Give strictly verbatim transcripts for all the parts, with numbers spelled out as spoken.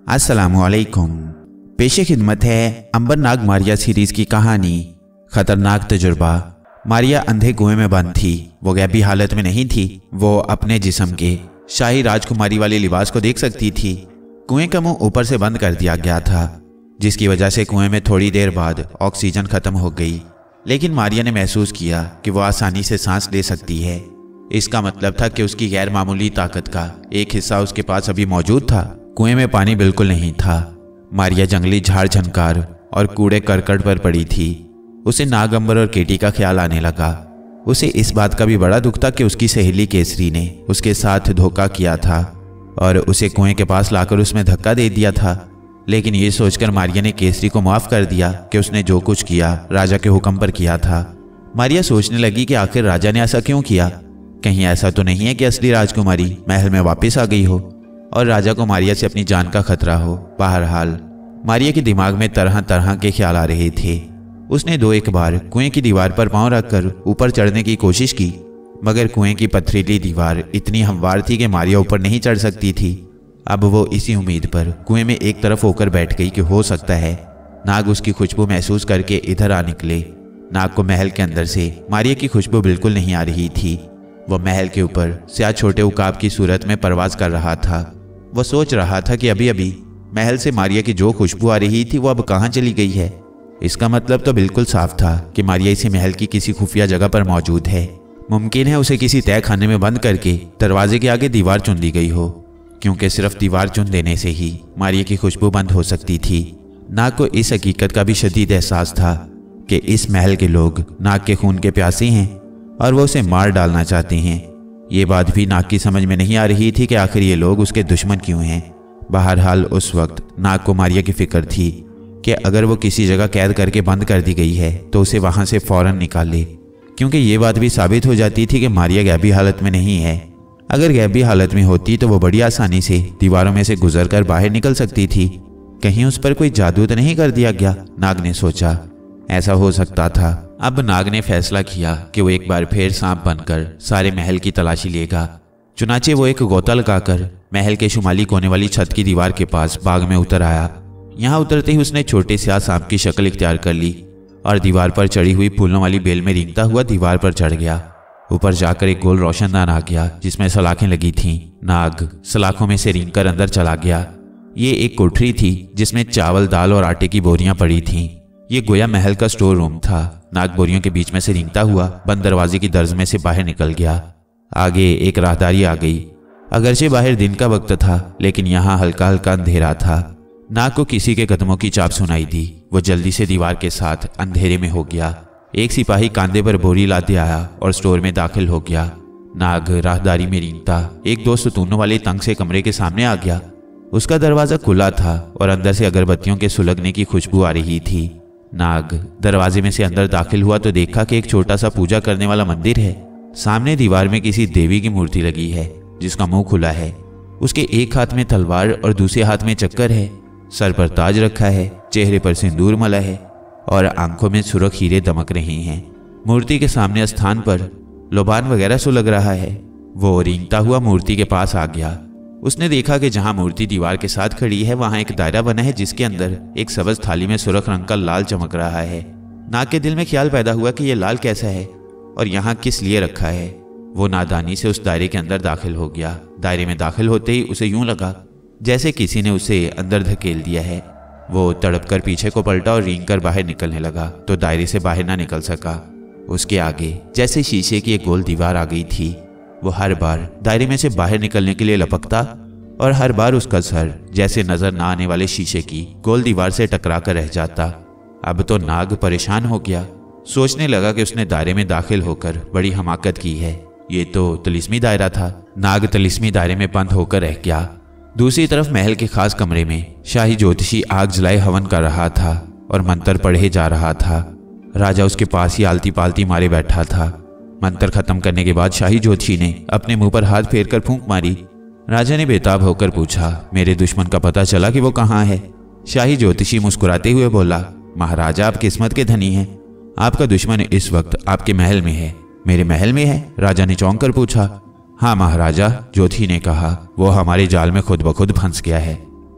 अस्सलामुअलैकुम। पेशे खिदमत है अंबर नाग मारिया सीरीज़ की कहानी ख़तरनाक तजुर्बा। मारिया अंधे कुएं में बंद थी। वो गैबी हालत में नहीं थी। वो अपने जिस्म के शाही राजकुमारी वाले लिबास को देख सकती थी। कुएं का मुंह ऊपर से बंद कर दिया गया था, जिसकी वजह से कुएं में थोड़ी देर बाद ऑक्सीजन ख़त्म हो गई। लेकिन मारिया ने महसूस किया कि वो आसानी से सांस ले सकती है। इसका मतलब था कि उसकी गैर मामूली ताकत का एक हिस्सा उसके पास अभी मौजूद था। कुएं में पानी बिल्कुल नहीं था। मारिया जंगली झाड़ झनकार और कूड़े करकट पर पड़ी थी। उसे नागंबर और केटी का ख्याल आने लगा। उसे इस बात का भी बड़ा दुख था कि उसकी सहेली केसरी ने उसके साथ धोखा किया था और उसे कुएं के पास लाकर उसमें धक्का दे दिया था। लेकिन ये सोचकर मारिया ने केसरी को माफ़ कर दिया कि उसने जो कुछ किया राजा के हुक्म पर किया था। मारिया सोचने लगी कि आखिर राजा ने ऐसा क्यों किया। कहीं ऐसा तो नहीं है कि असली राजकुमारी महल में वापस आ गई हो और राजा को मारिया से अपनी जान का खतरा हो। बहरहाल मारिया के दिमाग में तरह तरह के ख्याल आ रहे थे। उसने दो एक बार कुएं की दीवार पर पांव रखकर ऊपर चढ़ने की कोशिश की, मगर कुएं की पथरीली दीवार इतनी हमवार थी कि मारिया ऊपर नहीं चढ़ सकती थी। अब वो इसी उम्मीद पर कुएं में एक तरफ होकर बैठ गई कि हो सकता है नाग उसकी खुशबू महसूस करके इधर आ निकले। नाग को महल के अंदर से मारिया की खुशबू बिल्कुल नहीं आ रही थी। वो महल के ऊपर स्याह छोटे उकाब की सूरत में परवाज कर रहा था। वो सोच रहा था कि अभी अभी महल से मारिया की जो खुशबू आ रही थी वो अब कहाँ चली गई है। इसका मतलब तो बिल्कुल साफ था कि मारिया इसी महल की किसी खुफिया जगह पर मौजूद है। मुमकिन है उसे किसी तय खाने में बंद करके दरवाजे के आगे दीवार चुन दी गई हो, क्योंकि सिर्फ दीवार चुन देने से ही मारिया की खुशबू बंद हो सकती थी। नाग को इस हकीकत का भी शदीद एहसास था कि इस महल के लोग नाग के खून के प्यासे हैं और वो उसे मार डालना चाहते हैं। ये बात भी नाग की समझ में नहीं आ रही थी कि आखिर ये लोग उसके दुश्मन क्यों हैं। बहरहाल उस वक्त नाग को मारिया की फिक्र थी कि अगर वो किसी जगह कैद करके बंद कर दी गई है तो उसे वहाँ से फ़ौरन निकाले, क्योंकि ये बात भी साबित हो जाती थी कि मारिया गैबी हालत में नहीं है। अगर गैबी हालत में होती तो वो बड़ी आसानी से दीवारों में से गुजर कर बाहर निकल सकती थी। कहीं उस पर कोई जादू तो नहीं कर दिया गया, नाग ने सोचा। ऐसा हो सकता था। अब नाग ने फैसला किया कि वो एक बार फिर सांप बनकर सारे महल की तलाशी लेगा। चुनाचे वो एक गोता लगाकर महल के शुमाली कोने वाली छत की दीवार के पास बाग में उतर आया। यहाँ उतरते ही उसने छोटे स्याह सांप की शक्ल इख्तियार कर ली और दीवार पर चढ़ी हुई फूलों वाली बेल में रेंगता हुआ दीवार पर चढ़ गया। ऊपर जाकर एक गोल रोशनदान आ गया जिसमें सलाखें लगी थीं। नाग सलाखों में से रेंगकर अंदर चला गया। ये एक कोठरी थी जिसमें चावल, दाल और आटे की बोरियां पड़ी थीं। ये गोया महल का स्टोर रूम था। नाग बोरियों के बीच में से रेंगता हुआ बंद दरवाजे की दर्ज में से बाहर निकल गया। आगे एक राहदारी आ गई। अगरचे बाहर दिन का वक्त था, लेकिन यहाँ हल्का हल्का अंधेरा था। नाग को किसी के कदमों की चाप सुनाई दी। वो जल्दी से दीवार के साथ अंधेरे में हो गया। एक सिपाही कांधे पर बोरी लादे आया और स्टोर में दाखिल हो गया। नाग राहदारी में रेंगता एक दो सतूनों वाले तंग से कमरे के सामने आ गया। उसका दरवाज़ा खुला था और अंदर से अगरबत्तियों के सुलगने की खुशबू आ रही थी। नाग दरवाजे में से अंदर दाखिल हुआ तो देखा कि एक छोटा सा पूजा करने वाला मंदिर है। सामने दीवार में किसी देवी की मूर्ति लगी है जिसका मुंह खुला है। उसके एक हाथ में तलवार और दूसरे हाथ में चक्कर है। सर पर ताज रखा है, चेहरे पर सिंदूर मला है और आंखों में सुर्ख हीरे दमक रहे हैं। मूर्ति के सामने स्थान पर लोबान वगैरह सुलग रहा है। वो रेंगता हुआ मूर्ति के पास आ गया। उसने देखा कि जहां मूर्ति दीवार के साथ खड़ी है वहां एक दायरा बना है जिसके अंदर एक सब्ज थाली में सुर्ख रंग का लाल चमक रहा है। नाग के दिल में ख्याल पैदा हुआ कि यह लाल कैसा है और यहाँ किस लिए रखा है। वो नादानी से उस दायरे के अंदर दाखिल हो गया। दायरे में दाखिल होते ही उसे यूं लगा जैसे किसी ने उसे अंदर धकेल दिया है। वो तड़प कर पीछे को पलटा और रेंग कर बाहर निकलने लगा तो दायरे से बाहर ना निकल सका। उसके आगे जैसे शीशे की एक गोल दीवार आ गई थी। वो हर बार दायरे में से बाहर निकलने के लिए लपकता और हर बार उसका सर जैसे नजर ना आने वाले शीशे की गोल दीवार से टकरा कर रह जाता। अब तो नाग परेशान हो गया। सोचने लगा कि उसने दायरे में दाखिल होकर बड़ी हमाकत की है। ये तो तिलिस्मी दायरा था। नाग तिलिस्मी दायरे में बंद होकर रह गया। दूसरी तरफ महल के खास कमरे में शाही ज्योतिषी आग जलाए हवन कर रहा था और मंत्र पढ़े जा रहा था। राजा उसके पास ही आलती पालती मारे बैठा था। मंत्र खत्म करने के बाद शाही ज्योतिषी ने अपने मुंह पर हाथ फेर कर फूंक मारी। राजा ने बेताब होकर पूछा, मेरे दुश्मन का पता चला कि वो कहाँ है? शाही ज्योतिषी मुस्कुराते हुए बोला, महाराजा आप किस्मत के धनी हैं। आपका दुश्मन इस वक्त आपके महल में है। मेरे महल में है? राजा ने चौंक कर पूछा। हाँ महाराजा, ज्योति ने कहा, वो हमारे जाल में खुद ब खुद फंस गया है।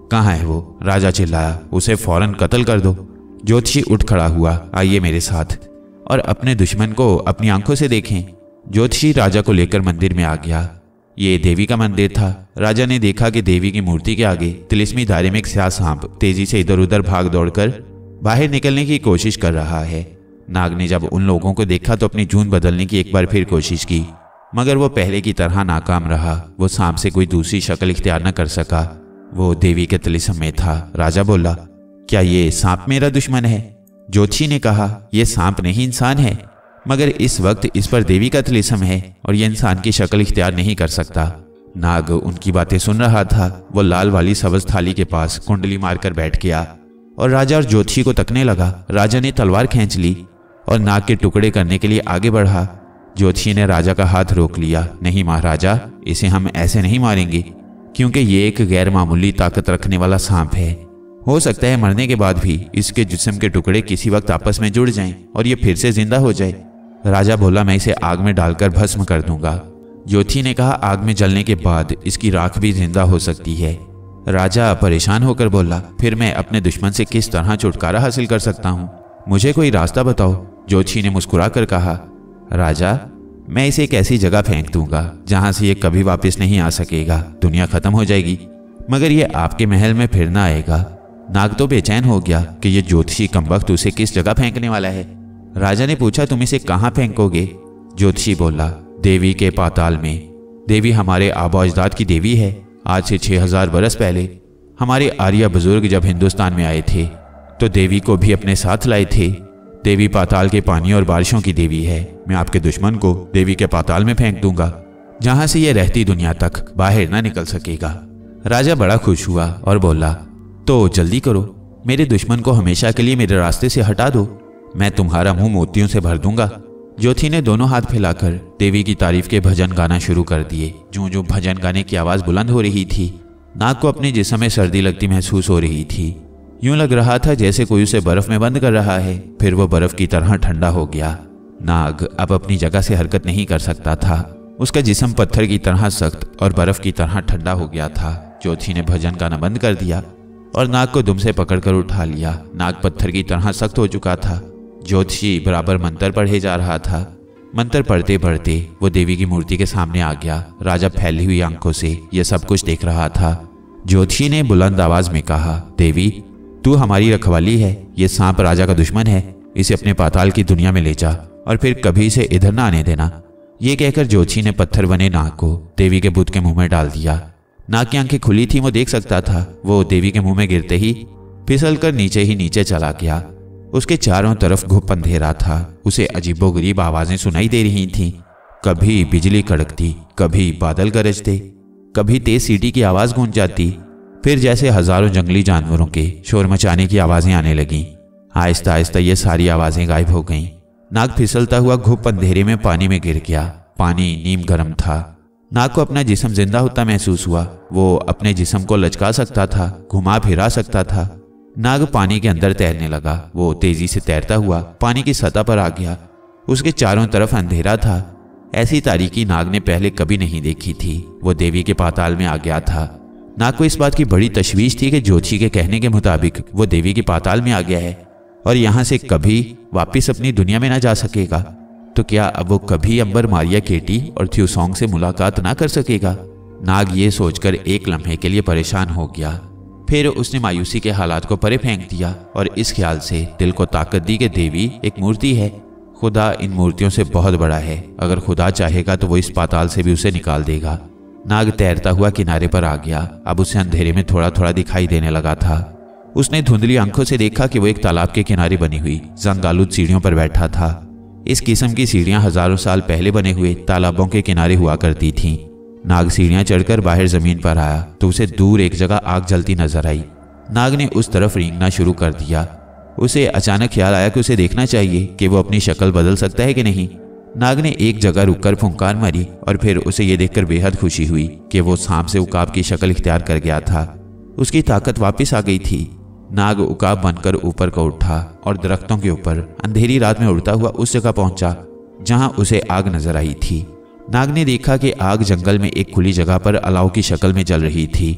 कहाँ है वो? राजा चिल्लाया। उसे फौरन कत्ल कर दो। ज्योतिषी उठ खड़ा हुआ। आइए मेरे साथ और अपने दुश्मन को अपनी आंखों से देखें। ज्योतिषी राजा को लेकर मंदिर में आ गया। ये देवी का मंदिर था। राजा ने देखा कि देवी की मूर्ति के आगे तिलिस्मी दायरे में एक स्याह सांप तेजी से इधर उधर भाग दौड़कर बाहर निकलने की कोशिश कर रहा है। नाग ने जब उन लोगों को देखा तो अपनी जून बदलने की एक बार फिर कोशिश की, मगर वो पहले की तरह नाकाम रहा। वो सांप से कोई दूसरी शक्ल इख्तियार न कर सका। वो देवी के तिलिस्म में था। राजा बोला, क्या ये सांप मेरा दुश्मन है? ज्योतिषी ने कहा, यह सांप नहीं इंसान है, मगर इस वक्त इस पर देवी का तिलिस्म है और यह इंसान की शक्ल इख्तियार नहीं कर सकता। नाग उनकी बातें सुन रहा था। वो लाल वाली सब्ज थाली के पास कुंडली मारकर बैठ गया और राजा और ज्योतिषी को तकने लगा। राजा ने तलवार खींच ली और नाग के टुकड़े करने के लिए आगे बढ़ा। ज्योतिषी ने राजा का हाथ रोक लिया। नहीं महाराजा, इसे हम ऐसे नहीं मारेंगे, क्योंकि ये एक गैर मामूली ताकत रखने वाला सांप है। हो सकता है मरने के बाद भी इसके जिस्म के टुकड़े किसी वक्त आपस में जुड़ जाएं और ये फिर से जिंदा हो जाए। राजा बोला, मैं इसे आग में डालकर भस्म कर दूंगा। ज्योतिषी ने कहा, आग में जलने के बाद इसकी राख भी जिंदा हो सकती है। राजा परेशान होकर बोला, फिर मैं अपने दुश्मन से किस तरह छुटकारा हासिल कर सकता हूँ? मुझे कोई रास्ता बताओ। ज्योतिषी ने मुस्कुरा कर कहा, राजा, मैं इसे एक ऐसी जगह फेंक दूंगा जहां से ये कभी वापस नहीं आ सकेगा। दुनिया खत्म हो जाएगी, मगर ये आपके महल में फिर ना आएगा। नाग तो बेचैन हो गया कि ये ज्योतिषी कमबख्त उसे किस जगह फेंकने वाला है। राजा ने पूछा, तुम इसे कहाँ फेंकोगे? ज्योतिषी बोला, देवी के पाताल में। देवी हमारे आबा अजदाद की देवी है। आज से छह हजार बरस पहले हमारे आर्य बुजुर्ग जब हिंदुस्तान में आए थे तो देवी को भी अपने साथ लाए थे। देवी पाताल के पानी और बारिशों की देवी है। मैं आपके दुश्मन को देवी के पाताल में फेंक दूंगा, जहां से यह रहती दुनिया तक बाहर ना निकल सकेगा। राजा बड़ा खुश हुआ और बोला, तो जल्दी करो, मेरे दुश्मन को हमेशा के लिए मेरे रास्ते से हटा दो। मैं तुम्हारा मुंह मोतियों से भर दूंगा। ज्योतिषी ने दोनों हाथ फैलाकर देवी की तारीफ के भजन गाना शुरू कर दिए। जो जो भजन गाने की आवाज बुलंद हो रही थी, नाग को अपने जिस्म में सर्दी लगती महसूस हो रही थी। यूं लग रहा था जैसे कोई उसे बर्फ में बंद कर रहा है। फिर वो बर्फ की तरह ठंडा हो गया। नाग अब अपनी जगह से हरकत नहीं कर सकता था। उसका जिस्म पत्थर की तरह सख्त और बर्फ की तरह ठंडा हो गया था। ज्योतिषी ने भजन गाना बंद कर दिया और नाग को दुम से पकड़कर उठा लिया। नाग पत्थर की तरह सख्त हो चुका था। ज्योतिषी बराबर मंत्र पढ़े जा रहा था। मंत्र पढ़ते पढ़ते वो देवी की मूर्ति के सामने आ गया। राजा फैली हुई आंखों से यह सब कुछ देख रहा था। ज्योतिषी ने बुलंद आवाज में कहा, देवी, तू हमारी रखवाली है। ये सांप राजा का दुश्मन है। इसे अपने पाताल की दुनिया में ले जा और फिर कभी इसे इधर ना आने देना। ये कहकर ज्योतिषी ने पत्थर बने नाग को देवी के बुत के मुंह में डाल दिया। नाग की आंखें खुली थी, वो देख सकता था। वो देवी के मुंह में गिरते ही फिसल कर नीचे ही नीचे चला गया। उसके चारों तरफ घुप अंधेरा था। उसे अजीबोगरीब आवाजें सुनाई दे रही थीं। कभी बिजली कड़कती, कभी बादल गरजते, कभी तेज सीटी की आवाज गूंज जाती। फिर जैसे हजारों जंगली जानवरों के शोर मचाने की आवाजें आने लगीं। आहिस्ता आहिस्ता ये सारी आवाजें गायब हो गईं। नाग फिसलता हुआ घुप अंधेरे में पानी में गिर गया। पानी नीम गर्म था। नाग को अपना जिस्म जिंदा होता महसूस हुआ। वो अपने जिस्म को लचका सकता था, घुमा फिरा सकता था। नाग पानी के अंदर तैरने लगा। वो तेजी से तैरता हुआ पानी की सतह पर आ गया। उसके चारों तरफ अंधेरा था। ऐसी तारीकी नाग ने पहले कभी नहीं देखी थी। वो देवी के पाताल में आ गया था। नाग को इस बात की बड़ी तशवीश थी कि ज्योतिषी के कहने के मुताबिक वो देवी के पाताल में आ गया है और यहाँ से कभी वापस अपनी दुनिया में ना जा सकेगा। तो क्या अब वो कभी अंबर मारिया केटी और थ्यूसोंग से मुलाकात ना कर सकेगा? नाग ये सोचकर एक लम्हे के लिए परेशान हो गया। फिर उसने मायूसी के हालात को परे फेंक दिया और इस ख्याल से दिल को ताकत दी कि देवी एक मूर्ति है। खुदा इन मूर्तियों से बहुत बड़ा है। अगर खुदा चाहेगा तो वो इस पाताल से भी उसे निकाल देगा। नाग तैरता हुआ किनारे पर आ गया। अब उसे अंधेरे में थोड़ा थोड़ा दिखाई देने लगा था। उसने धुंधली आंखों से देखा कि वो एक तालाब के किनारे बनी हुई जंगालूद सीढ़ियों पर बैठा था। इस किस्म की सीढ़ियां हजारों साल पहले बने हुए तालाबों के किनारे हुआ करती थीं। नाग सीढ़ियां चढ़कर बाहर जमीन पर आया तो उसे दूर एक जगह आग जलती नजर आई। नाग ने उस तरफ रेंगना शुरू कर दिया। उसे अचानक ख्याल आया कि उसे देखना चाहिए कि वो अपनी शक्ल बदल सकता है कि नहीं। नाग ने एक जगह रुककर फुंकार मारी और फिर उसे यह देखकर बेहद खुशी हुई कि वो सांप से उकाब की शक्ल इख्तियार कर गया था। उसकी ताकत वापस आ गई थी। नाग उकाब बनकर ऊपर को उठा और दरख्तों के ऊपर अंधेरी रात में उड़ता हुआ उस जगह पहुंचा जहां उसे आग नजर आई थी। नाग ने देखा कि आग जंगल में एक खुली जगह पर अलाव की शक्ल में जल रही थी।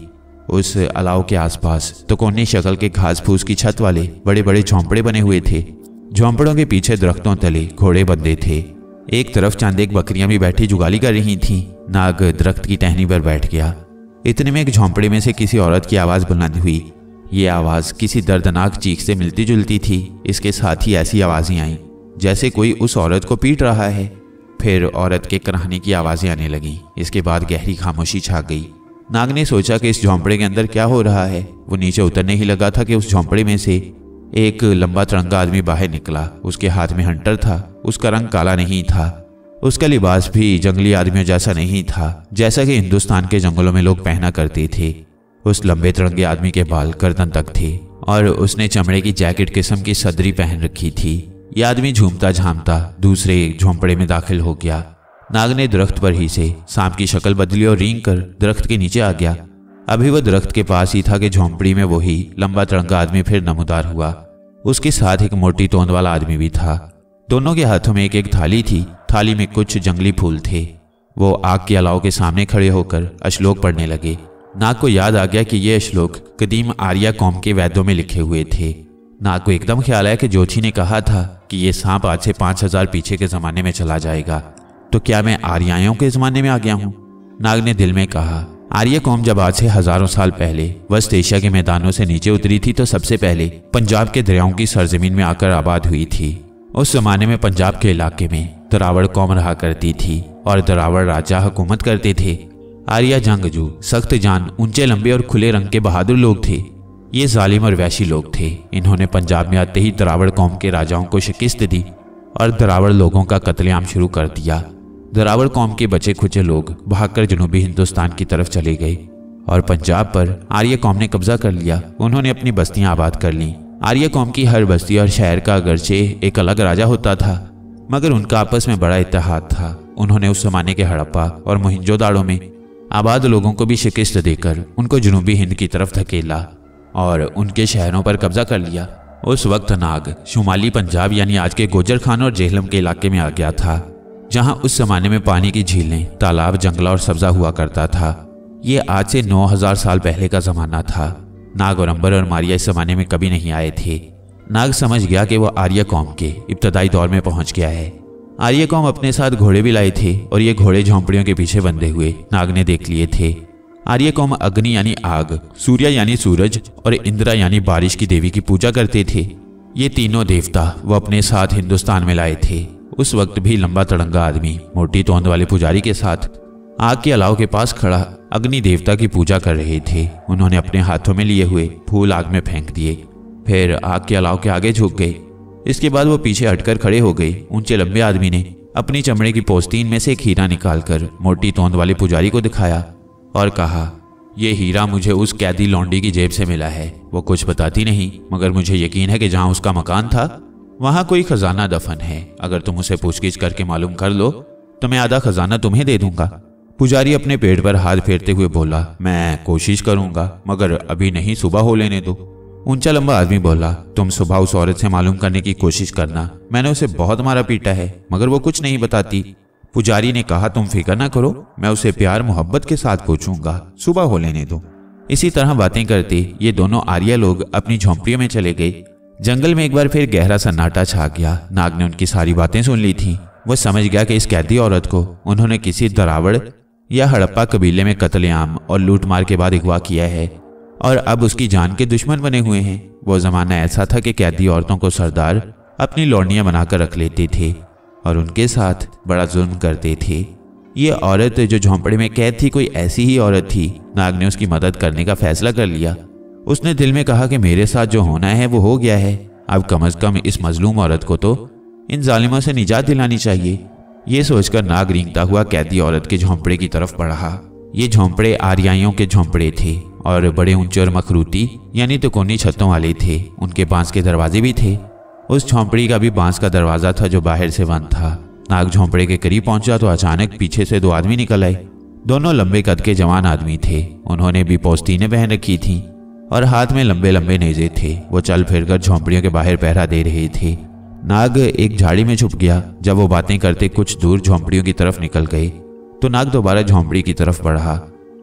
उस अलाव के आसपास तो कोनी शक्ल के घास फूस की छत वाले बड़े बड़े झोंपड़े बने हुए थे। झोंपड़ों के पीछे दरख्तों तले घोड़े बंधे थे। एक तरफ चंद एक बकरियां भी बैठी जुगाली कर रही थीं। नाग दरख्त की टहनी पर बैठ गया। इतने में एक झोंपड़े में से किसी औरत की आवाज़ बुलंद हुई। ये आवाज़ किसी दर्दनाक चीख से मिलती जुलती थी। इसके साथ ही ऐसी आवाज़ें आईं जैसे कोई उस औरत को पीट रहा है। फिर औरत के कराहने की आवाज़ें आने लगीं। इसके बाद गहरी खामोशी छा गई। नाग ने सोचा कि इस झोंपड़े के अंदर क्या हो रहा है। वो नीचे उतरने ही लगा था कि उस झोंपड़े में से एक लंबा तिरंगा आदमी बाहर निकला। उसके हाथ में हंटर था। उसका रंग काला नहीं था। उसका लिबास भी जंगली आदमियों जैसा नहीं था, जैसा कि हिंदुस्तान के जंगलों में लोग पहना करते थे। उस लंबे तिरंगे आदमी के बाल गर्दन तक थे और उसने चमड़े की जैकेट किस्म की सदरी पहन रखी थी। यह आदमी झूमता झामता दूसरे झोंपड़े में दाखिल हो गया। नाग ने दरख्त पर ही से सांप की शक्ल बदली और रेंग कर दरख्त के नीचे आ गया। अभी वह दरख्त के पास ही था कि झोंपड़ी में वही लंबा तिरंगा आदमी फिर नमूदार हुआ। उसके साथ एक मोटी तोंद वाला आदमी भी था। दोनों के हाथों में एक एक थाली थी। थाली में कुछ जंगली फूल थे। वो आग के अलाव के सामने खड़े होकर अश्लोक पढ़ने लगे। नाग को याद आ गया कि ये श्लोक कदीम आर्या कौम के वेदों में लिखे हुए थे। नाग को एकदम ख्याल आया कि ज्योति ने कहा था कि ये सांप आज से पाँच हजार पीछे के ज़माने में चला जाएगा। तो क्या मैं आर्याओं के ज़माने में आ गया हूँ? नाग ने दिल में कहा। आर्य कौम जब आज से हजारों साल पहले वेस्ट एशिया के मैदानों से नीचे उतरी थी तो सबसे पहले पंजाब के दरियाओं की सरजमीन में आकर आबाद हुई थी। उस जमाने में पंजाब के इलाके में दरावड़ कौम रहा करती थी और दरावड़ राजा हुकूमत करते थे। आर्या जंगजू, सख्त जान, ऊंचे लंबे और खुले रंग के बहादुर लोग थे। ये जालिम और वैशी लोग थे। इन्होंने पंजाब में आते ही दरावड़ कौम के राजाओं को शिकस्त दी और दरावड़ लोगों का कत्लेआम शुरू कर दिया। दरावड़ कौम के बचे खुचे लोग भागकर जनूबी हिंदुस्तान की तरफ चले गए और पंजाब पर आर्य कौम ने कब्जा कर लिया। उन्होंने अपनी बस्तियां आबाद कर लीं। आर्य कौम की हर बस्ती और शहर का अगरचे एक अलग राजा होता था, मगर उनका आपस में बड़ा इत्तेहाद था। उन्होंने उस जमाने के हड़प्पा और मोहिंजोदाड़ो में आबाद लोगों को भी शिकस्त देकर उनको जनूबी हिंद की तरफ धकेला और उनके शहरों पर कब्जा कर लिया। उस वक्त नाग शुमाली पंजाब यानी आज के गोजर खान और जेहलम के इलाके में आ गया था, जहां उस जमाने में पानी की झीलें, तालाब, जंगला और सब्जा हुआ करता था। ये आज से नौ हजार साल पहले का जमाना था। नाग और अंबर और मारिया इस जमाने में कभी नहीं आए थे। नाग समझ गया कि वह आर्य कौम के इब्तदाई दौर में पहुंच गया है। आर्य कौम अपने साथ घोड़े भी लाए थे और ये घोड़े झोंपड़ियों के पीछे बंधे हुए नाग ने देख लिए थे। आर्य कौम अग्नि यानी आग, सूर्य यानी सूरज और इंद्रा यानी बारिश की देवी की पूजा करते थे। ये तीनों देवता वो अपने साथ हिंदुस्तान में लाए थे। उस वक्त भी लंबा तड़ंगा आदमी मोटी तोंद वाले पुजारी के साथ आग के अलाव के पास खड़ा अग्नि देवता की पूजा कर रहे थे। उन्होंने अपने हाथों में लिए हुए फूल आग में फेंक दिए, फिर आग के अलाव के आगे झुक गए। इसके बाद वो पीछे हटकर खड़े हो गए। ऊंचे लंबे आदमी ने अपनी चमड़े की पोस्तीन में से एक हीरा निकालकर मोटी तोंद वाले पुजारी को दिखाया और कहा, यह हीरा मुझे उस कैदी लौंडी की जेब से मिला है। वो कुछ बताती नहीं, मगर मुझे यकीन है कि जहां उसका मकान था वहां कोई खजाना दफन है। अगर तुम उसे पूछगिछ करके मालूम कर लो तो मैं आधा खजाना तुम्हें दे दूंगा। पुजारी अपने पेट पर हाथ फेरते हुए बोला, मैं कोशिश करूंगा, मगर अभी नहीं, सुबह हो लेने दो। ऊंचा लंबा आदमी बोला, तुम सुबह उस औरत से मालूम करने की कोशिश करना। मैंने उसे बहुत मारा पीटा है, मगर वो कुछ नहीं बताती। पुजारी ने कहा, तुम फिक्र ना करो, मैं उसे प्यार मोहब्बत के साथ पूछूंगा, सुबह हो लेने दो। इसी तरह बातें करते ये दोनों आर्य लोग अपनी झोंपड़ियों में चले गए। जंगल में एक बार फिर गहरा सन्नाटा छा गया। नाग ने उनकी सारी बातें सुन ली थी। वह समझ गया कि इस कैदी औरत को उन्होंने किसी दरावड़ या हड़प्पा कबीले में कत्लेआम और लूटमार के बाद अगवा किया है और अब उसकी जान के दुश्मन बने हुए हैं। वो जमाना ऐसा था कि कैदी औरतों को सरदार अपनी लौंडियां बनाकर रख लेते थे और उनके साथ बड़ा जुल्म करते थे। ये औरत जो झोंपड़े में कैद थी कोई ऐसी ही औरत थी। नाग ने उसकी मदद करने का फैसला कर लिया। उसने दिल में कहा कि मेरे साथ जो होना है वो हो गया है, अब कम अज कम इस मजलूम औरत को तो इन जालिमों से निजात दिलानी चाहिए। ये सोचकर नाग रेंगता हुआ कैदी औरत के झोंपड़े की तरफ बढ़ा। ये झोंपड़े आर्याइयों के झोंपड़े थे और बड़े ऊंचे और मखरूती यानी तो कोनी छतों वाले थे। उनके बांस के दरवाजे भी थे। उस झोंपड़ी का भी बांस का दरवाजा था जो बाहर से बंद था। नाग झोंपड़े के करीब पहुंचा तो अचानक पीछे से दो आदमी निकल आए। दोनों लंबे कद के जवान आदमी थे। उन्होंने भी पोस्तीनें पहन रखी थी और हाथ में लंबे लंबे नेजे थे। वो चल फिरकर झोंपड़ियों के बाहर पहरा दे रहे थे। नाग एक झाड़ी में छुप गया। जब वो बातें करते कुछ दूर झोंपड़ियों की तरफ निकल गए तो नाग दोबारा झोंपड़ी की तरफ बढ़ा।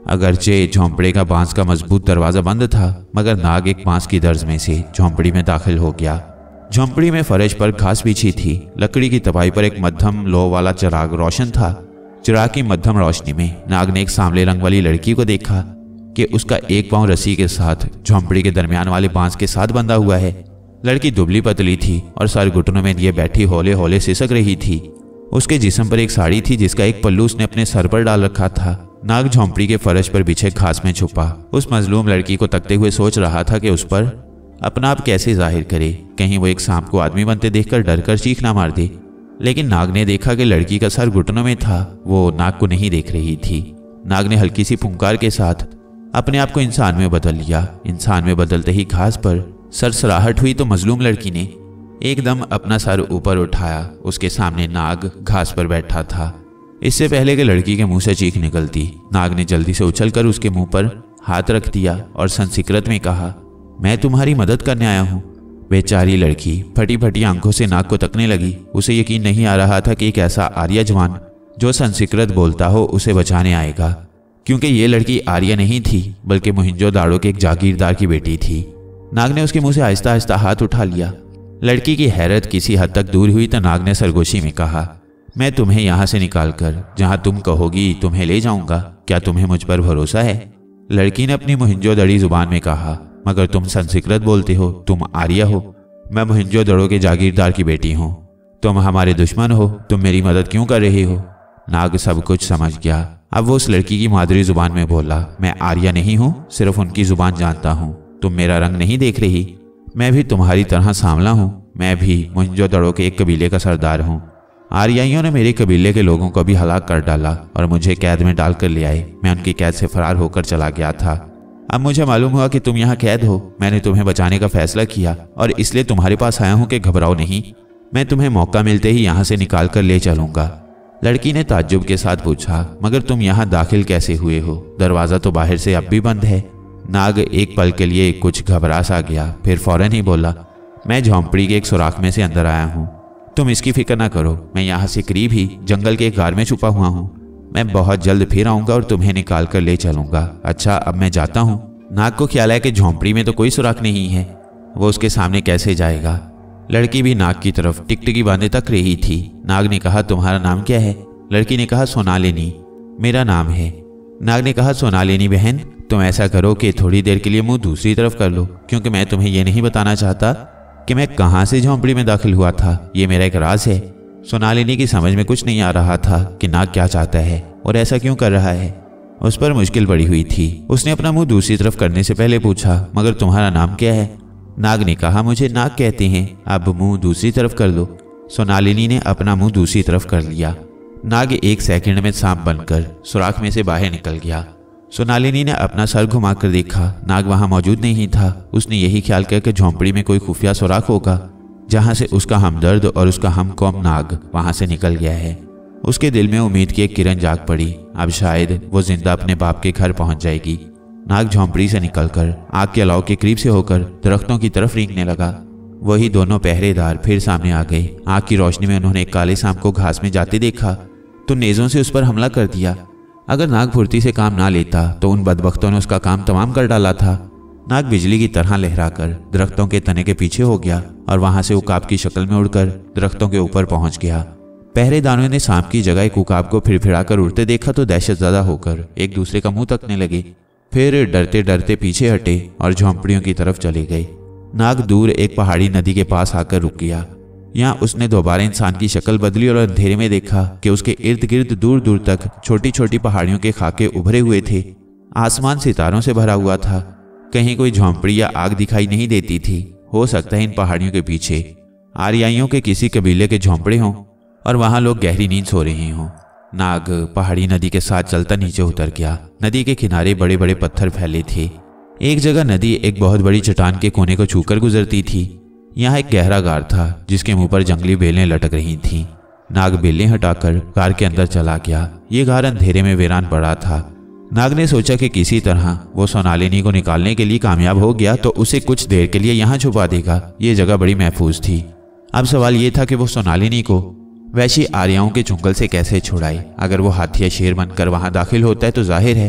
अगरचे झोंपड़े का बांस का मजबूत दरवाजा बंद था, मगर नाग एक बांस की दर्ज में से झोंपड़ी में दाखिल हो गया। झोंपड़ी में फर्श पर घास बिछी थी। लकड़ी की तपाई पर एक मध्यम लो वाला चिराग रोशन था। चिराग की मध्यम रोशनी में नाग ने एक सांवले रंग वाली लड़की को देखा कि उसका एक पांव रस्सी के साथ झोंपड़ी के दरमियान वाले बांस के साथ बंधा हुआ है। लड़की दुबली पतली थी और सर घुटनों में लिए बैठी हौले हौले सिसक रही थी। उसके जिस्म पर एक साड़ी थी जिसका एक पल्लू उसने अपने सर पर डाल रखा था। नाग झोंपड़ी के फर्श पर बिछे घास में छुपा उस मजलूम लड़की को तकते हुए सोच रहा था कि उस पर अपना आप कैसे जाहिर करे, कहीं वो एक सांप को आदमी बनते देखकर डर कर चीख ना मार दे। लेकिन नाग ने देखा कि लड़की का सर घुटनों में था, वो नाग को नहीं देख रही थी। नाग ने हल्की सी फुंकार के साथ अपने आप को इंसान में बदल लिया। इंसान में बदलते ही घास पर सरसराहट हुई तो मजलूम लड़की ने एकदम अपना सर ऊपर उठाया। उसके सामने नाग घास पर बैठा था। इससे पहले कि लड़की के मुंह से चीख निकलती, नाग ने जल्दी से उछलकर उसके मुंह पर हाथ रख दिया और संस्कृत में कहा, मैं तुम्हारी मदद करने आया हूँ। बेचारी लड़की फटी फटी आंखों से नाग को तकने लगी। उसे यकीन नहीं आ रहा था कि एक ऐसा आर्य जवान जो संस्कृत बोलता हो उसे बचाने आएगा, क्योंकि ये लड़की आर्य नहीं थी बल्कि मोहिंजोदाड़ो के एक जागीरदार की बेटी थी। नाग ने उसके मुंह से आहिस्ता आहिस्ता हाथ उठा लिया। लड़की की हैरत किसी हद तक दूर हुई तो नाग ने सरगोशी में कहा, मैं तुम्हें यहाँ से निकालकर जहाँ तुम कहोगी तुम्हें ले जाऊंगा। क्या तुम्हें मुझ पर भरोसा है? लड़की ने अपनी मोहिंजोदड़ी जुबान में कहा, मगर तुम संस्कृत बोलते हो, तुम आर्य हो। मैं मोहिंजोदड़ो के जागीरदार की बेटी हूँ। तुम हमारे दुश्मन हो, तुम मेरी मदद क्यों कर रहे हो? नाग सब कुछ समझ गया। अब वो उस लड़की की मादरी जुबान में बोला, मैं आर्य नहीं हूँ, सिर्फ उनकी जुबान जानता हूँ। तुम मेरा रंग नहीं देख रही, मैं भी तुम्हारी तरह सांवला हूँ। मैं भी मोहिंजोदड़ो के एक कबीले का सरदार हूँ। आर्याइयों ने मेरे कबीले के लोगों को भी हलाक कर डाला और मुझे कैद में डालकर ले आए। मैं उनकी कैद से फरार होकर चला गया था। अब मुझे मालूम हुआ कि तुम यहाँ कैद हो। मैंने तुम्हें बचाने का फैसला किया और इसलिए तुम्हारे पास आया हूँ कि घबराओ नहीं, मैं तुम्हें मौका मिलते ही यहाँ से निकाल कर ले चलूंगा। लड़की ने ताज्जुब के साथ पूछा, मगर तुम यहाँ दाखिल कैसे हुए हो? दरवाज़ा तो बाहर से अब भी बंद है। नाग एक पल के लिए कुछ घबरा सा गया, फिर फौरन ही बोला, मैं झोंपड़ी के एक सुराख में से अंदर आया हूँ। तुम इसकी फिक्र ना करो, मैं यहाँ से करीब ही जंगल के एक गार में छुपा हुआ हूँ। मैं बहुत जल्द फिर आऊँगा और तुम्हें निकाल कर ले चलूँगा। अच्छा, अब मैं जाता हूँ। नाग को ख्याल है कि झोंपड़ी में तो कोई सुराख नहीं है, वो उसके सामने कैसे जाएगा। लड़की भी नाग की तरफ टिकटिकी बांधे तक रही थी। नाग ने कहा, तुम्हारा नाम क्या है? लड़की ने कहा, सोनालिनी मेरा नाम है। नाग ने कहा, सोनालिनी बहन, तुम ऐसा करो कि थोड़ी देर के लिए मुंह दूसरी तरफ कर लो, क्योंकि मैं तुम्हें यह नहीं बताना चाहता कि मैं कहाँ से झोंपड़ी में दाखिल हुआ था। ये मेरा एक राज है। सोनालिनी की समझ में कुछ नहीं आ रहा था कि नाग क्या चाहता है और ऐसा क्यों कर रहा है। उस पर मुश्किल पड़ी हुई थी। उसने अपना मुंह दूसरी तरफ करने से पहले पूछा, मगर तुम्हारा नाम क्या है? नाग ने कहा, मुझे नाग कहते हैं। अब मुंह दूसरी तरफ कर दो। सोनालिनी ने अपना मुंह दूसरी तरफ कर लिया। नाग एक सेकंड में सांप बनकर सुराख में से बाहर निकल गया। सोनालिनी ने अपना सर घुमाकर देखा, नाग वहां मौजूद नहीं था। उसने यही ख्याल किया कि झोंपड़ी में कोई खुफिया सुराख होगा जहां से उसका हमदर्द और उसका हम कौम नाग वहां से निकल गया है। उसके दिल में उम्मीद की एक किरण जाग पड़ी। अब शायद वो जिंदा अपने बाप के घर पहुंच जाएगी। नाग झोंपड़ी से निकलकर आग के अलाव के करीब से होकर दरख्तों की तरफ रेंगने लगा। वही दोनों पहरेदार फिर सामने आ गए। आग की रोशनी में उन्होंने एक काले सांप को घास में जाते देखा तो नेज़ों से उस पर हमला कर दिया। अगर नाग फुर्ती से काम ना लेता तो उन बदबख्तों ने उसका काम तमाम कर डाला था। नाग बिजली की तरह लहराकर दरख्तों के तने के पीछे हो गया और वहां से उकाब की शक्ल में उड़कर दरख्तों के ऊपर पहुंच गया। पहरेदारों ने सांप की जगह एक उकाब को फिरफिराकर उड़ते देखा तो दहशतज़दा होकर एक दूसरे का मुंह तकने लगे। फिर डरते डरते पीछे हटे और झोंपड़ियों की तरफ चले गए। नाग दूर एक पहाड़ी नदी के पास आकर रुक गया। यहाँ उसने दोबारा इंसान की शक्ल बदली और अंधेरे में देखा कि उसके इर्द गिर्द दूर दूर तक छोटी छोटी पहाड़ियों के खाके उभरे हुए थे। आसमान सितारों से भरा हुआ था। कहीं कोई झोंपड़ी या आग दिखाई नहीं देती थी। हो सकता है इन पहाड़ियों के पीछे आर्याइयों के किसी कबीले के झोंपड़े हों और वहां लोग गहरी नींद सो रहे हों। नाग पहाड़ी नदी के साथ चलता नीचे उतर गया। नदी के किनारे बड़े बड़े पत्थर फैले थे। एक जगह नदी एक बहुत बड़ी चट्टान के कोने को छूकर गुजरती थी। यहाँ एक गहरा गार था जिसके मुंह पर जंगली बेलें लटक रही थीं। नाग बेलें हटाकर गार के अंदर चला गया। ये गार अंधेरे में वीरान पड़ा था। नाग ने सोचा कि किसी तरह वो सोनालिनी को निकालने के लिए कामयाब हो गया तो उसे कुछ देर के लिए यहाँ छुपा देगा। ये जगह बड़ी महफूज थी। अब सवाल ये था कि वो सोनालिनी को वैशी आर्याओं के चुंगल से कैसे छुड़ाए। अगर वो हाथी या शेर बनकर वहां दाखिल होता है तो जाहिर है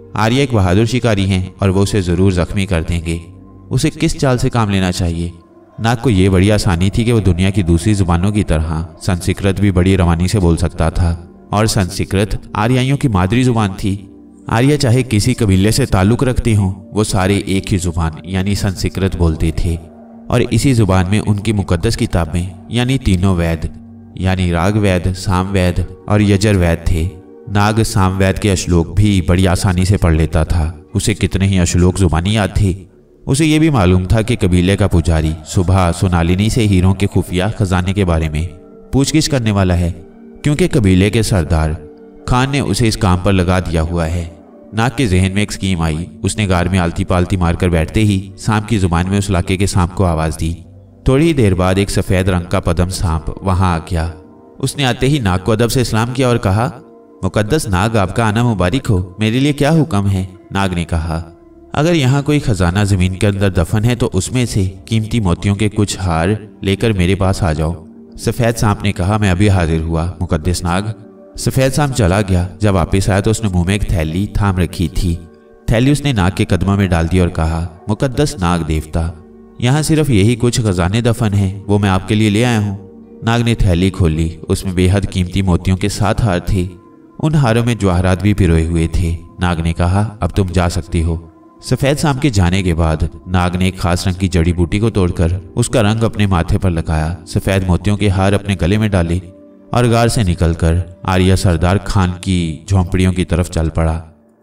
आर्या एक बहादुर शिकारी हैं और वो उसे जरूर जख्मी कर देंगे। उसे किस चाल से काम लेना चाहिए? नाग को ये बड़ी आसानी थी कि वो दुनिया की दूसरी जुबानों की तरह संस्कृत भी बड़ी रवानी से बोल सकता था और संस्कृत आर्याइयों की मादरी जुबान थी। आर्या चाहे किसी कबीले से ताल्लुक रखते हों, वो सारे एक ही जुबान यानी संस्कृत बोलते थे और इसी जुबान में उनकी मुकद्दस किताबें यानी तीनों वेद यानी राग वेद, साम वेद और यजुर वेद थे। नाग साम वेद के श्लोक भी बड़ी आसानी से पढ़ लेता था। उसे कितने ही श्लोक जुबानी याद थे। उसे ये भी मालूम था कि कबीले का पुजारी सुबह सोनालिनी से हीरों के खुफिया खजाने के बारे में पूछगिछ करने वाला है, क्योंकि कबीले के सरदार खान ने उसे इस काम पर लगा दिया हुआ है। नाग के जहन में एक स्कीम आई। उसने गार में आलती पालती मारकर बैठते ही सांप की जुबान में उस इलाके के सांप को आवाज दी। थोड़ी ही देर बाद एक सफेद रंग का पदम सांप वहां आ गया। उसने आते ही नाग को अदब से सलाम किया और कहा, मुकद्दस नाग, आपका आना मुबारक हो। मेरे लिए क्या हुक्म है? नाग ने कहा, अगर यहाँ कोई खजाना जमीन के अंदर दफन है तो उसमें से कीमती मोतियों के कुछ हार लेकर मेरे पास आ जाओ। सफेद सांप ने कहा, मैं अभी हाजिर हुआ मुकद्दस नाग। सफेद सांप चला गया। जब वापस आया तो उसने मुंह में एक थैली थाम रखी थी। थैली उसने नाग के कदमों में डाल दी और कहा, मुकद्दस नाग देवता, यहाँ सिर्फ यही कुछ खजाने दफन हैं, वो मैं आपके लिए ले आया हूँ। नाग ने थैली खोली। उसमें बेहद कीमती मोतियों के सात हार थे। उन हारों में जवाहरात भी पिरोए हुए थे। नाग ने कहा, अब तुम जा सकती हो। सफेद सांप के जाने के बाद नाग ने एक खास रंग की जड़ी बूटी को तोड़कर उसका रंग अपने माथे पर लगाया, सफेद मोतियों के हार अपने गले में डाले और गार से निकलकर आर्या सरदार खान की झोंपड़ियों की तरफ चल पड़ा।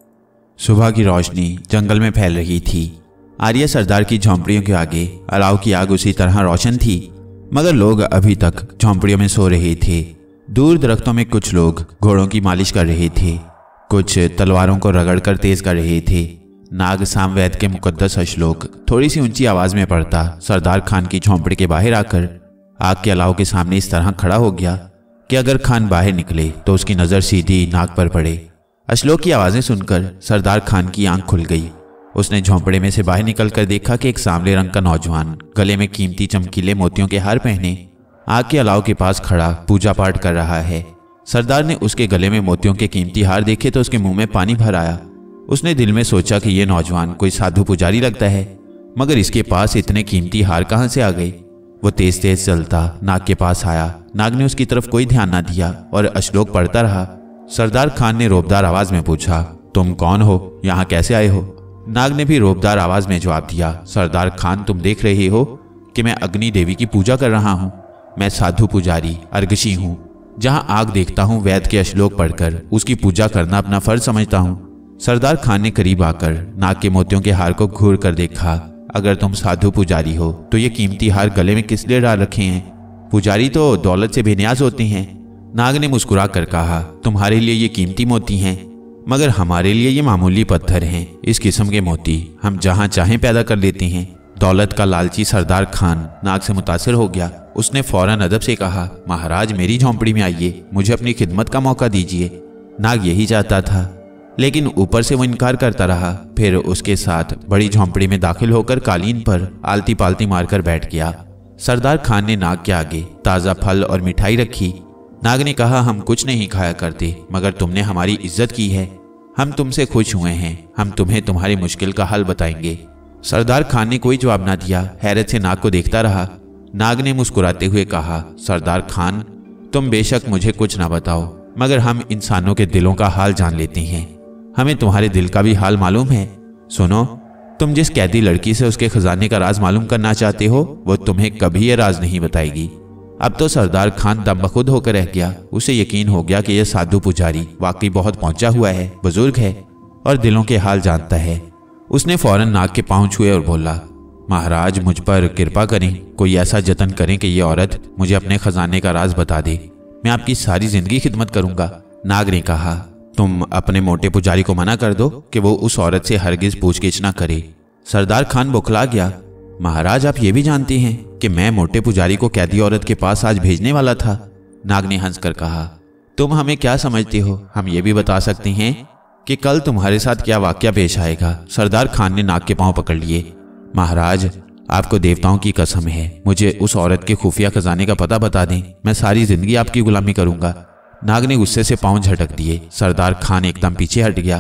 सुबह की रोशनी जंगल में फैल रही थी। आर्या सरदार की झोंपड़ियों के आगे अलाव की आग उसी तरह रोशन थी, मगर लोग अभी तक झोंपड़ियों में सो रहे थे। दूर दरख्तों में कुछ लोग घोड़ों की मालिश कर रहे थे, कुछ तलवारों को रगड़कर तेज कर रहे थे। नाग सामवेद के मुकद्दस श्लोक थोड़ी सी ऊंची आवाज में पढ़ता सरदार खान की झोंपड़ी के बाहर आकर आग के अलाव के सामने इस तरह खड़ा हो गया कि अगर खान बाहर निकले तो उसकी नजर सीधी नाग पर पड़े। श्लोक की आवाजें सुनकर सरदार खान की आंख खुल गई। उसने झोंपड़े में से बाहर निकलकर देखा कि एक सांवले रंग का नौजवान गले में कीमती चमकीले मोतियों के हार पहने आग के अलाव के पास खड़ा पूजा पाठ कर रहा है। सरदार ने उसके गले में मोतियों के कीमती हार देखे तो उसके मुंह में पानी भर आया। उसने दिल में सोचा कि यह नौजवान कोई साधु पुजारी लगता है, मगर इसके पास इतने कीमती हार कहां से आ गए। वो तेज तेज चलता नाग के पास आया। नाग ने उसकी तरफ कोई ध्यान ना दिया और श्लोक पढ़ता रहा। सरदार खान ने रोबदार आवाज में पूछा, तुम कौन हो, यहाँ कैसे आए हो? नाग ने भी रोबदार आवाज में जवाब दिया, सरदार खान, तुम देख रहे हो कि मैं अग्नि देवी की पूजा कर रहा हूँ। मैं साधु पुजारी अर्गशी हूँ। जहाँ आग देखता हूँ वैद के श्लोक पढ़कर उसकी पूजा करना अपना फर्ज समझता हूँ। सरदार खान ने करीब आकर नाग के मोतियों के हार को घूर कर देखा। अगर तुम साधु पुजारी हो तो ये कीमती हार गले में किस लिए डाल रखे हैं? पुजारी तो दौलत से बेनियाज होते हैं। नाग ने मुस्कुरा कर कहा, तुम्हारे लिए ये कीमती मोती हैं, मगर हमारे लिए ये मामूली पत्थर हैं। इस किस्म के मोती हम जहाँ चाहें पैदा कर लेते हैं। दौलत का लालची सरदार खान नाग से मुतासिर हो गया। उसने फौरन अदब से कहा, महाराज मेरी झोंपड़ी में आइए, मुझे अपनी खिदमत का मौका दीजिए। नाग यही चाहता था, लेकिन ऊपर से वो इनकार करता रहा। फिर उसके साथ बड़ी झोंपड़ी में दाखिल होकर कालीन पर आलती पालती मारकर बैठ गया। सरदार खान ने नाग के आगे ताज़ा फल और मिठाई रखी। नाग ने कहा, हम कुछ नहीं खाया करते, मगर तुमने हमारी इज्जत की है। हम तुमसे खुश हुए हैं। हम तुम्हें तुम्हारी मुश्किल का हल बताएंगे। सरदार खान ने कोई जवाब ना दिया, हैरत से नाग को देखता रहा। नाग ने मुस्कुराते हुए कहा, सरदार खान, तुम बेशक मुझे कुछ ना बताओ, मगर हम इंसानों के दिलों का हाल जान लेते हैं। हमें तुम्हारे दिल का भी हाल मालूम है। सुनो, तुम जिस कैदी लड़की से उसके खजाने का राज मालूम करना चाहते हो, वो तुम्हें कभी ये राज नहीं बताएगी। अब तो सरदार खान दम बखुद होकर रह गया। उसे यकीन हो गया कि यह साधु पुजारी वाकई बहुत पहुंचा हुआ है, बुजुर्ग है और दिलों के हाल जानता है। उसने फौरन नाग के पांव छुए और बोला, महाराज मुझ पर कृपा करें, कोई ऐसा जतन करें कि ये औरत मुझे अपने खजाने का राज बता दे। मैं आपकी सारी जिंदगी खिदमत करूंगा। नाग ने कहा, तुम अपने मोटे पुजारी को मना कर दो कि वो उस औरत से हरगिज पूछगिछ ना करे। सरदार खान बौखला गया। महाराज, आप ये भी जानते हैं कि मैं मोटे पुजारी को कैदी औरत के पास आज भेजने वाला था। नाग ने हंसकर कहा, तुम हमें क्या समझते हो? हम ये भी बता सकते हैं कि कल तुम्हारे साथ क्या वाकया पेश आएगा। सरदार खान ने नाग के पांव पकड़ लिए। महाराज, आपको देवताओं की कसम है, मुझे उस औरत के खुफिया खजाने का पता बता दें, मैं सारी जिंदगी आपकी गुलामी करूंगा। नाग ने गुस्से से पांव झटक दिए। सरदार खान एकदम पीछे हट गया।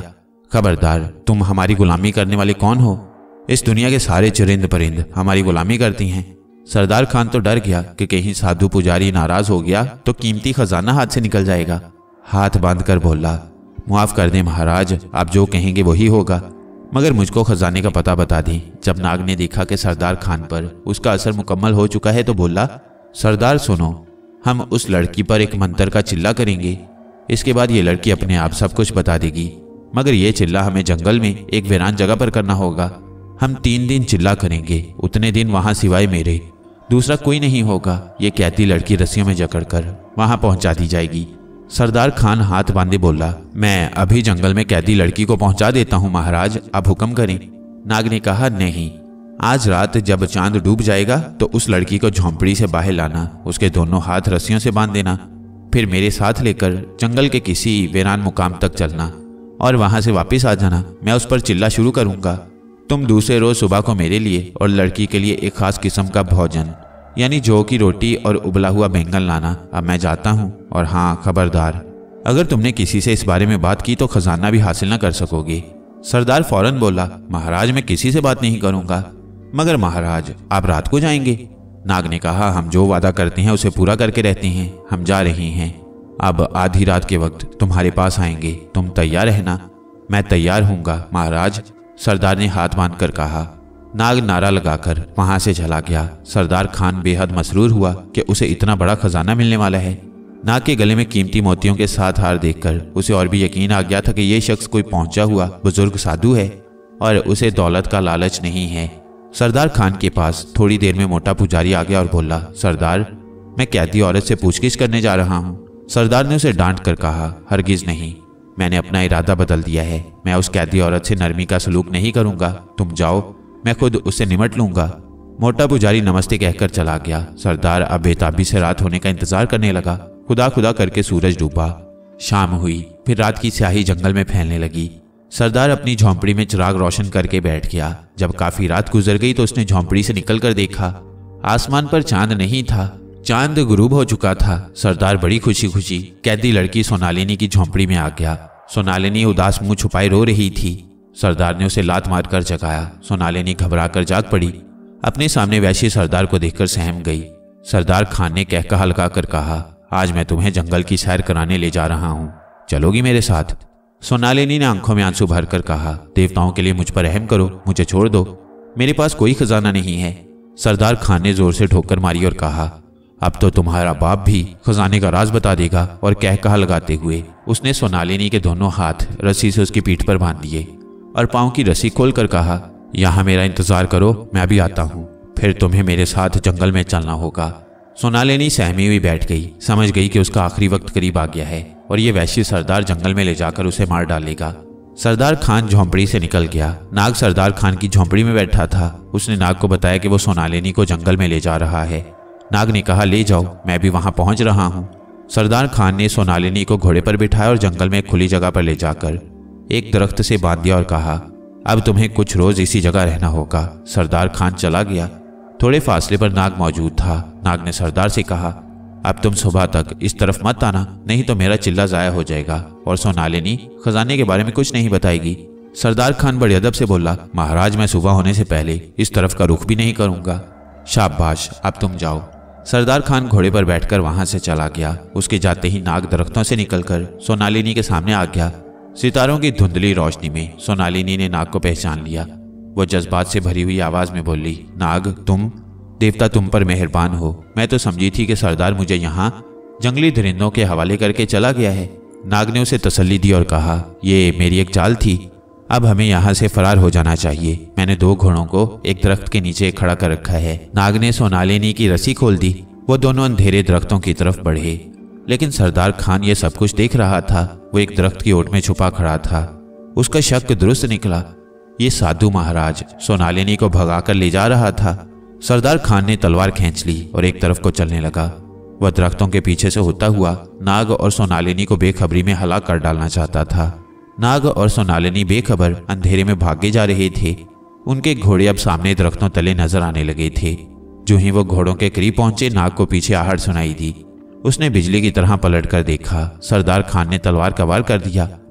खबरदार, तुम हमारी गुलामी करने वाले कौन हो? इस दुनिया के सारे चरिंद परिंद हमारी गुलामी करती हैं। सरदार खान तो डर गया कि कहीं साधु पुजारी नाराज हो गया तो कीमती खजाना हाथ से निकल जाएगा। हाथ बांधकर बोला, माफ कर दें महाराज, आप जो कहेंगे वही होगा, मगर मुझको खजाने का पता बता दें। जब नाग ने देखा कि सरदार खान पर उसका असर मुकम्मल हो चुका है तो बोला, सरदार सुनो, हम उस लड़की पर एक मंत्र का चिल्ला करेंगे। इसके बाद ये लड़की अपने आप सब कुछ बता देगी, मगर यह चिल्ला हमें जंगल में एक वीरान जगह पर करना होगा। हम तीन दिन चिल्ला करेंगे, उतने दिन वहां सिवाय मेरे दूसरा कोई नहीं होगा। ये कहती लड़की रस्सियों में जकड़कर वहां पहुंचा दी जाएगी। सरदार खान हाथ बांधे बोला, मैं अभी जंगल में कैदी लड़की को पहुंचा देता हूं महाराज, आप हुक्म करें। नाग ने कहा, नहीं, आज रात जब चांद डूब जाएगा तो उस लड़की को झोंपड़ी से बाहर लाना, उसके दोनों हाथ रस्सियों से बांध देना, फिर मेरे साथ लेकर जंगल के किसी वीरान मुकाम तक चलना और वहां से वापस आ जाना। मैं उस पर चिल्ला शुरू करूंगा। तुम दूसरे रोज सुबह को मेरे लिए और लड़की के लिए एक खास किस्म का भोजन यानी जौ की रोटी और उबला हुआ बैंगन लाना। अब मैं जाता हूँ। और हाँ खबरदार, अगर तुमने किसी से इस बारे में बात की तो खजाना भी हासिल न कर सकोगे। सरदार फौरन बोला, महाराज मैं किसी से बात नहीं करूंगा। मगर महाराज आप रात को जाएंगे? नाग ने कहा, हम जो वादा करते हैं उसे पूरा करके रहते हैं। हम जा रहे हैं, अब आधी रात के वक्त तुम्हारे पास आएंगे, तुम तैयार रहना। मैं तैयार हूंगा महाराज, सरदार ने हाथ बांधकर कहा। नाग नारा लगाकर वहां से चला गया। सरदार खान बेहद मसरूर हुआ कि उसे इतना बड़ा खजाना मिलने वाला है। नाग के गले में कीमती मोतियों के साथ हार देखकर उसे और भी यकीन आ गया था कि यह शख्स कोई पहुंचा हुआ बुजुर्ग साधु है और उसे दौलत का लालच नहीं है। सरदार खान के पास थोड़ी देर में मोटा पुजारी आ गया और बोला, सरदार मैं कैदी औरत से पूछगिछ करने जा रहा हूँ। सरदार ने उसे डांट कर कहा, हरगिज नहीं, मैंने अपना इरादा बदल दिया है। मैं उस कैदी औरत से नरमी का सलूक नहीं करूंगा। तुम जाओ, मैं खुद उससे निमट लूंगा। मोटा पुजारी नमस्ते कहकर चला गया। सरदार अब बेताबी से रात होने का इंतजार करने लगा। खुदा खुदा करके सूरज डूबा, शाम हुई, फिर रात की स्याही जंगल में फैलने लगी। सरदार अपनी झोंपड़ी में चिराग रोशन करके बैठ गया। जब काफी रात गुजर गई तो उसने झोंपड़ी से निकलकर देखा, आसमान पर चांद नहीं था, चांद गुरूब हो चुका था। सरदार बड़ी खुशी खुशी कैदी लड़की सोनालिनी की झोंपड़ी में आ गया। सोनालिनी उदास मुंह छुपाए रो रही थी। सरदार ने उसे लात मारकर जगाया। सोनालिनी घबराकर जाग पड़ी। अपने सामने वैश्य सरदार को देखकर सहम गई। सरदार खान ने कहका हल्का कर कहा, आज मैं तुम्हें जंगल की सैर कराने ले जा रहा हूँ, चलोगी मेरे साथ? सोनालिनी ने आंखों में आंसू भरकर कहा, देवताओं के लिए मुझ पर रहम करो, मुझे छोड़ दो, मेरे पास कोई खजाना नहीं है। सरदार खान ने जोर से ठोकर मारी और कहा, अब तो तुम्हारा बाप भी खजाने का राज बता देगा। और कह कहा लगाते हुए उसने सोनालिनी के दोनों हाथ रस्सी से उसकी पीठ पर बांध दिए और पांव की रस्सी खोलकर कहा, यहाँ मेरा इंतजार करो, मैं अभी आता हूँ, फिर तुम्हें मेरे साथ जंगल में चलना होगा। सोनालिनी सहमी हुई बैठ गई, समझ गई कि उसका आखिरी वक्त करीब आ गया है और ये वैश्य सरदार जंगल में ले जाकर उसे मार डालेगा। सरदार खान झोंपड़ी से निकल गया। नाग सरदार खान की झोंपड़ी में बैठा था। उसने नाग को बताया कि वो सोनालिनी को जंगल में ले जा रहा है। नाग ने कहा, ले जाओ, मैं भी वहां पहुंच रहा हूँ। सरदार खान ने सोनालिनी को घोड़े पर बिठाया और जंगल में खुली जगह पर ले जाकर एक दरख्त से बांध दिया और कहा, अब तुम्हें कुछ रोज इसी जगह रहना होगा। सरदार खान चला गया। थोड़े फासले पर नाग मौजूद था। नाग ने सरदार से कहा, अब तुम सुबह तक इस तरफ मत आना, नहीं तो मेरा चिल्ला जाया हो जाएगा और सोनालिनी खजाने के बारे में कुछ नहीं बताएगी। सरदार खान बड़े अदब से बोला, महाराज मैं सुबह होने से पहले इस तरफ का रुख भी नहीं करूंगा। शाबाश, अब तुम जाओ। सरदार खान घोड़े पर बैठकर वहां से चला गया। उसके जाते ही नाग दरख्तों से निकलकर सोनालिनी के सामने आ गया। सितारों की धुंधली रोशनी में सोनालिनी ने नाग को पहचान लिया। वो जज्बात से भरी हुई आवाज में बोली, नाग तुम? देवता तुम पर मेहरबान हो। मैं तो समझी थी कि सरदार मुझे यहाँ जंगली दरिंदों के हवाले करके चला गया है। नाग ने उसे तसल्ली दी और कहा, ये मेरी एक चाल थी, अब हमें यहाँ से फरार हो जाना चाहिए। मैंने दो घोड़ों को एक दरख्त के नीचे खड़ा कर रखा है। नाग ने सोनालिनी की रस्सी खोल दी। वो दोनों अंधेरे दरख्तों की तरफ बढ़े, लेकिन सरदार खान ये सब कुछ देख रहा था। वो एक दरख्त की ओट में छुपा खड़ा था। उसका शक दुरुस्त निकला। ये साधु महाराज सोनालिनी को भगाकर ले जा रहा था। सरदार खान ने तलवार खींच ली और एक तरफ को चलने लगा। वह दरख्तों के पीछे से होता हुआ नाग और सोनालिनी को बेखबरी में हलाक कर डालना चाहता था। नाग और सोनालिनी बेखबर अंधेरे में भागे जा रहे थे। उनके घोड़े अब सामने दरख्तों तले नजर आने लगे थे। जो ही वो घोड़ों के करीब पहुंचे, नाग को पीछे आहट सुनाई दी। उसने बिजली की तरह पलट कर देखा। सरदार खान ने तलवार का वार कर दिया।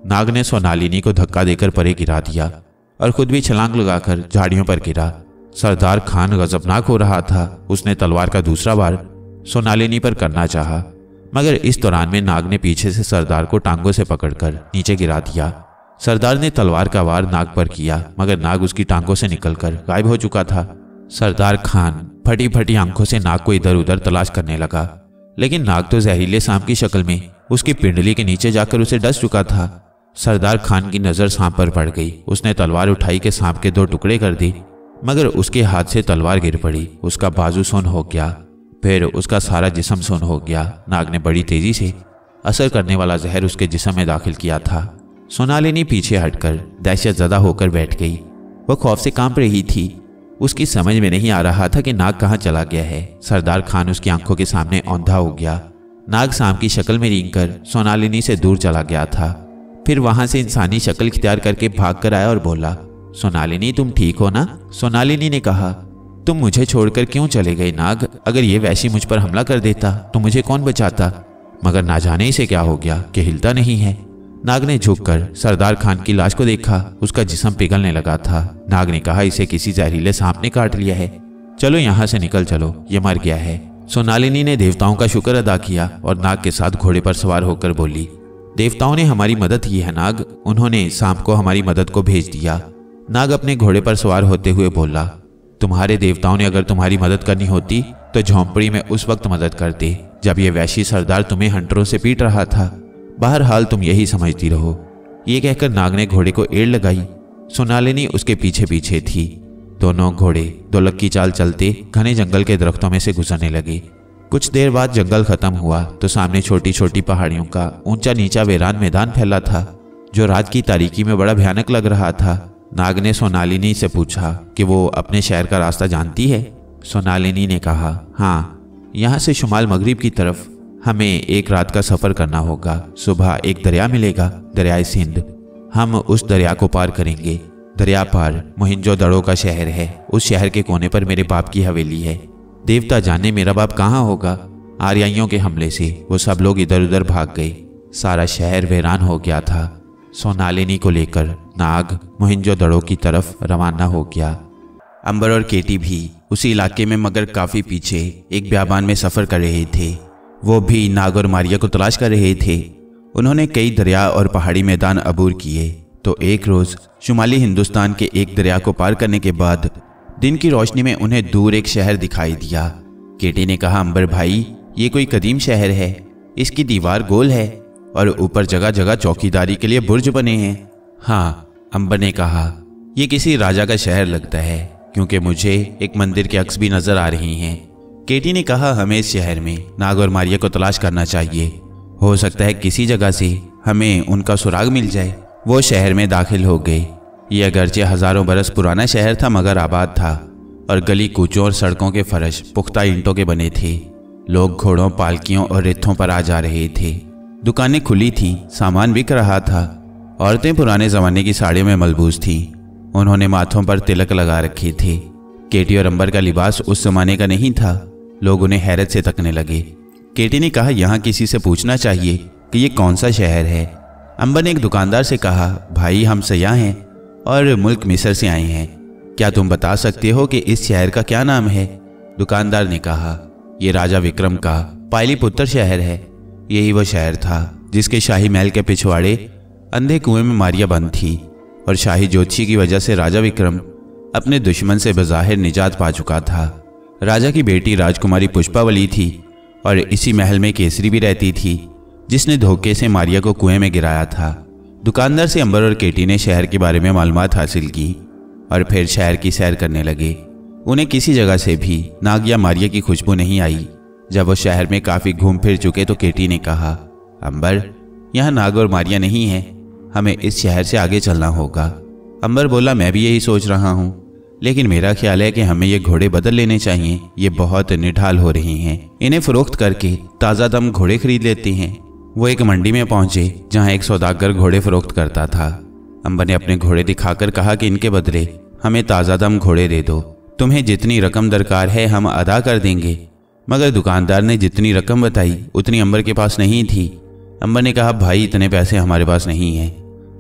नाग ने सोनालिनी को धक्का देकर परे गिरा दिया और खुद भी छलांग लगाकर झाड़ियों पर गिरा। सरदार खान गजबनाक हो रहा था। उसने तलवार का दूसरा वार सोनालिनी पर करना चाहा, मगर इस दौरान में नाग ने पीछे से सरदार को टांगों से पकड़कर नीचे गिरा दिया। सरदार ने तलवार का वार नाग पर किया, मगर नाग उसकी टांगों से निकलकर गायब हो चुका था। सरदार खान फटी फटी आंखों से नाग को इधर उधर तलाश करने लगा, लेकिन नाग तो जहरीले सांप की शक्ल में उसकी पिंडली के नीचे जाकर उसे डस चुका था। सरदार खान की नजर सांप पर पड़ गई। उसने तलवार उठाई के सांप के दो टुकड़े कर दी, मगर उसके हाथ से तलवार गिर पड़ी। उसका बाजू सुन्न हो गया, फिर उसका सारा जिस्म सुन्न हो गया। नाग ने बड़ी तेजी से असर करने वाला जहर उसके जिस्म में दाखिल किया था। सोनालिनी पीछे हटकर दहशत ज़दा होकर बैठ गई। वह खौफ से कांप रही थी। उसकी समझ में नहीं आ रहा था कि नाग कहाँ चला गया है। सरदार खान उसकी आंखों के सामने औंधा हो गया। नाग सांप की शक्ल में रेंगकर सोनालिनी से दूर चला गया था। फिर वहां से इंसानी शक्ल इख्तियार करके भाग कर आया और बोला, सोनालिनी तुम ठीक हो ना? सोनालिनी ने कहा, तुम मुझे छोड़कर क्यों चले गए नाग? अगर ये वैसी मुझ पर हमला कर देता तो मुझे कौन बचाता? मगर ना जाने इसे क्या हो गया कि हिलता नहीं है। नाग ने झुककर सरदार खान की लाश को देखा। उसका जिस्म पिघलने लगा था। नाग ने कहा, इसे किसी जहरीले सांप ने काट लिया है। चलो यहाँ से निकल चलो, ये मर गया है। सोनालिनी ने देवताओं का शुक्र अदा किया और नाग के साथ घोड़े पर सवार होकर बोली, देवताओं ने हमारी मदद की है नाग। उन्होंने सांप को हमारी मदद को भेज दिया। नाग अपने घोड़े पर सवार होते हुए बोला, तुम्हारे देवताओं ने अगर तुम्हारी मदद करनी होती तो झोंपड़ी में उस वक्त मदद करते जब ये वैशी सरदार तुम्हें हंटरों से पीट रहा था। बहरहाल तुम यही समझती रहो। ये कहकर नाग ने घोड़े को एड़ लगाई। सोनालिनी उसके पीछे पीछे थी। दोनों घोड़े दो लक्की चाल चलते घने जंगल के दरख्तों में से गुजरने लगे। कुछ देर बाद जंगल खत्म हुआ तो सामने छोटी छोटी पहाड़ियों का ऊंचा नीचा वीरान मैदान फैला था, जो रात की तारीकी में बड़ा भयानक लग रहा था। नाग ने सोनालिनी से पूछा कि वो अपने शहर का रास्ता जानती है। सोनालिनी ने कहा, हाँ, यहाँ से शुमाल मगरिब की तरफ हमें एक रात का सफ़र करना होगा। सुबह एक दरिया मिलेगा, दरियाए सिंध। हम उस दरिया को पार करेंगे। दरिया पार मोहिंजोदड़ो का शहर है। उस शहर के कोने पर मेरे बाप की हवेली है। देवता जाने मेरा बाप कहाँ होगा। आर्याइयों के हमले से वो सब लोग इधर उधर भाग गए। सारा शहर वीरान हो गया था। सोनालिनी को लेकर नाग मोहिंजोदड़ो की तरफ रवाना हो गया। अंबर और केटी भी उसी इलाके में मगर काफ़ी पीछे एक बियाबान में सफ़र कर रहे थे। वो भी नाग और मारिया को तलाश कर रहे थे। उन्होंने कई दरिया और पहाड़ी मैदान अबूर किए तो एक रोज़ शुमाली हिंदुस्तान के एक दरिया को पार करने के बाद दिन की रोशनी में उन्हें दूर एक शहर दिखाई दिया। केटी ने कहा, अंबर भाई, ये कोई कदीम शहर है। इसकी दीवार गोल है और ऊपर जगह जगह चौकीदारी के लिए बुर्ज बने हैं। हाँ, अंबर ने कहा, ये किसी राजा का शहर लगता है क्योंकि मुझे एक मंदिर के अक्स भी नजर आ रही हैं। केटी ने कहा, हमें इस शहर में नाग और मारिया को तलाश करना चाहिए। हो सकता है किसी जगह से हमें उनका सुराग मिल जाए। वो शहर में दाखिल हो गए। ये अगरचे हजारों बरस पुराना शहर था मगर आबाद था और गली कूचों और सड़कों के फर्श पुख्ता ईंटों के बने थे। लोग घोड़ों, पालकियों और रिथों पर आ जा रहे थे। दुकानें खुली थीं, सामान बिक रहा था। औरतें पुराने ज़माने की साड़ियों में मलबूस थीं। उन्होंने माथों पर तिलक लगा रखे थे। केटी और अंबर का लिबास उस जमाने का नहीं था। लोग उन्हें हैरत से तकने लगे। केटी ने कहा, यहाँ किसी से पूछना चाहिए कि ये कौन सा शहर है। अंबर ने एक दुकानदार से कहा, भाई, हम सयाह हैं और मुल्क मिस्र से आए हैं। क्या तुम बता सकते हो कि इस शहर का क्या नाम है? दुकानदार ने कहा, यह राजा विक्रम का पायलीपुत्र शहर है। यही वो शहर था जिसके शाही महल के पिछवाड़े अंधे कुएं में मारिया बंद थी और शाही ज्योतिषी की वजह से राजा विक्रम अपने दुश्मन से बज़ाहिर निजात पा चुका था। राजा की बेटी राजकुमारी पुष्पावली थी और इसी महल में केसरी भी रहती थी जिसने धोखे से मारिया को कुएं में गिराया था। दुकानदार से अंबर और केटी ने शहर के बारे में मालूमात हासिल की और फिर शहर की सैर करने लगे। उन्हें किसी जगह से भी नाग या मारिया की खुशबू नहीं आई। जब वो शहर में काफ़ी घूम फिर चुके तो केटी ने कहा, अंबर, यहाँ नाग और मारिया नहीं है। हमें इस शहर से आगे चलना होगा। अंबर बोला, मैं भी यही सोच रहा हूँ, लेकिन मेरा ख्याल है कि हमें ये घोड़े बदल लेने चाहिए। ये बहुत निढाल हो रही हैं। इन्हें फरोख्त करके ताज़ा दम घोड़े खरीद लेते हैं। वो एक मंडी में पहुंचे जहां एक सौदागर घोड़े फरोख्त करता था। अंबर ने अपने घोड़े दिखाकर कहा कि इनके बदले हमें ताज़ा दम घोड़े दे दो। तुम्हें जितनी रकम दरकार है हम अदा कर देंगे। मगर दुकानदार ने जितनी रकम बताई उतनी अंबर के पास नहीं थी। अंबर ने कहा, भाई, इतने पैसे हमारे पास नहीं हैं।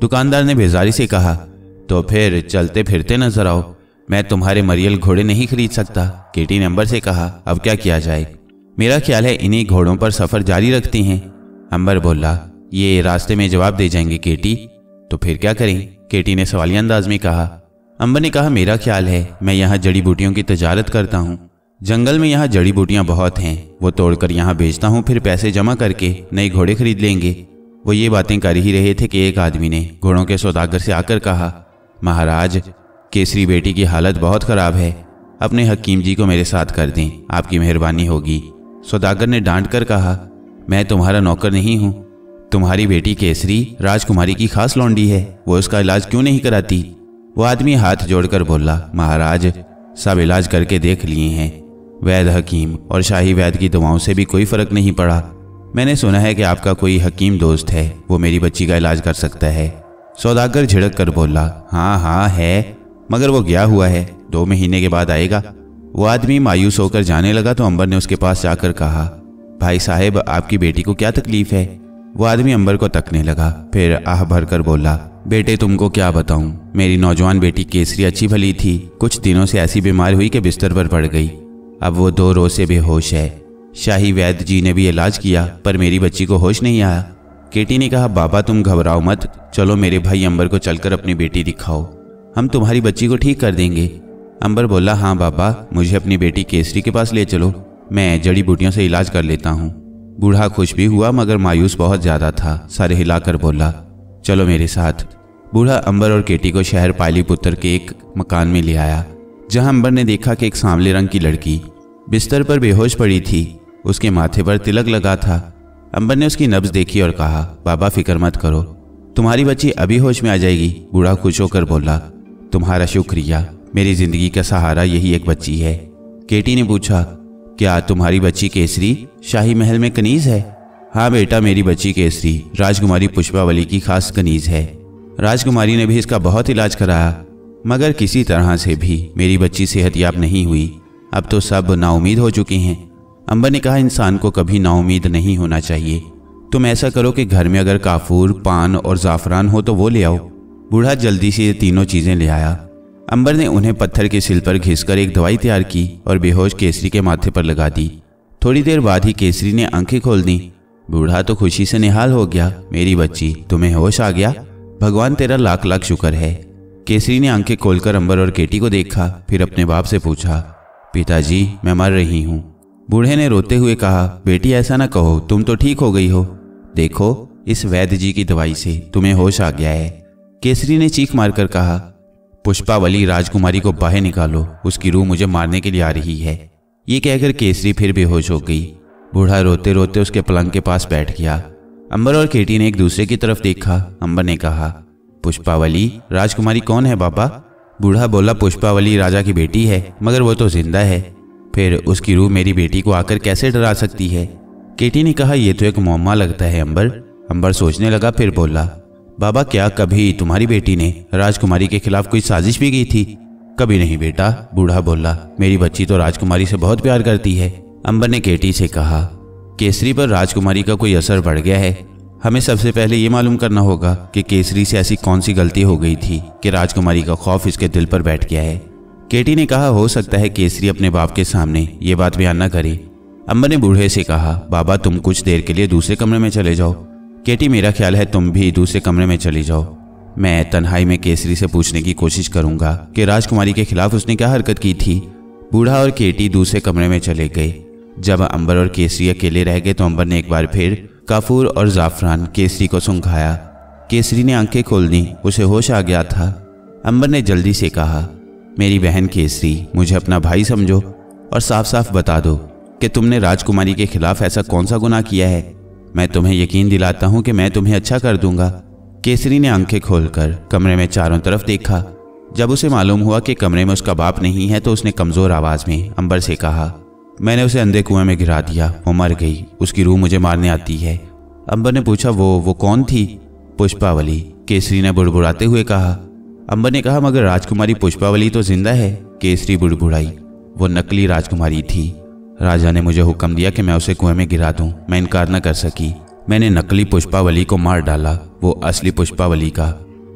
दुकानदार ने बेजारी से कहा, तो फिर चलते फिरते नजर आओ, मैं तुम्हारे मरियल घोड़े नहीं खरीद सकता। केटी ने अंबर से कहा, अब क्या किया जाए? मेरा ख्याल है इन्हीं घोड़ों पर सफर जारी रखते हैं। अंबर बोला, ये रास्ते में जवाब दे जाएंगे केटी। तो फिर क्या करें? केटी ने सवालिया अंदाज में कहा। अंबर ने कहा, मेरा ख्याल है मैं यहाँ जड़ी बूटियों की तजारत करता हूँ। जंगल में यहाँ जड़ी बूटियाँ बहुत हैं, वो तोड़कर यहाँ बेचता हूँ, फिर पैसे जमा करके नए घोड़े खरीद लेंगे। वो ये बातें कर ही रहे थे कि एक आदमी ने घोड़ों के सौदागर से आकर कहा, महाराज, केसरी बेटी की हालत बहुत ख़राब है, अपने हकीम जी को मेरे साथ कर दें, आपकी मेहरबानी होगी। सौदागर ने डांट कर कहा, मैं तुम्हारा नौकर नहीं हूँ, तुम्हारी बेटी केसरी राजकुमारी की खास लौंडी है, वो उसका इलाज क्यों नहीं कराती? वो आदमी हाथ जोड़कर बोला, महाराज, सब इलाज करके देख लिए हैं, वैद हकीम और शाही वैद की दवाओं से भी कोई फ़र्क नहीं पड़ा। मैंने सुना है कि आपका कोई हकीम दोस्त है, वो मेरी बच्ची का इलाज कर सकता है। सौदागर झिड़क कर बोला, हाँ हाँ है, मगर वो गया हुआ है, दो महीने के बाद आएगा। वो आदमी मायूस होकर जाने लगा तो अंबर ने उसके पास जाकर कहा, भाई साहब, आपकी बेटी को क्या तकलीफ है? वो आदमी अंबर को तकने लगा, फिर आह भर कर बोला, बेटे तुमको क्या बताऊं, मेरी नौजवान बेटी केसरी अच्छी भली थी, कुछ दिनों से ऐसी बीमार हुई कि बिस्तर पर पड़ गई। अब वो दो रोज से बेहोश है। शाही वैद्य जी ने भी इलाज किया पर मेरी बच्ची को होश नहीं आया। केटी ने कहा, बाबा तुम घबराओ मत, चलो मेरे भाई अंबर को चलकर अपनी बेटी दिखाओ, हम तुम्हारी बच्ची को ठीक कर देंगे। अंबर बोला, हाँ बाबा, मुझे अपनी बेटी केसरी के पास ले चलो, मैं जड़ी बूटियों से इलाज कर लेता हूँ। बूढ़ा खुश भी हुआ मगर मायूस बहुत ज़्यादा था, सर हिलाकर बोला, चलो मेरे साथ। बूढ़ा अंबर और केटी को शहर पालीपुत्र के एक मकान में ले आया, जहाँ अंबर ने देखा कि एक सांवले रंग की लड़की बिस्तर पर बेहोश पड़ी थी, उसके माथे पर तिलक लगा था। अंबर ने उसकी नब्ज देखी और कहा, बाबा फिक्र मत करो, तुम्हारी बच्ची अभी होश में आ जाएगी। बूढ़ा खुश होकर बोला, तुम्हारा शुक्रिया, मेरी जिंदगी का सहारा यही एक बच्ची है। केटी ने पूछा, क्या तुम्हारी बच्ची केसरी शाही महल में कनीज है? हाँ बेटा, मेरी बच्ची केसरी राजकुमारी पुष्पावली की खास कनीज है। राजकुमारी ने भी इसका बहुत इलाज कराया मगर किसी तरह से भी मेरी बच्ची सेहतयाब नहीं हुई। अब तो सब नाउमीद हो चुके हैं। अंबर ने कहा, इंसान को कभी नाउमीद नहीं होना चाहिए। तुम ऐसा करो कि घर में अगर काफूर, पान और ज़ाफ़रान हो तो वो ले आओ। बूढ़ा जल्दी से ये तीनों चीज़ें ले आया। अंबर ने उन्हें पत्थर के सिल पर घिसकर एक दवाई तैयार की और बेहोश केसरी के माथे पर लगा दी। थोड़ी देर बाद ही केसरी ने आंखें खोल दी। बूढ़ा तो खुशी से निहाल हो गया, मेरी बच्ची, तुम्हें होश आ गया, भगवान तेरा लाख लाख शुक्र है। केसरी ने आंखें खोलकर अंबर और केटी को देखा, फिर अपने बाप से पूछा, पिताजी मैं मर रही हूँ। बूढ़े ने रोते हुए कहा, बेटी ऐसा ना कहो, तुम तो ठीक हो गई हो, देखो इस वैद्य जी की दवाई से तुम्हें होश आ गया है। केसरी ने चीख मारकर कहा, पुष्पावली राजकुमारी को बाहर निकालो, उसकी रूह मुझे मारने के लिए आ रही है। ये कहकर केसरी फिर बेहोश हो गई। बूढ़ा रोते रोते उसके पलंग के पास बैठ गया। अंबर और केटी ने एक दूसरे की तरफ देखा। अंबर ने कहा, पुष्पावली राजकुमारी कौन है बाबा? बूढ़ा बोला, पुष्पावली राजा की बेटी है मगर वो तो जिंदा है, फिर उसकी रूह मेरी बेटी को आकर कैसे डरा सकती है? केटी ने कहा, यह तो एक मुअम्मा लगता है अंबर। अंबर सोचने लगा, फिर बोला, बाबा क्या कभी तुम्हारी बेटी ने राजकुमारी के खिलाफ कोई साजिश भी की थी? कभी नहीं बेटा, बूढ़ा बोला, मेरी बच्ची तो राजकुमारी से बहुत प्यार करती है। अंबर ने केटी से कहा, केसरी पर राजकुमारी का कोई असर बढ़ गया है, हमें सबसे पहले ये मालूम करना होगा कि केसरी से ऐसी कौन सी गलती हो गई थी कि राजकुमारी का खौफ इसके दिल पर बैठ गया है। केटी ने कहा, हो सकता है केसरी अपने बाप के सामने ये बात बयान न करे। अंबर ने बूढ़े से कहा, बाबा तुम कुछ देर के लिए दूसरे कमरे में चले जाओ। केटी मेरा ख्याल है तुम भी दूसरे कमरे में चली जाओ, मैं तन्हाई में केसरी से पूछने की कोशिश करूंगा कि राजकुमारी के खिलाफ उसने क्या हरकत की थी। बूढ़ा और केटी दूसरे कमरे में चले गए। जब अंबर और केसरी अकेले रह गए तो अंबर ने एक बार फिर काफूर और ज़ाफ़रान केसरी को सुंघाया। केसरी ने आंखें खोल दी, उसे होश आ गया था। अंबर ने जल्दी से कहा, मेरी बहन केसरी, मुझे अपना भाई समझो और साफ साफ बता दो कि तुमने राजकुमारी के खिलाफ ऐसा कौन सा गुनाह किया है। मैं तुम्हें यकीन दिलाता हूँ कि मैं तुम्हें अच्छा कर दूंगा। केसरी ने आंखें खोलकर कमरे में चारों तरफ देखा। जब उसे मालूम हुआ कि कमरे में उसका बाप नहीं है तो उसने कमज़ोर आवाज़ में अंबर से कहा, मैंने उसे अंधे कुएं में गिरा दिया, वो मर गई, उसकी रूह मुझे मारने आती है। अंबर ने पूछा, वो वो कौन थी? पुष्पावली, केसरी ने बुड़बुड़ाते हुए कहा। अंबर ने कहा, मगर राजकुमारी पुष्पावली तो जिंदा है। केसरी बुड़बुड़ाई, वो नकली राजकुमारी थी। राजा ने मुझे हुक्म दिया कि मैं उसे कुएं में गिरा दूं। मैं इनकार न कर सकी। मैंने नकली पुष्पावली को मार डाला, वो असली पुष्पावली का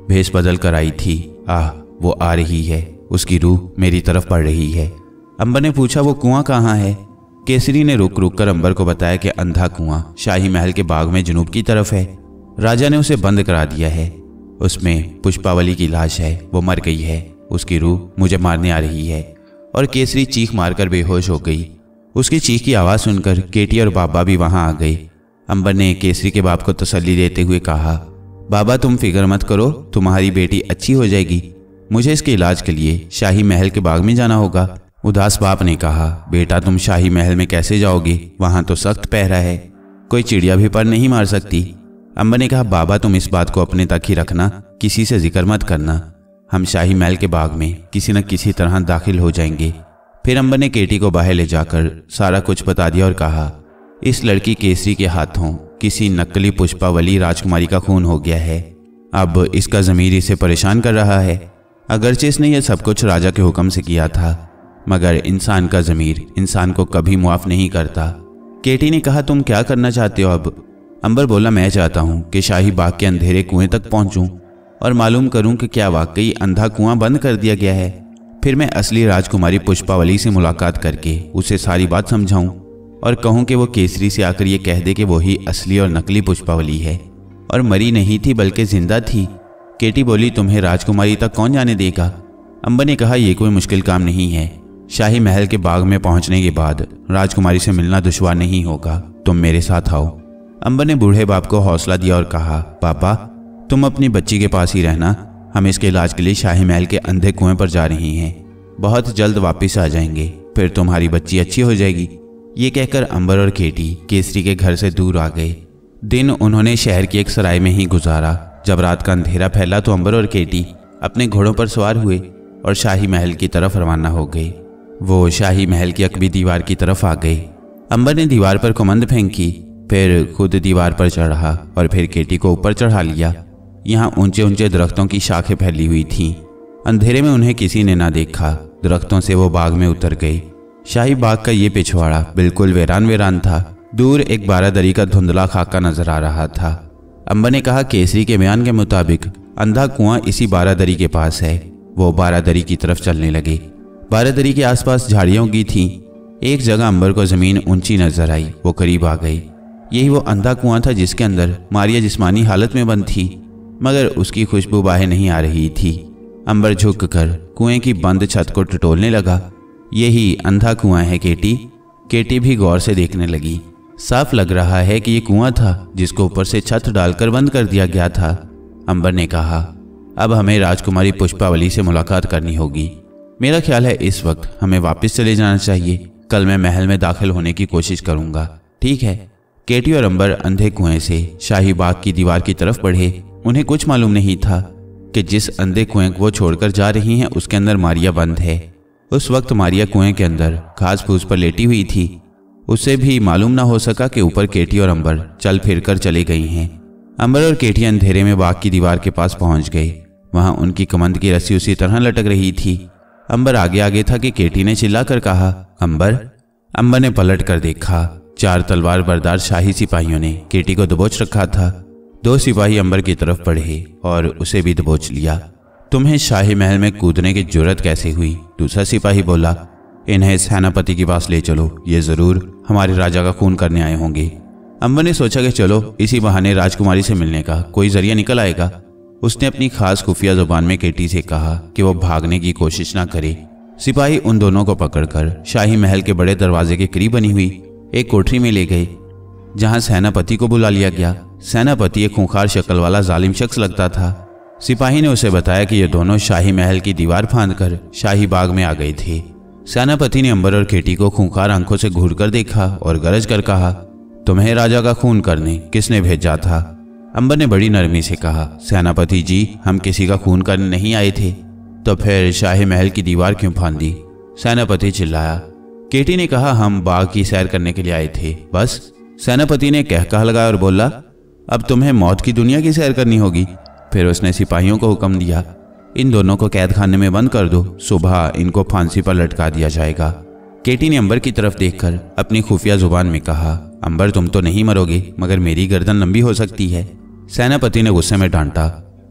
भेष बदल कर आई थी। आह, वो आ रही है, उसकी रूह मेरी तरफ पड़ रही है। अंबर ने पूछा, वो कुआं कहाँ है? केसरी ने रुक रुक कर अंबर को बताया कि अंधा कुआं शाही महल के बाग में जुनूब की तरफ है। राजा ने उसे बंद करा दिया है। उसमें पुष्पावली की लाश है, वो मर गई है। उसकी रूह मुझे मारने आ रही है। और केसरी चीख मारकर बेहोश हो गई। उसकी चीख की आवाज़ सुनकर केटी और बाबा भी वहां आ गए। अंबर ने केसरी के बाप को तसल्ली देते हुए कहा, बाबा तुम फिक्र मत करो, तुम्हारी बेटी अच्छी हो जाएगी। मुझे इसके इलाज के लिए शाही महल के बाग में जाना होगा। उदास बाप ने कहा, बेटा तुम शाही महल में कैसे जाओगे? वहां तो सख्त पहरा है, कोई चिड़िया भी पर नहीं मार सकती। अंबर ने कहा, बाबा तुम इस बात को अपने तक ही रखना, किसी से जिक्र मत करना। हम शाही महल के बाग में किसी न किसी तरह दाखिल हो जाएंगे। फिर अंबर ने केटी को बाहर ले जाकर सारा कुछ बता दिया और कहा, इस लड़की केसरी के हाथों किसी नकली पुष्पावली राजकुमारी का खून हो गया है। अब इसका ज़मीर इसे परेशान कर रहा है। अगरचे इसने यह सब कुछ राजा के हुक्म से किया था, मगर इंसान का ज़मीर इंसान को कभी मुआफ़ नहीं करता। केटी ने कहा, तुम क्या करना चाहते हो अब? अंबर बोला, मैं चाहता हूँ कि शाही बाग के अंधेरे कुएं तक पहुँचूँ और मालूम करूँ कि क्या वाकई अंधा कुआं बंद कर दिया गया है। फिर मैं असली राजकुमारी पुष्पावली से मुलाकात करके उसे सारी बात समझाऊँ और कहूँ कि वो केसरी से आकर ये कह दे कि वही असली और नकली पुष्पावली है और मरी नहीं थी बल्कि जिंदा थी। केटी बोली, तुम्हें राजकुमारी तक कौन जाने देगा? अंबर ने कहा, यह कोई मुश्किल काम नहीं है। शाही महल के बाग में पहुंचने के बाद राजकुमारी से मिलना दुश्वार नहीं होगा, तुम मेरे साथ आओ। अंबर ने बूढ़े बाप को हौसला दिया और कहा, पापा तुम अपनी बच्ची के पास ही रहना, हम इसके इलाज के लिए शाही महल के अंधे कुएं पर जा रही हैं, बहुत जल्द वापस आ जाएंगे, फिर तुम्हारी बच्ची अच्छी हो जाएगी। ये कहकर अंबर और केटी केसरी के घर से दूर आ गए। दिन उन्होंने शहर की एक सराय में ही गुजारा। जब रात का अंधेरा फैला तो अंबर और केटी अपने घोड़ों पर सवार हुए और शाही महल की तरफ रवाना हो गए। वो शाही महल की अकबी दीवार की तरफ आ गए। अंबर ने दीवार पर कुमंद फेंकी, फिर खुद दीवार पर चढ़ा और फिर केटी को ऊपर चढ़ा लिया। यहाँ ऊंचे ऊंचे दरख्तों की शाखें फैली हुई थीं। अंधेरे में उन्हें किसी ने ना देखा। दरख्तों से वो बाग में उतर गए। शाही बाग का ये पिछवाड़ा बिल्कुल वीरान वीरान था। दूर एक बारादरी का धुंधला खाका नजर आ रहा था। अंबर ने कहा, केसरी के बयान के मुताबिक अंधा कुआं इसी बारादरी के पास है। वो बारादरी की तरफ चलने लगे। बारादरी के आसपास झाड़ियां उगी थीं। एक जगह अंबर को जमीन ऊंची नजर आई। वो करीब आ गई। यही वो अंधा कुआं था जिसके अंदर मारिया जिस्मानी हालत में बंद थी, मगर उसकी खुशबू बाहर नहीं आ रही थी। अंबर झुक कर कुएं की बंद छत को टटोलने लगा। यही अंधा कुआं है केटी। केटी भी गौर से देखने लगी। साफ लग रहा है कि ये कुआं था जिसको ऊपर से छत डालकर बंद कर दिया गया था। अंबर ने कहा, अब हमें राजकुमारी पुष्पावली से मुलाकात करनी होगी। मेरा ख्याल है इस वक्त हमें वापस चले जाना चाहिए। कल मैं महल में दाखिल होने की कोशिश करूंगा, ठीक है? केटी और अंबर अंधे कुएं से शाही बाग की दीवार की तरफ बढ़े। उन्हें कुछ मालूम नहीं था कि जिस अंधे कुएं को वो छोड़कर जा रही हैं उसके अंदर मारिया बंद है। उस वक्त मारिया कुएं के अंदर घास फूस पर लेटी हुई थी। उससे भी मालूम ना हो सका कि ऊपर केटी और अंबर चल फिर कर चली गई हैं। अंबर और केटी अंधेरे में बाग की दीवार के पास पहुंच गए। वहां उनकी कमंद की रस्सी उसी तरह लटक रही थी। अंबर आगे आगे था कि केटी ने चिल्लाकर कहा, अंबर। अंबर ने पलट कर देखा। चार तलवार बरदार शाही सिपाहियों ने केटी को दबोच रखा था। दो सिपाही अंबर की तरफ बढ़े और उसे भी दबोच लिया। तुम्हें शाही महल में कूदने की जुर्रत कैसे हुई? दूसरा सिपाही बोला, इन्हें सेनापति के पास ले चलो, ये जरूर हमारे राजा का खून करने आए होंगे। अंबर ने सोचा कि चलो इसी बहाने राजकुमारी से मिलने का कोई जरिया निकल आएगा। उसने अपनी खास खुफिया जुबान में केटी से कहा कि वो भागने की कोशिश ना करे। सिपाही उन दोनों को पकड़कर शाही महल के बड़े दरवाजे के करीब बनी हुई एक कोठरी में ले गए, जहां सेनापति को बुला लिया गया। सेनापति एक खूंखार शक्ल वाला जालिम शख्स लगता था। सिपाही ने उसे बताया कि ये दोनों शाही महल की दीवार फांदकर शाही बाग में आ गए थे। सेनापति ने अंबर और केटी को खूंखार आंखों से घूर कर देखा और गरज कर कहा, तुम्हें राजा का खून करने किसने भेजा था? अंबर ने बड़ी नरमी से कहा, सेनापति जी, हम किसी का खून करने नहीं आए थे। तो फिर शाही महल की दीवार क्यों फांदी? सेनापति चिल्लाया। केटी ने कहा, हम बाग की सैर करने के लिए आए थे, बस। सेनापति ने कहकहा लगाया और बोला, अब तुम्हें मौत की दुनिया की सैर करनी होगी। फिर उसने सिपाहियों को हुक्म दिया, इन दोनों को कैद खाने में बंद कर दो, सुबह इनको फांसी पर लटका दिया जाएगा। केटी ने अंबर की तरफ देखकर अपनी खुफिया जुबान में कहा, अंबर तुम तो नहीं मरोगे, मगर मेरी गर्दन लंबी हो सकती है। सेनापति ने गुस्से में डांटा,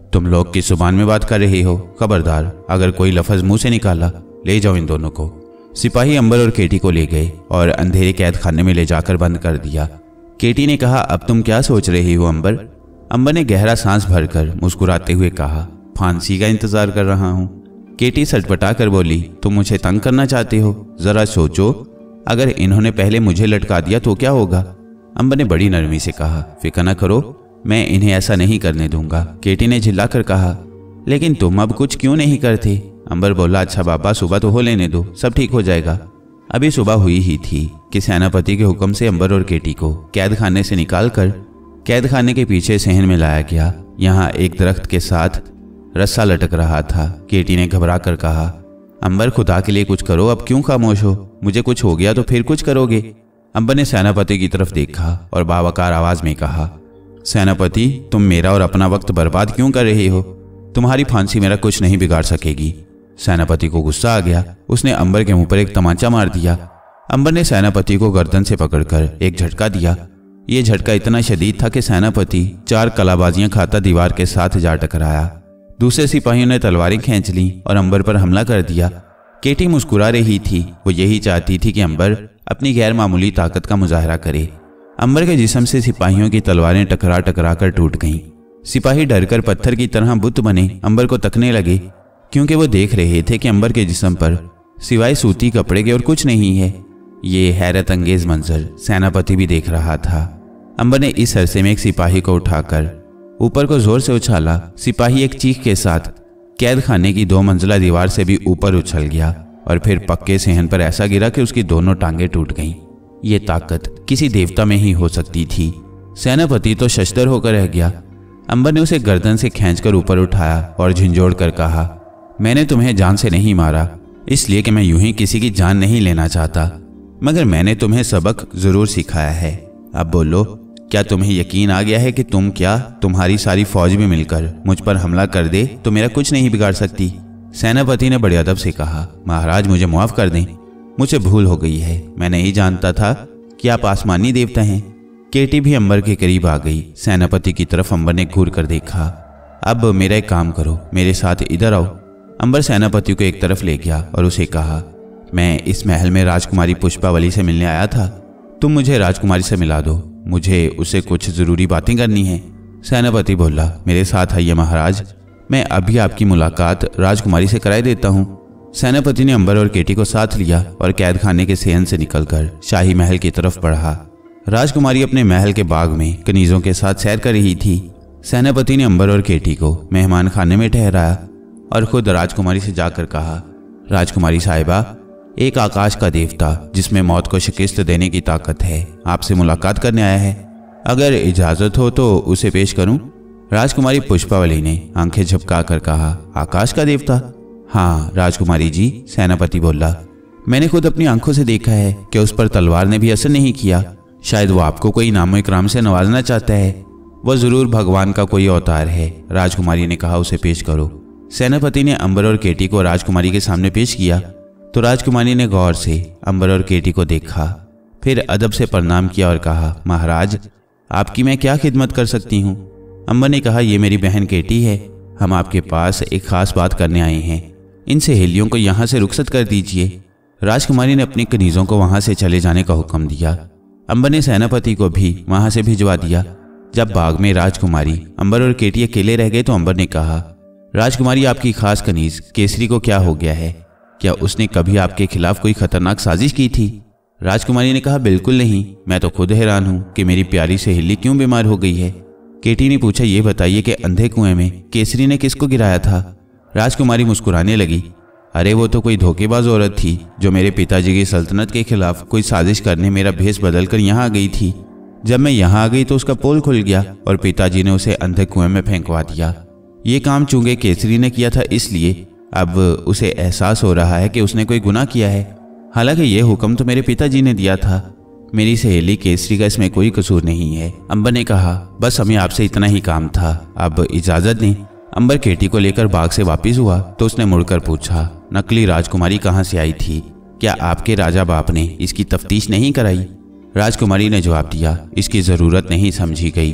तुम लोग किस जुबान में बात कर रही हो? खबरदार, अगर कोई लफ्ज मुंह से निकाला ले जाओ इन दोनों को। सिपाही अंबर और केटी को ले गए और अंधेरे कैद खाने में ले जाकर बंद कर दिया। केटी ने कहा, अब तुम क्या सोच रही हो अंबर? अंबर ने गहरा सांस भरकर मुस्कुराते हुए कहा, फांसी का इंतजार कर रहा हूँ। केटी सटपटा कर बोली, तुम मुझे तंग करना चाहते हो? जरा सोचो, अगर इन्होंने पहले मुझे लटका दिया तो क्या होगा? अंबर ने बड़ी नरमी से कहा, फिक्र न करो, मैं इन्हें ऐसा नहीं करने दूंगा। केटी ने झिल्लाकर कहा, लेकिन तुम अब कुछ क्यों नहीं करते? अंबर बोला, अच्छा बाबा, सुबह तो हो लेने दो, सब ठीक हो जाएगा। अभी सुबह हुई ही थी कि सेनापति के हुक्म से अंबर और केटी को कैद खाने से निकालकर कैद खाने के पीछे सहन में लाया गया। यहाँ एक दरख्त के साथ रस्सा लटक रहा था। केटी ने घबरा कर कहा, अंबर, खुदा के लिए कुछ करो, अब क्यों खामोश हो? मुझे कुछ हो गया तो फिर कुछ करोगे? अंबर ने सेनापति की तरफ देखा और बावकार आवाज में कहा, सेनापति, तुम मेरा और अपना वक्त बर्बाद क्यों कर रहे हो? तुम्हारी फांसी मेरा कुछ नहीं बिगाड़ सकेगी। सेनापति को गुस्सा आ गया। उसने अंबर के मुंह पर एक तमाचा मार दिया। अंबर ने सेनापति को गर्दन से पकड़कर एक झटका दिया। ये झटका इतना शदीद था कि सेनापति चार कलाबाजियां खाता दीवार के साथ जा टकराया। दूसरे सिपाहियों ने तलवारें खींच ली और अंबर पर हमला कर दिया। केटी मुस्कुरा रही थी। वो यही चाहती थी कि अंबर अपनी गैर मामूली ताकत का मुजाहरा करे। अंबर के जिस्म से सिपाहियों की तलवारें टकरा टकरा कर टूट गईं। सिपाही डरकर पत्थर की तरह बुत बने अंबर को तकने लगे, क्योंकि वो देख रहे थे कि अंबर के जिस्म पर सिवाय सूती कपड़े के और कुछ नहीं है। ये हैरत अंगेज मंजर सेनापति भी देख रहा था। अंबर ने इस अरसे में एक सिपाही को उठाकर ऊपर को जोर से उछाला। सिपाही एक चीख के साथ कैद खाने की दो मंजिला दीवार से भी ऊपर उछल गया और फिर पक्के सेहन पर ऐसा गिरा कि उसकी दोनों टांगें टूट गईं। ये ताकत किसी देवता में ही हो सकती थी। सेनापति तो शशदर होकर रह गया। अंबर ने उसे गर्दन से खींचकर ऊपर उठाया और झिंझोड़ कर कहा, मैंने तुम्हें जान से नहीं मारा, इसलिए कि मैं यूं ही किसी की जान नहीं लेना चाहता, मगर मैंने तुम्हें सबक जरूर सिखाया है। अब बोलो, क्या तुम्हें यकीन आ गया है कि तुम क्या तुम्हारी सारी फौज भी मिलकर मुझ पर हमला कर दे तो मेरा कुछ नहीं बिगाड़ सकती? सेनापति ने बड़े अदब से कहा, महाराज, मुझे माफ कर दें, मुझे भूल हो गई है। मैं नहीं जानता था कि आप आसमानी देवता हैं। केटी भी अंबर के करीब आ गई। सेनापति की तरफ अंबर ने घूर कर देखा। अब मेरा एक काम करो, मेरे साथ इधर आओ। अंबर सेनापति को एक तरफ ले गया और उसे कहा, मैं इस महल में राजकुमारी पुष्पावली से मिलने आया था, तुम मुझे राजकुमारी से मिला दो, मुझे उससे कुछ जरूरी बातें करनी है। सेनापति बोला, मेरे साथ आइए महाराज, मैं अभी आपकी मुलाकात राजकुमारी से कराए देता हूँ। सेनापति ने अंबर और केटी को साथ लिया और कैद खाने के सेहन से निकलकर शाही महल की तरफ बढ़ा। राजकुमारी अपने महल के बाग में कनीजों के साथ सैर कर रही थी। सेनापति ने अंबर और केटी को मेहमान खाने में ठहराया और खुद राजकुमारी से जाकर कहा, राजकुमारी साहिबा, एक आकाश का देवता जिसमें मौत को शिकस्त देने की ताकत है आपसे मुलाकात करने आया है, अगर इजाजत हो तो उसे पेश करूं? राजकुमारी पुष्पावली ने आंखें झपका कर कहा, आकाश का देवता? हाँ राजकुमारी जी, सेनापति बोला, मैंने खुद अपनी आंखों से देखा है कि उस पर तलवार ने भी असर नहीं किया। शायद वो आपको कोई नामो इकराम से नवाजना चाहता है। वह जरूर भगवान का कोई अवतार है। राजकुमारी ने कहा, उसे पेश करो। सेनापति ने अंबर और केटी को राजकुमारी के सामने पेश किया तो राजकुमारी ने गौर से अंबर और केटी को देखा, फिर अदब से प्रणाम किया और कहा, महाराज, आपकी मैं क्या खिदमत कर सकती हूँ? अंबर ने कहा, ये मेरी बहन केटी है, हम आपके पास एक खास बात करने आए हैं, इन सहेलियों को यहाँ से रुखसत कर दीजिए। राजकुमारी ने अपनी कनीजों को वहाँ से चले जाने का हुक्म दिया। अंबर ने सेनापति को भी वहाँ से भिजवा दिया। जब बाग में राजकुमारी, अंबर और केटी अकेले रह गए तो अंबर ने कहा, राजकुमारी, आपकी खास कनीज केसरी को क्या हो गया है? क्या उसने कभी आपके खिलाफ कोई खतरनाक साजिश की थी? राजकुमारी ने कहा, बिल्कुल नहीं, मैं तो खुद हैरान हूँ कि मेरी प्यारी सहेली क्यों बीमार हो गई है। केटी ने पूछा, ये बताइए कि अंधे कुएं में केसरी ने किसको गिराया था? राजकुमारी मुस्कुराने लगी, अरे वो तो कोई धोखेबाज औरत थी जो मेरे पिताजी की सल्तनत के खिलाफ कोई साजिश करने मेरा भेष बदलकर यहाँ आ गई थी। जब मैं यहाँ आ गई तो उसका पोल खुल गया और पिताजी ने उसे अंधे कुएं में फेंकवा दिया। ये काम चूंकि केसरी ने किया था, इसलिए अब उसे एहसास हो रहा है कि उसने कोई गुनाह किया है। हालांकि ये हुक्म तो मेरे पिताजी ने दिया था। मेरी सहेली केसरी का इसमें कोई कसूर नहीं है। अंबर ने कहा, बस हमें आपसे इतना ही काम था, अब इजाजत दें। अंबर केटी को लेकर बाग से वापिस हुआ तो उसने मुड़कर पूछा, नकली राजकुमारी कहाँ से आई थी? क्या आपके राजा बाप ने इसकी तफ्तीश नहीं कराई? राजकुमारी ने जवाब दिया, इसकी जरूरत नहीं समझी गई।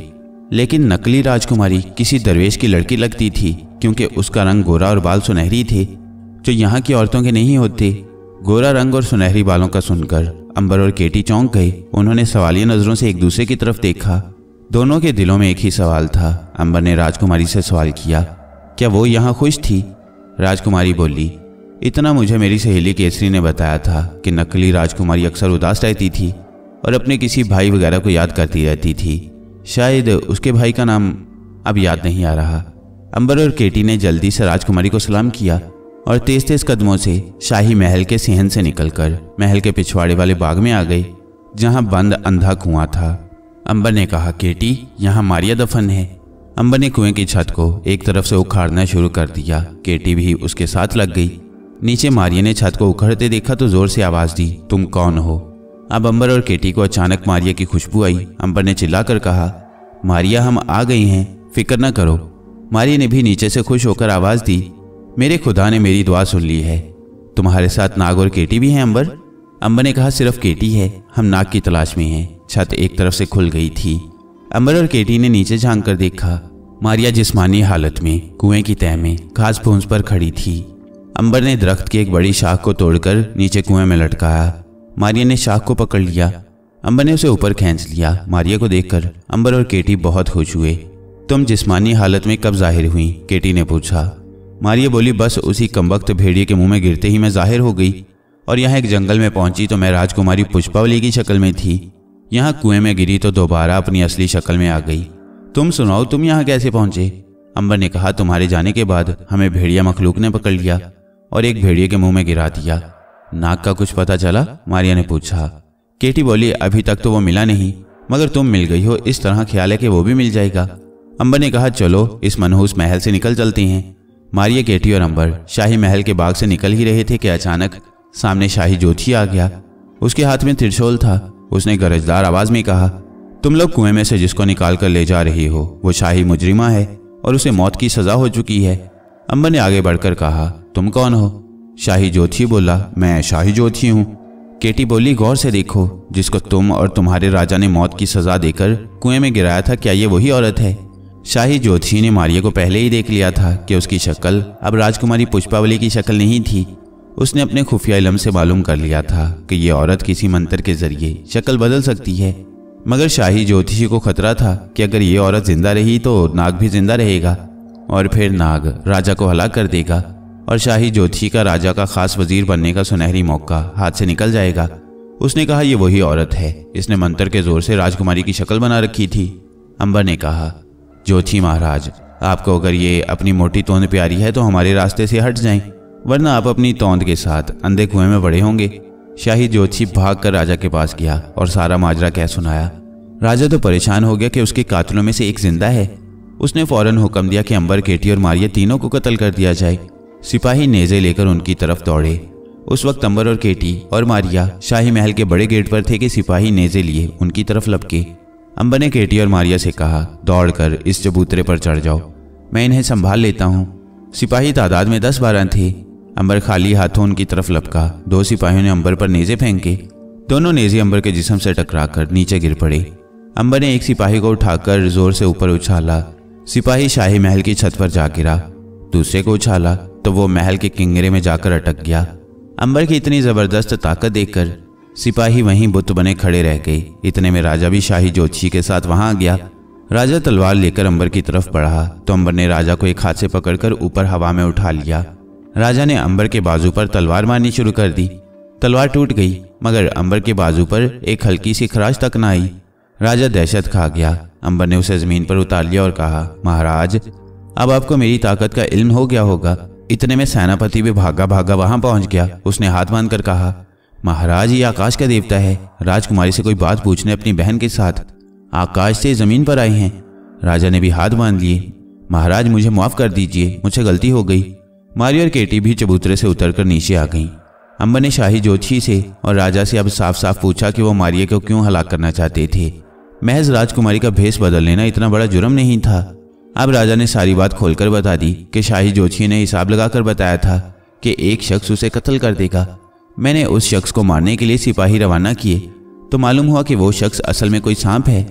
लेकिन नकली राजकुमारी किसी दरवेश की लड़की लगती थी, क्योंकि उसका रंग गोरा और बाल सुनहरी थे, जो यहाँ की औरतों के नहीं होते। गोरा रंग और सुनहरी बालों का सुनकर अंबर और केटी चौंक गए। उन्होंने सवालिया नजरों से एक दूसरे की तरफ देखा। दोनों के दिलों में एक ही सवाल था। अंबर ने राजकुमारी से सवाल किया, क्या वो यहाँ खुश थी? राजकुमारी बोली, इतना मुझे मेरी सहेली केसरी ने बताया था कि नकली राजकुमारी अक्सर उदास रहती थी और अपने किसी भाई वगैरह को याद करती रहती थी। शायद उसके भाई का नाम अब याद नहीं आ रहा। अंबर और केटी ने जल्दी से राजकुमारी को सलाम किया और तेज तेज कदमों से शाही महल के सहन से निकलकर महल के पिछवाड़े वाले बाग में आ गए, जहां बंद अंधा कुआं था। अंबर ने कहा, केटी, यहाँ मारिया दफन है। अंबर ने कुएं की छत को एक तरफ से उखाड़ना शुरू कर दिया। केटी भी उसके साथ लग गई। नीचे मारिया ने छत को उखड़ते देखा तो जोर से आवाज दी, तुम कौन हो? अब अंबर और केटी को अचानक मारिया की खुशबू आई। अंबर ने चिल्लाकर कहा, मारिया, हम आ गई हैं, फिक्र न करो। मारिया ने भी नीचे से खुश होकर आवाज दी, मेरे खुदा ने मेरी दुआ सुन ली है। तुम्हारे साथ नाग और केटी भी हैं अंबर? अंबर ने कहा, सिर्फ केटी है, हम नाग की तलाश में हैं। छत एक तरफ से खुल गई थी। अंबर और केटी ने नीचे झांक कर देखा। मारिया जिस्मानी हालत में कुएं की तह में घास फूस पर खड़ी थी। अंबर ने दरख्त की एक बड़ी शाख को तोड़कर नीचे कुएं में लटकाया। मारिया ने शाख को पकड़ लिया। अंबर ने उसे ऊपर खींच लिया। मारिया को देखकर अंबर और केटी बहुत खुश हुए। तुम जिस्मानी हालत में कब जाहिर हुई? केटी ने पूछा। मारिया बोली, बस उसी कमबख्त भेड़िए के मुंह में गिरते ही मैं जाहिर हो गई और यहाँ एक जंगल में पहुंची तो मैं राजकुमारी पुष्पावली की शक्ल में थी। यहाँ कुएं में गिरी तो दोबारा अपनी असली शक्ल में आ गई। तुम सुनाओ, तुम यहाँ कैसे पहुंचे? अंबर ने कहा, तुम्हारे जाने के बाद हमें भेड़िया मखलूक ने पकड़ लिया और एक भेड़िए के मुंह में गिरा दिया। नाग का कुछ पता चला? मारिया ने पूछा। केटी बोली, अभी तक तो वो मिला नहीं, मगर तुम मिल गई हो, इस तरह ख्याल है कि वो भी मिल जाएगा। अंबर ने कहा, चलो इस मनहूस महल से निकल चलते हैं। मारिया, केटी और अंबर शाही महल के बाग से निकल ही रहे थे कि अचानक सामने शाही ज्योति आ गया। उसके हाथ में त्रिशूल था। उसने गरजदार आवाज में कहा, तुम लोग कुएं में से जिसको निकाल कर ले जा रही हो वो शाही मुजरिमा है और उसे मौत की सजा हो चुकी है। अंबर ने आगे बढ़कर कहा, तुम कौन हो? शाही ज्योति बोला, मैं शाही ज्योति हूँ। केटी बोली, गौर से देखो, जिसको तुम और तुम्हारे राजा ने मौत की सजा देकर कुएं में गिराया था, क्या ये वही औरत है? शाही ज्योति ने मारिया को पहले ही देख लिया था कि उसकी शक्ल अब राजकुमारी पुष्पावली की शक्ल नहीं थी। उसने अपने खुफिया इल्म से मालूम कर लिया था कि ये औरत किसी मंत्र के जरिए शक्ल बदल सकती है। मगर शाही ज्योतिषी को खतरा था कि अगर ये औरत जिंदा रही तो नाग भी जिंदा रहेगा और फिर नाग राजा को हलाक कर देगा और शाही ज्योतिषी का राजा का खास वजीर बनने का सुनहरी मौका हाथ से निकल जाएगा। उसने कहा, ये वही औरत है, इसने मंत्र के जोर से राजकुमारी की शक्ल बना रखी थी। अंबर ने कहा, ज्योति महाराज, आपको अगर ये अपनी मोटी तोंद प्यारी है तो हमारे रास्ते से हट जाएं, वरना आप अपनी तोंद के साथ अंधे कुएं में बड़े होंगे। शाही ज्योतिषी भाग कर राजा के पास गया और सारा माजरा कह सुनाया। राजा तो परेशान हो गया कि उसके कातिलों में से एक जिंदा है। उसने फौरन हुक्म दिया कि अंबर, केटी और मारिया तीनों को कत्ल कर दिया जाए। सिपाही नेज़े लेकर उनकी तरफ दौड़े। उस वक्त अंबर और केटी और मारिया शाही महल के बड़े गेट पर थे कि सिपाही नेज़े लिए उनकी तरफ लपके। अंबर ने केटी और मारिया से कहा, दौड़कर इस चबूतरे पर चढ़ जाओ, मैं इन्हें संभाल लेता हूँ। सिपाही तादाद में दस बारह थे। अंबर खाली हाथों उनकी तरफ लपका। दो सिपाहियों ने अंबर पर नेज़े फेंके। दोनों नेज़े अंबर के जिस्म से टकराकर नीचे गिर पड़े। अंबर ने एक सिपाही को उठाकर जोर से ऊपर उछाला। सिपाही शाही महल की छत पर जा गिरा। दूसरे को उछाला तो वो महल के किंगरे में जाकर अटक गया। अंबर की इतनी जबरदस्त ताकत देखकर सिपाही वहीं बुत बने खड़े रह गए। इतने में राजा भी शाही ज्योतिषी के साथ वहां आ गया। राजा तलवार लेकर अंबर की तरफ बढ़ा तो अंबर ने राजा को एक हाथ से पकड़कर ऊपर हवा में उठा लिया। राजा ने अंबर के बाजू पर तलवार मारनी शुरू कर दी। तलवार टूट गई, मगर अंबर के बाजू पर एक हल्की सी खराश तक न आई। राजा दहशत खा गया। अंबर ने उसे जमीन पर उतार लिया और कहा, महाराज, अब आपको मेरी ताकत का इल्म हो गया होगा। इतने में सेनापति भी भागा भागा वहां पहुंच गया। उसने हाथ बांधकर कहा, महाराज, ये आकाश का देवता है। राजकुमारी से कोई बात पूछने अपनी बहन के साथ आकाश से जमीन पर आए हैं। राजा ने भी हाथ बांध लिए। महाराज, मुझे माफ कर दीजिए, मुझसे गलती हो गई। मारिया और केटी भी चबूतरे से उतरकर नीचे आ गईं। अंबर ने शाही ज्योतिषी से और राजा से अब साफ साफ पूछा कि वो मारिया को क्यों हलाक करना चाहते थे। महज राजकुमारी का भेष बदल लेना इतना बड़ा जुर्म नहीं था। अब राजा ने सारी बात खोलकर बता दी कि शाही ज्योतिषी ने हिसाब लगाकर बताया था कि एक शख्स उसे कत्ल कर देगा। मैंने उस शख्स को मारने के लिए सिपाही रवाना किए तो मालूम हुआ कि वो शख्स असल में कोई सांप है।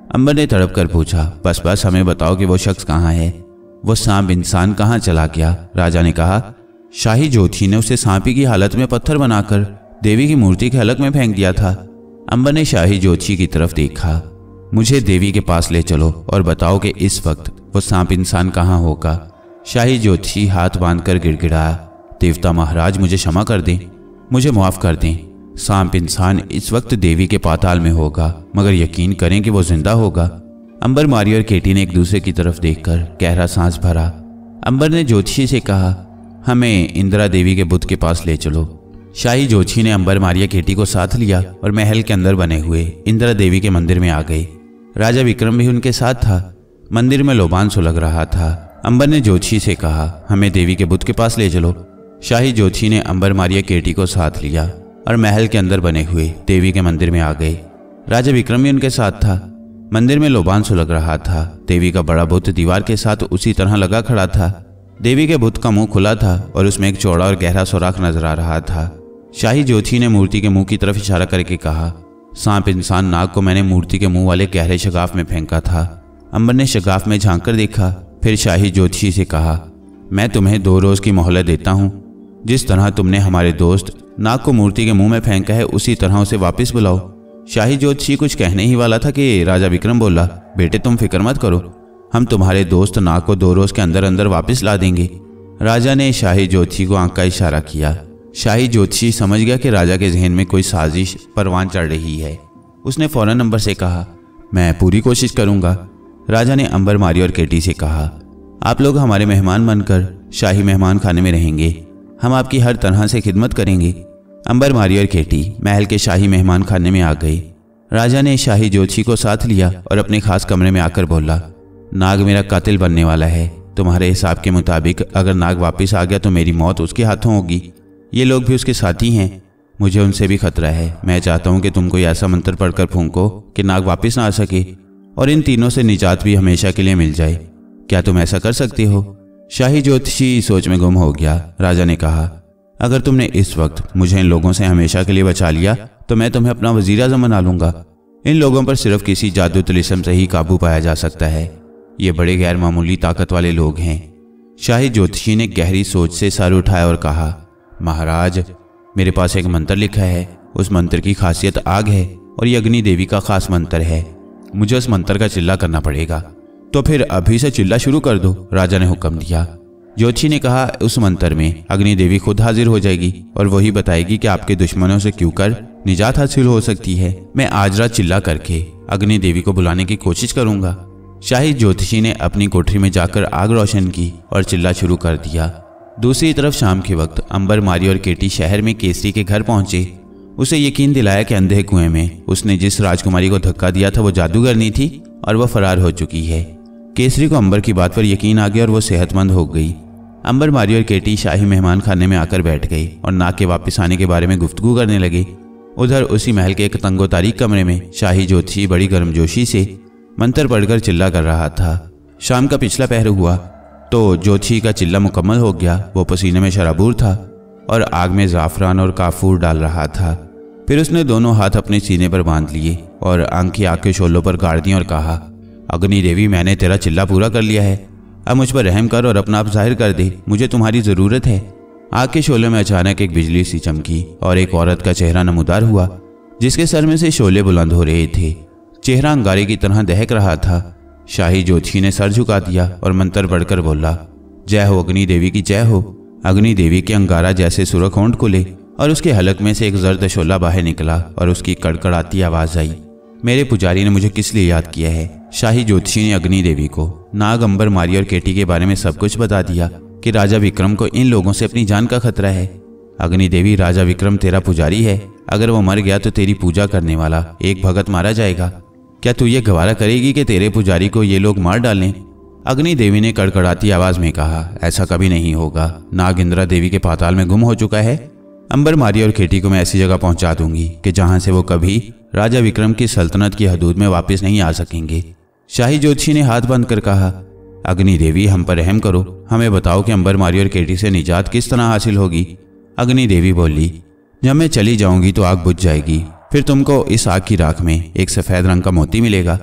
अंबर ने तड़प कर पूछा, बस बस हमें बताओ कि वो शख्स कहाँ है, वो सांप इंसान कहाँ चला गया। राजा ने कहा, शाही ज्योतिषी ने उसे सांपी की हालत में पत्थर बनाकर देवी की मूर्ति के हलक में फेंक दिया था। अंबर ने शाही ज्योतिषी की तरफ देखा। मुझे देवी के पास ले चलो और बताओ कि इस वक्त वो सांप इंसान कहाँ होगा। शाही ज्योतिषी हाथ बांधकर गिड़गिड़ाया, देवता महाराज मुझे क्षमा कर दें, मुझे माफ कर दें। सांप इंसान इस वक्त देवी के पाताल में होगा, मगर यकीन करें कि वो जिंदा होगा। अंबर, मारी और केटी ने एक दूसरे की तरफ देखकर गहरा सांस भरा। अंबर ने ज्योतिषी से कहा, हमें इंदिरा देवी के बुत के पास ले चलो। शाही ज्योतिषी ने अंबर, मारिया, केटी को साथ लिया और महल के अंदर बने हुए इंदिरा देवी के मंदिर में आ गए। राजा विक्रम भी उनके साथ था। मंदिर में लोबान सुलग रहा था। अंबर ने ज्योतिषी से कहा, हमें देवी के बुत के पास ले चलो। शाही ज्योतिषी ने अंबर, मारिया, केटी को साथ लिया और महल के अंदर बने हुए देवी के मंदिर में आ गए। राजा विक्रम भी उनके साथ था। मंदिर में लोबान सुलग रहा था। देवी का बड़ा बुत दीवार के साथ उसी तरह लगा खड़ा था। देवी के बुत का मुंह खुला था और उसमें एक चौड़ा और गहरा सुराख नजर आ रहा था। शाही ज्योतिषी ने मूर्ति के मुंह की तरफ इशारा करके कहा, सांप इंसान नाग को मैंने मूर्ति के मुंह वाले गहरे शगाफ में फेंका था। अंबर ने शगाफ में झांक कर देखा, फिर शाही ज्योतिषी से कहा, मैं तुम्हें दो रोज की मोहलत देता हूँ। जिस तरह तुमने हमारे दोस्त नाग को मूर्ति के मुंह में फेंका है, उसी तरह उसे वापस बुलाओ। शाही ज्योतिषी कुछ कहने ही वाला था कि राजा विक्रम बोला, बेटे तुम फिक्र मत करो, हम तुम्हारे दोस्त नाग को दो रोज के अंदर अंदर वापस ला देंगे। राजा ने शाही ज्योतिषी को आंख का इशारा किया। शाही ज्योतिषी समझ गया कि राजा के जहन में कोई साजिश परवान चढ़ रही है। उसने फौरन अंबर से कहा, मैं पूरी कोशिश करूंगा। राजा ने अंबर, मारी और केटी से कहा, आप लोग हमारे मेहमान बनकर शाही मेहमान खाने में रहेंगे, हम आपकी हर तरह से खिदमत करेंगे। अंबर, मारी और केटी महल के शाही मेहमान खाने में आ गए। राजा ने शाही ज्योतिषी को साथ लिया और अपने खास कमरे में आकर बोला, नाग मेरा कातिल बनने वाला है। तुम्हारे हिसाब के मुताबिक अगर नाग वापस आ गया तो मेरी मौत उसके हाथों होगी। ये लोग भी उसके साथी हैं, मुझे उनसे भी खतरा है। मैं चाहता हूँ कि तुम कोई ऐसा मंत्र पढ़कर फूंको कि नाग वापस ना आ सके और इन तीनों से निजात भी हमेशा के लिए मिल जाए। क्या तुम ऐसा कर सकते हो? शाही ज्योतिषी सोच में गुम हो गया। राजा ने कहा, अगर तुमने इस वक्त मुझे इन लोगों से हमेशा के लिए बचा लिया तो मैं तुम्हें अपना वजीर आज़म बना लूंगा। इन लोगों पर सिर्फ किसी जादू तिलिस्म से ही काबू पाया जा सकता है। ये बड़े गैर मामूली ताकत वाले लोग हैं। शाही ज्योतिषी ने गहरी सोच से सर उठाया और कहा, महाराज मेरे पास एक मंत्र लिखा है। उस मंत्र की खासियत आग है और ये अग्नि देवी का खास मंत्र है। मुझे उस मंत्र का चिल्ला करना पड़ेगा। तो फिर अभी से चिल्ला शुरू कर दो, राजा ने हुक्म दिया। ज्योतिषी ने कहा, उस मंत्र में अग्नि देवी खुद हाजिर हो जाएगी और वही बताएगी कि आपके दुश्मनों से क्यों कर निजात हासिल हो सकती है। मैं आज रात चिल्ला करके अग्नि देवी को बुलाने की कोशिश करूंगा। शाही ज्योतिषी ने अपनी कोठरी में जाकर आग रोशन की और चिल्ला शुरू कर दिया। दूसरी तरफ शाम के वक्त अंबर, मारी और केटी शहर में केसरी के घर पहुंचे। उसे यकीन दिलाया कि अंधे कुएं में उसने जिस राजकुमारी को धक्का दिया था वो जादूगरनी थी और वह फरार हो चुकी है। केसरी को अंबर की बात पर यकीन आ गया और वो सेहतमंद हो गई। अंबर, मारी और केटी शाही मेहमान खाने में आकर बैठ गई और नाग के वापस आने के बारे में गुफ्तगू करने लगे। उधर उसी महल के एक तंगो तारीख कमरे में शाही ज्योतिषी बड़ी गर्मजोशी से मंत्र पढ़कर चिल्ला कर रहा था। शाम का पिछला पहर हुआ तो ज्योतिषी का चिल्ला मुकम्मल हो गया। वो पसीने में शराबूर था और आग में जाफरान और काफूर डाल रहा था। फिर उसने दोनों हाथ अपने सीने पर बांध लिए और आंखें आग के शोलों पर गाड़ दी और कहा, अग्नि देवी मैंने तेरा चिल्ला पूरा कर लिया है, अब मुझ पर रहम कर और अपना आप जाहिर कर दे, मुझे तुम्हारी ज़रूरत है। आग के शोले में अचानक एक बिजली सी चमकी और एक औरत का चेहरा नमूदार हुआ जिसके सर में से शोले बुलंद हो रहे थे। चेहरा अंगारे की तरह दहक रहा था। शाही ज्योतिषी ने सर झुका दिया और मंत्र पढ़कर बोला, जय हो अग्नि देवी की जय हो। अग्नि देवी के अंगारा जैसे सुरख होंठ खुले और उसके हलक में से एक जर्द शोला बाहर निकला और उसकी कड़कड़ाती आवाज आई, मेरे पुजारी ने मुझे किस लिए याद किया है। शाही ज्योतिषी ने अग्नि देवी को नाग, अंबर, मारी और केटी के बारे में सब कुछ बता दिया कि राजा विक्रम को इन लोगों से अपनी जान का खतरा है। अग्नि देवी, राजा विक्रम तेरा पुजारी है, अगर वो मर गया तो तेरी पूजा करने वाला एक भगत मारा जाएगा। क्या तू ये गवारा करेगी कि तेरे पुजारी को ये लोग मार डालें? अग्नि देवी ने कड़कड़ाती आवाज में कहा, ऐसा कभी नहीं होगा। नाग इंदिरा देवी के पाताल में गुम हो चुका है। अंबर, मारी और केटी को मैं ऐसी जगह पहुंचा दूंगी कि जहां से वो कभी राजा विक्रम की सल्तनत की हदूद में वापस नहीं आ सकेंगे। शाही ज्योतिषी ने हाथ बंद कर कहा, अग्नि देवी हम पर रहम करो, हमें बताओ कि अंबर, मारी और केटी से निजात किस तरह हासिल होगी। अग्नि देवी बोली, जब मैं चली जाऊंगी तो आग बुझ जाएगी, फिर तुमको इस आग की राख में एक सफेद रंग का मोती मिलेगा।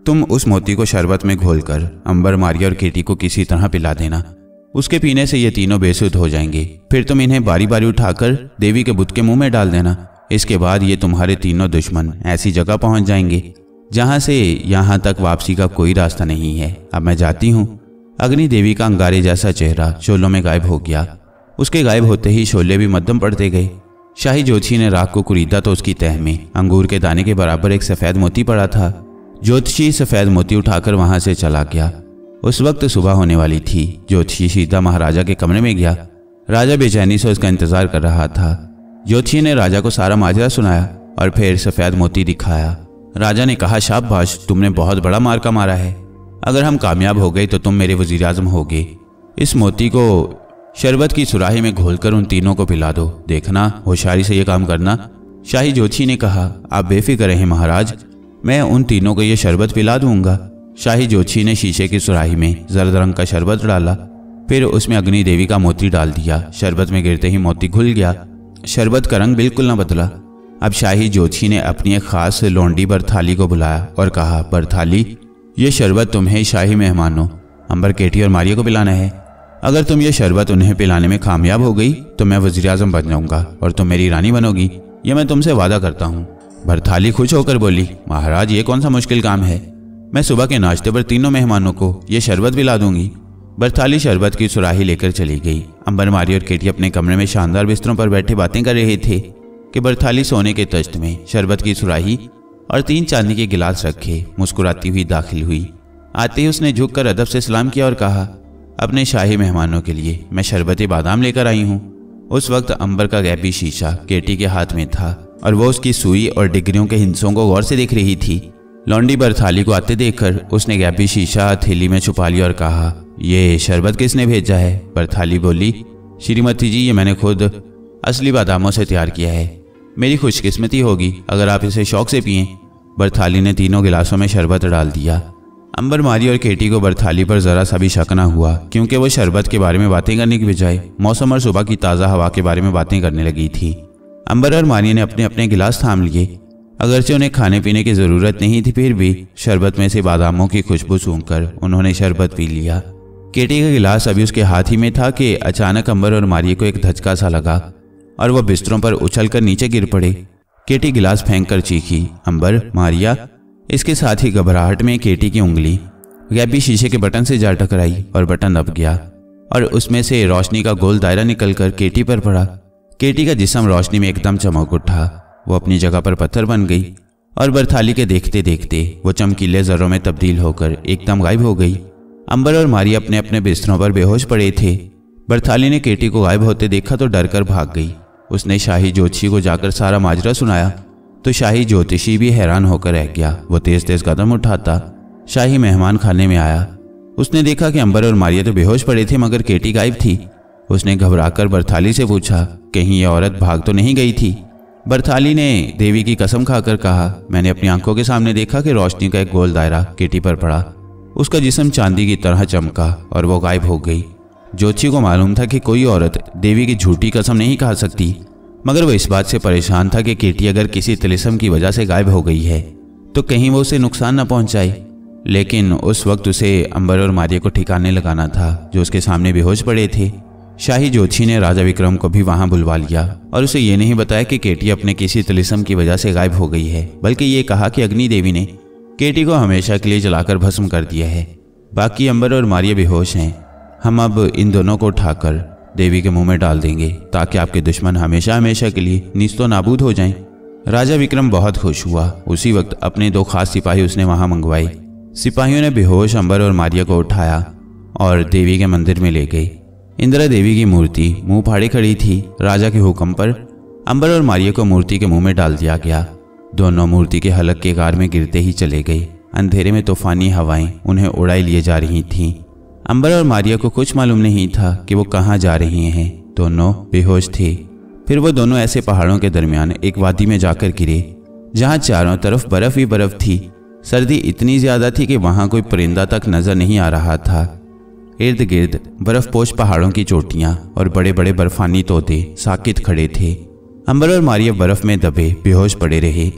तुम उस मोती को शरबत में घोलकर अंबर, मारिया और केटी को किसी तरह पिला देना। उसके पीने से ये तीनों बेसुध हो जाएंगे। फिर तुम इन्हें बारी बारी उठाकर देवी के बुत के मुंह में डाल देना। इसके बाद ये तुम्हारे तीनों दुश्मन ऐसी जगह पहुंच जाएंगे जहां से यहां तक वापसी का कोई रास्ता नहीं है। अब मैं जाती हूँ। अग्नि देवी का अंगारे जैसा चेहरा शोलों में गायब हो गया। उसके गायब होते ही शोले भी मध्यम पड़ते गए। शाही ज्योतिषी ने राख को कुरीदा तो उसकी तह में अंगूर के दाने के बराबर एक सफेद मोती पड़ा था। ज्योतिषी सफेद मोती उठाकर वहां से चला गया। उस वक्त सुबह होने वाली थी। ज्योतिषी सीधा महाराजा के कमरे में गया। राजा बेचैनी से उसका इंतजार कर रहा था। ज्योतिषी ने राजा को सारा माजरा सुनाया और फिर सफेद मोती दिखाया। राजा ने कहा, शाबाश, तुमने बहुत बड़ा मार्का मारा है। अगर हम कामयाब हो गए तो तुम मेरे वजीर आजम होगे। इस मोती को शरबत की सुराही में घोलकर उन तीनों को पिला दो। देखना, होशियारी से यह काम करना। शाही ज्योतिषी ने कहा, आप बेफिक्र रहें महाराज, मैं उन तीनों को यह शरबत पिला दूंगा। शाही ज्योतिषी ने शीशे की सुराही में जर्द रंग का शरबत डाला, फिर उसमें अग्नि देवी का मोती डाल दिया। शरबत में गिरते ही मोती घुल गया। शरबत का रंग बिल्कुल न बदला। अब शाही ज्योतिषी ने अपनी एक खास लौंडी बरथाली को बुलाया और कहा, बरथाली, ये शरबत तुम्हें शाही मेहमानों अंबर, केटी और मारिया को पिलाना है। अगर तुम ये शरबत उन्हें पिलाने में कामयाब हो गई तो मैं वज़ीर आज़म बन जाऊंगा और तुम मेरी रानी बनोगी। ये मैं तुमसे वादा करता हूँ। बरथाली खुश होकर बोली, महाराज, ये कौन सा मुश्किल काम है। मैं सुबह के नाश्ते पर तीनों मेहमानों को ये शरबत पिला दूंगी। बरथाली शरबत की सुराही लेकर चली गई। अंबर, मारिया और केटी अपने कमरे में शानदार बिस्तरों पर बैठे बातें कर रहे थे कि बरथाली सोने के तश्त में शरबत की सुराही और तीन चांदी के गिलास रखे मुस्कुराती हुई दाखिल हुई। आते ही उसने झुककर अदब से सलाम किया और कहा, अपने शाही मेहमानों के लिए मैं शरबती बादाम लेकर आई हूँ। उस वक्त अंबर का गैबी शीशा केटी के हाथ में था और वो उसकी सुई और डिग्रियों के हिंसों को गौर से देख रही थी। लौंडी बरथाली को आते देखकर उसने गैबी शीशा थैली में छुपा लिया और कहा, ये शरबत किसने भेजा है। बरथाली बोली, श्रीमती जी, ये मैंने खुद असली बादामों से तैयार किया है। मेरी खुशकिस्मती होगी अगर आप इसे शौक से पिएं। बरथाली ने तीनों गिलासों में शरबत डाल दिया। अंबर, मारिया और केटी को बरथाली पर जरा सा भी शक न हुआ, क्योंकि वो शरबत के बारे में बातें करने की बजाय मौसम और सुबह की ताज़ा हवा के बारे में बातें करने लगी थी। अंबर और मारिया ने अपने अपने गिलास थाम लिए। अगरचे उन्हें खाने पीने की ज़रूरत नहीं थी, फिर भी शरबत में से बादामों की खुशबू सूंघकर उन्होंने शरबत पी लिया। केटी का गिलास अभी उसके हाथ ही में था कि अचानक अंबर और मारिया को एक धचका सा लगा और वह बिस्तरों पर उछलकर नीचे गिर पड़े। केटी गिलास फेंक कर चीखी, अंबर, मारिया। इसके साथ ही घबराहट में केटी की उंगली गैबी शीशे के बटन से जा टकराई और बटन दब गया और उसमें से रोशनी का गोल दायरा निकलकर केटी पर पड़ा। केटी का जिस्म रोशनी में एकदम चमक उठा। वो अपनी जगह पर पत्थर बन गई और बरथाली के देखते देखते वो चमकीले जर्रों में तब्दील होकर एकदम गायब हो गई। अंबर और मारिया अपने अपने बिस्तरों पर बेहोश पड़े थे। बरथाली ने केटी को गायब होते देखा तो डरकर भाग गई। उसने शाही ज्योतिषी को जाकर सारा माजरा सुनाया तो शाही ज्योतिषी भी हैरान होकर रह गया। वो तेज तेज कदम उठाता शाही मेहमान खाने में आया। उसने देखा कि अंबर और मारिया तो बेहोश पड़े थे मगर केटी गायब थी। उसने घबराकर बरथाली से पूछा, कहीं ये औरत भाग तो नहीं गई थी। बरथाली ने देवी की कसम खाकर कहा, मैंने अपनी आंखों के सामने देखा कि रोशनी का एक गोल दायरा केटी पर पड़ा। उसका जिस्म चांदी की तरह चमका और वो गायब हो गई। ज्योतिषी को मालूम था कि कोई औरत देवी की झूठी कसम नहीं खा सकती, मगर वो इस बात से परेशान था कि केटी अगर किसी तिलिस्म की वजह से गायब हो गई है तो कहीं वो उसे नुकसान न पहुंचाए। लेकिन उस वक्त उसे अंबर और मारिया को ठिकाने लगाना था जो उसके सामने बेहोश पड़े थे। शाही ज्योतिषी ने राजा विक्रम को भी वहां बुलवा लिया और उसे ये नहीं बताया कि केटी अपने किसी तिलिस्म की वजह से गायब हो गई है, बल्कि ये कहा कि अग्नि देवी ने केटी को हमेशा के लिए जलाकर भस्म कर दिया है। बाकी अंबर और मारिया बेहोश हैं। हम अब इन दोनों को उठाकर देवी के मुंह में डाल देंगे ताकि आपके दुश्मन हमेशा हमेशा के लिए नीस्तो नाबूद हो जाएं। राजा विक्रम बहुत खुश हुआ। उसी वक्त अपने दो खास सिपाही उसने वहां मंगवाए। सिपाहियों ने बेहोश अंबर और मारिया को उठाया और देवी के मंदिर में ले गए। इंदिरा देवी की मूर्ति मुंह फाड़े खड़ी थी। राजा के हुक्म पर अंबर और मारिया को मूर्ति के मुंह में डाल दिया गया। दोनों मूर्ति के हलक के गार में गिरते ही चले गए। अंधेरे में तूफानी हवाएं उन्हें उड़ाई लिए जा रही थीं। अंबर और मारिया को कुछ मालूम नहीं था कि वो कहाँ जा रहे हैं। दोनों बेहोश थे। फिर वो दोनों ऐसे पहाड़ों के दरमियान एक वादी में जाकर गिरे जहाँ चारों तरफ बर्फ ही बर्फ थी। सर्दी इतनी ज्यादा थी कि वहां कोई परिंदा तक नजर नहीं आ रहा था। इर्द गिर्द बर्फपोश पहाड़ों की चोटियां और बड़े बड़े बर्फानी तोते साकित खड़े थे। अंबर और मारिया बर्फ में दबे बेहोश पड़े रहे।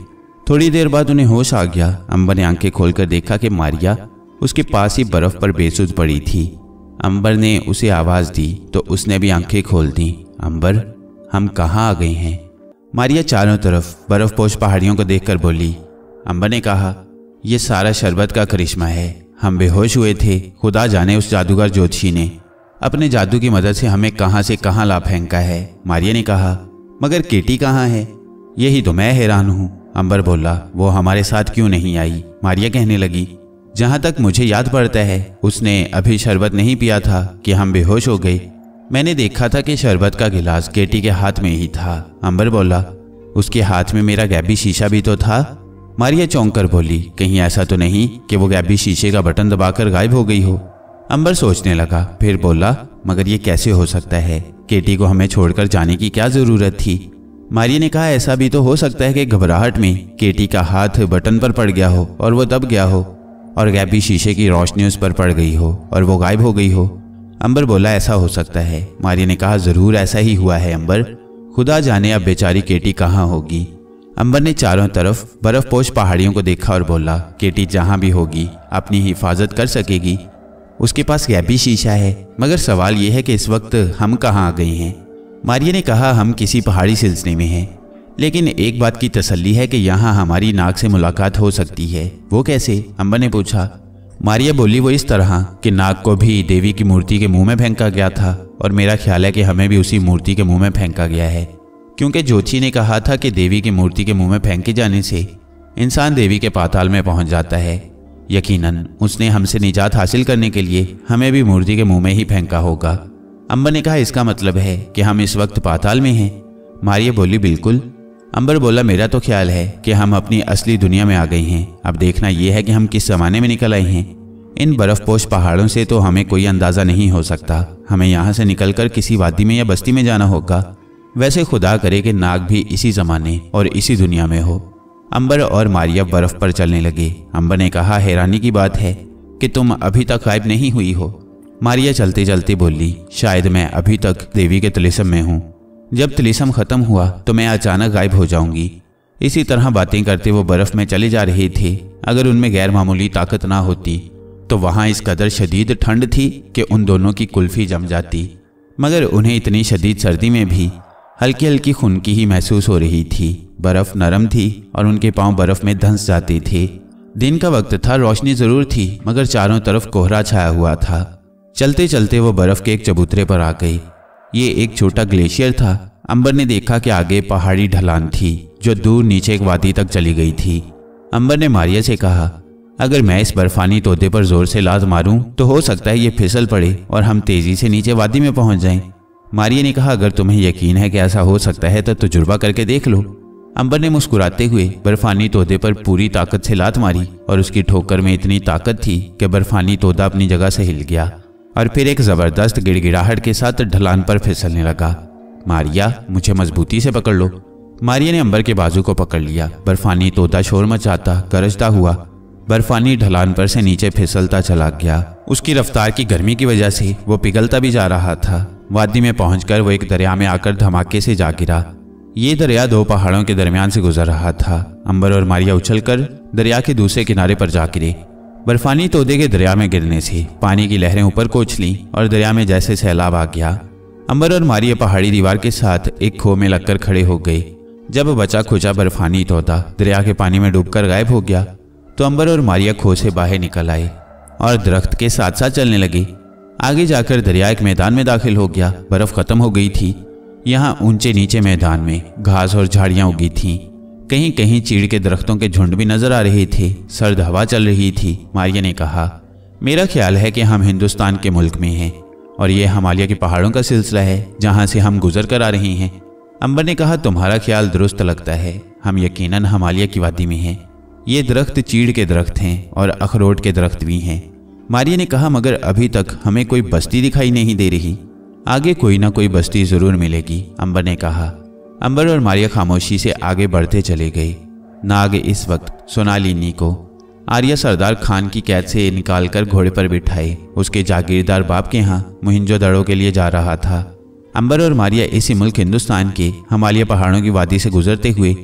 थोड़ी देर बाद उन्हें होश आ गया। अंबर ने आंखें खोलकर देखा कि मारिया उसके पास ही बर्फ पर बेसुध पड़ी थी। अंबर ने उसे आवाज़ दी तो उसने भी आंखें खोल दी। अंबर, हम कहाँ आ गए हैं? मारिया चारों तरफ बर्फपोश पहाड़ियों को देखकर बोली। अंबर ने कहा, यह सारा शरबत का करिश्मा है। हम बेहोश हुए थे, खुदा जाने उस जादूगर ज्योतिषी ने अपने जादू की मदद से हमें कहाँ से कहाँ ला फेंका है। मारिया ने कहा, मगर केटी कहाँ है? यही तो मैं हैरान हूँ। अंबर बोला, वो हमारे साथ क्यों नहीं आई? मारिया कहने लगी, जहाँ तक मुझे याद पड़ता है उसने अभी शरबत नहीं पिया था कि हम बेहोश हो गए। मैंने देखा था कि शरबत का गिलास केटी के हाथ में ही था। अंबर बोला, उसके हाथ में मेरा गैबी शीशा भी तो था। मारिया चौंक कर बोली, कहीं ऐसा तो नहीं कि वो गैबी शीशे का बटन दबाकर गायब हो गई हो? अंबर सोचने लगा, फिर बोला, मगर ये कैसे हो सकता है? केटी को हमें छोड़कर जाने की क्या जरूरत थी? मारिया ने कहा, ऐसा भी तो हो सकता है कि घबराहट में केटी का हाथ बटन पर पड़ गया हो और वो दब गया हो और गैबी शीशे की रोशनी उस पर पड़ गई हो और वो गायब हो गई हो। अंबर बोला, ऐसा हो सकता है। मारिया ने कहा, जरूर ऐसा ही हुआ है अंबर, खुदा जाने अब बेचारी केटी कहाँ होगी। अंबर ने चारों तरफ बर्फपोश पहाड़ियों को देखा और बोला, केटी जहाँ भी होगी अपनी हिफाजत कर सकेगी, उसके पास गैबी शीशा है। मगर सवाल यह है कि इस वक्त हम कहाँ आ गए हैं? मारिया ने कहा, हम किसी पहाड़ी सिलसिले में हैं, लेकिन एक बात की तसल्ली है कि यहाँ हमारी नाग से मुलाकात हो सकती है। वो कैसे? अंबर ने पूछा। मारिया बोली, वो इस तरह कि नाग को भी देवी की मूर्ति के मुंह में फेंका गया था और मेरा ख्याल है कि हमें भी उसी मूर्ति के मुंह में फेंका गया है, क्योंकि ज्योतिषी ने कहा था कि देवी की मूर्ति के मुंह में फेंके जाने से इंसान देवी के पाताल में पहुंच जाता है। यकीनन उसने हमसे निजात हासिल करने के लिए हमें भी मूर्ति के मुंह में ही फेंका होगा। अंबर ने कहा, इसका मतलब है कि हम इस वक्त पाताल में हैं? मारिया बोली, बिल्कुल। अंबर बोला, मेरा तो ख्याल है कि हम अपनी असली दुनिया में आ गए हैं। अब देखना यह है कि हम किस ज़माने में निकल आए हैं। इन बर्फपोश पहाड़ों से तो हमें कोई अंदाज़ा नहीं हो सकता। हमें यहाँ से निकलकर किसी वादी में या बस्ती में जाना होगा। वैसे खुदा करे कि नाग भी इसी ज़माने और इसी दुनिया में हो। अंबर और मारिया बर्फ पर चलने लगे। अंबर ने कहा, हैरानी की बात है कि तुम अभी तक गायब नहीं हुई हो। मारिया चलते चलते बोली, शायद मैं अभी तक देवी के तिलिस्म में हूँ। जब तिलिस्म खत्म हुआ तो मैं अचानक गायब हो जाऊंगी। इसी तरह बातें करते वो बर्फ में चले जा रहे थे। अगर उनमें गैर मामूली ताकत ना होती तो वहाँ इस कदर शदीद ठंड थी कि उन दोनों की कुल्फी जम जाती, मगर उन्हें इतनी शदीद सर्दी में भी हल्की हल्की खुनकी ही महसूस हो रही थी। बर्फ नरम थी और उनके पांव बर्फ में धंस जाते थे। दिन का वक्त था, रोशनी जरूर थी, मगर चारों तरफ कोहरा छाया हुआ था। चलते चलते वो बर्फ के एक चबूतरे पर आ गई। ये एक छोटा ग्लेशियर था। अंबर ने देखा कि आगे पहाड़ी ढलान थी जो दूर नीचे एक वादी तक चली गई थी। अंबर ने मारिया से कहा, अगर मैं इस बर्फानी तोदे पर जोर से लात मारूं तो हो सकता है ये फिसल पड़े और हम तेजी से नीचे वादी में पहुंच जाएं। मारिया ने कहा, अगर तुम्हें यकीन है कि ऐसा हो सकता है तो तजुर्बा करके देख लो। अंबर ने मुस्कुराते हुए बर्फानी तोदे पर पूरी ताकत से लात मारी और उसकी ठोकर में इतनी ताकत थी कि बर्फानी तोदा अपनी जगह से हिल गया और फिर एक जबरदस्त गिड़गिड़ाहट के साथ ढलान पर फिसलने लगा। मारिया, मुझे मजबूती से पकड़ लो। मारिया ने अंबर के बाजू को पकड़ लिया। बर्फानी तोदा शोर मचाता गरजता हुआ बर्फानी ढलान पर से नीचे फिसलता चला गया। उसकी रफ्तार की गर्मी की वजह से वो पिघलता भी जा रहा था। वादी में पहुंचकर वो एक दरिया में आकर धमाके से जा गिरा। ये दरिया दो पहाड़ों के दरमियान से गुजर रहा था। अंबर और मारिया उछलकर दरिया के दूसरे किनारे पर जा गिरे। बर्फानी तोदे के दरिया में गिरने से पानी की लहरें ऊपर को उछली और दरिया में जैसे सैलाब आ गया। अंबर और मारिया पहाड़ी दीवार के साथ एक खो में लगकर खड़े हो गए। जब बचा खुचा बर्फानी तोदा दरिया के पानी में डूबकर गायब हो गया तो अंबर और मारिया खो से बाहर निकल आए और दरख्त के साथ साथ चलने लगे। आगे जाकर दरिया एक मैदान में दाखिल हो गया। बर्फ खत्म हो गई थी। यहाँ ऊंचे नीचे मैदान में घास और झाड़ियाँ उगी थीं। कहीं कहीं चीड़ के दरख्तों के झुंड भी नजर आ रहे थे। सर्द हवा चल रही थी। मारिया ने कहा, मेरा ख्याल है कि हम हिंदुस्तान के मुल्क में हैं और ये हिमालय के पहाड़ों का सिलसिला है जहाँ से हम गुजर कर आ रहे हैं। अंबर ने कहा, तुम्हारा ख्याल दुरुस्त लगता है। हम यकीनन हिमालय की वादी में हैं। ये दरख्त चीड़ के दरख्त हैं और अखरोट के दरख्त भी हैं। मारिया ने कहा, मगर अभी तक हमें कोई बस्ती दिखाई नहीं दे रही। आगे कोई ना कोई बस्ती जरूर मिलेगी, अंबर ने कहा। अंबर और मारिया खामोशी से आगे बढ़ते चले गए। नाग इस वक्त सोनालिनी को आर्या सरदार खान की कैद से निकालकर घोड़े पर बिठाए उसके जागीरदार बाप के यहाँ मोहिंजोदड़ो के लिए जा रहा था। अंबर और मारिया इसी मुल्क हिंदुस्तान के हिमालय पहाड़ों की वादी से गुजरते हुए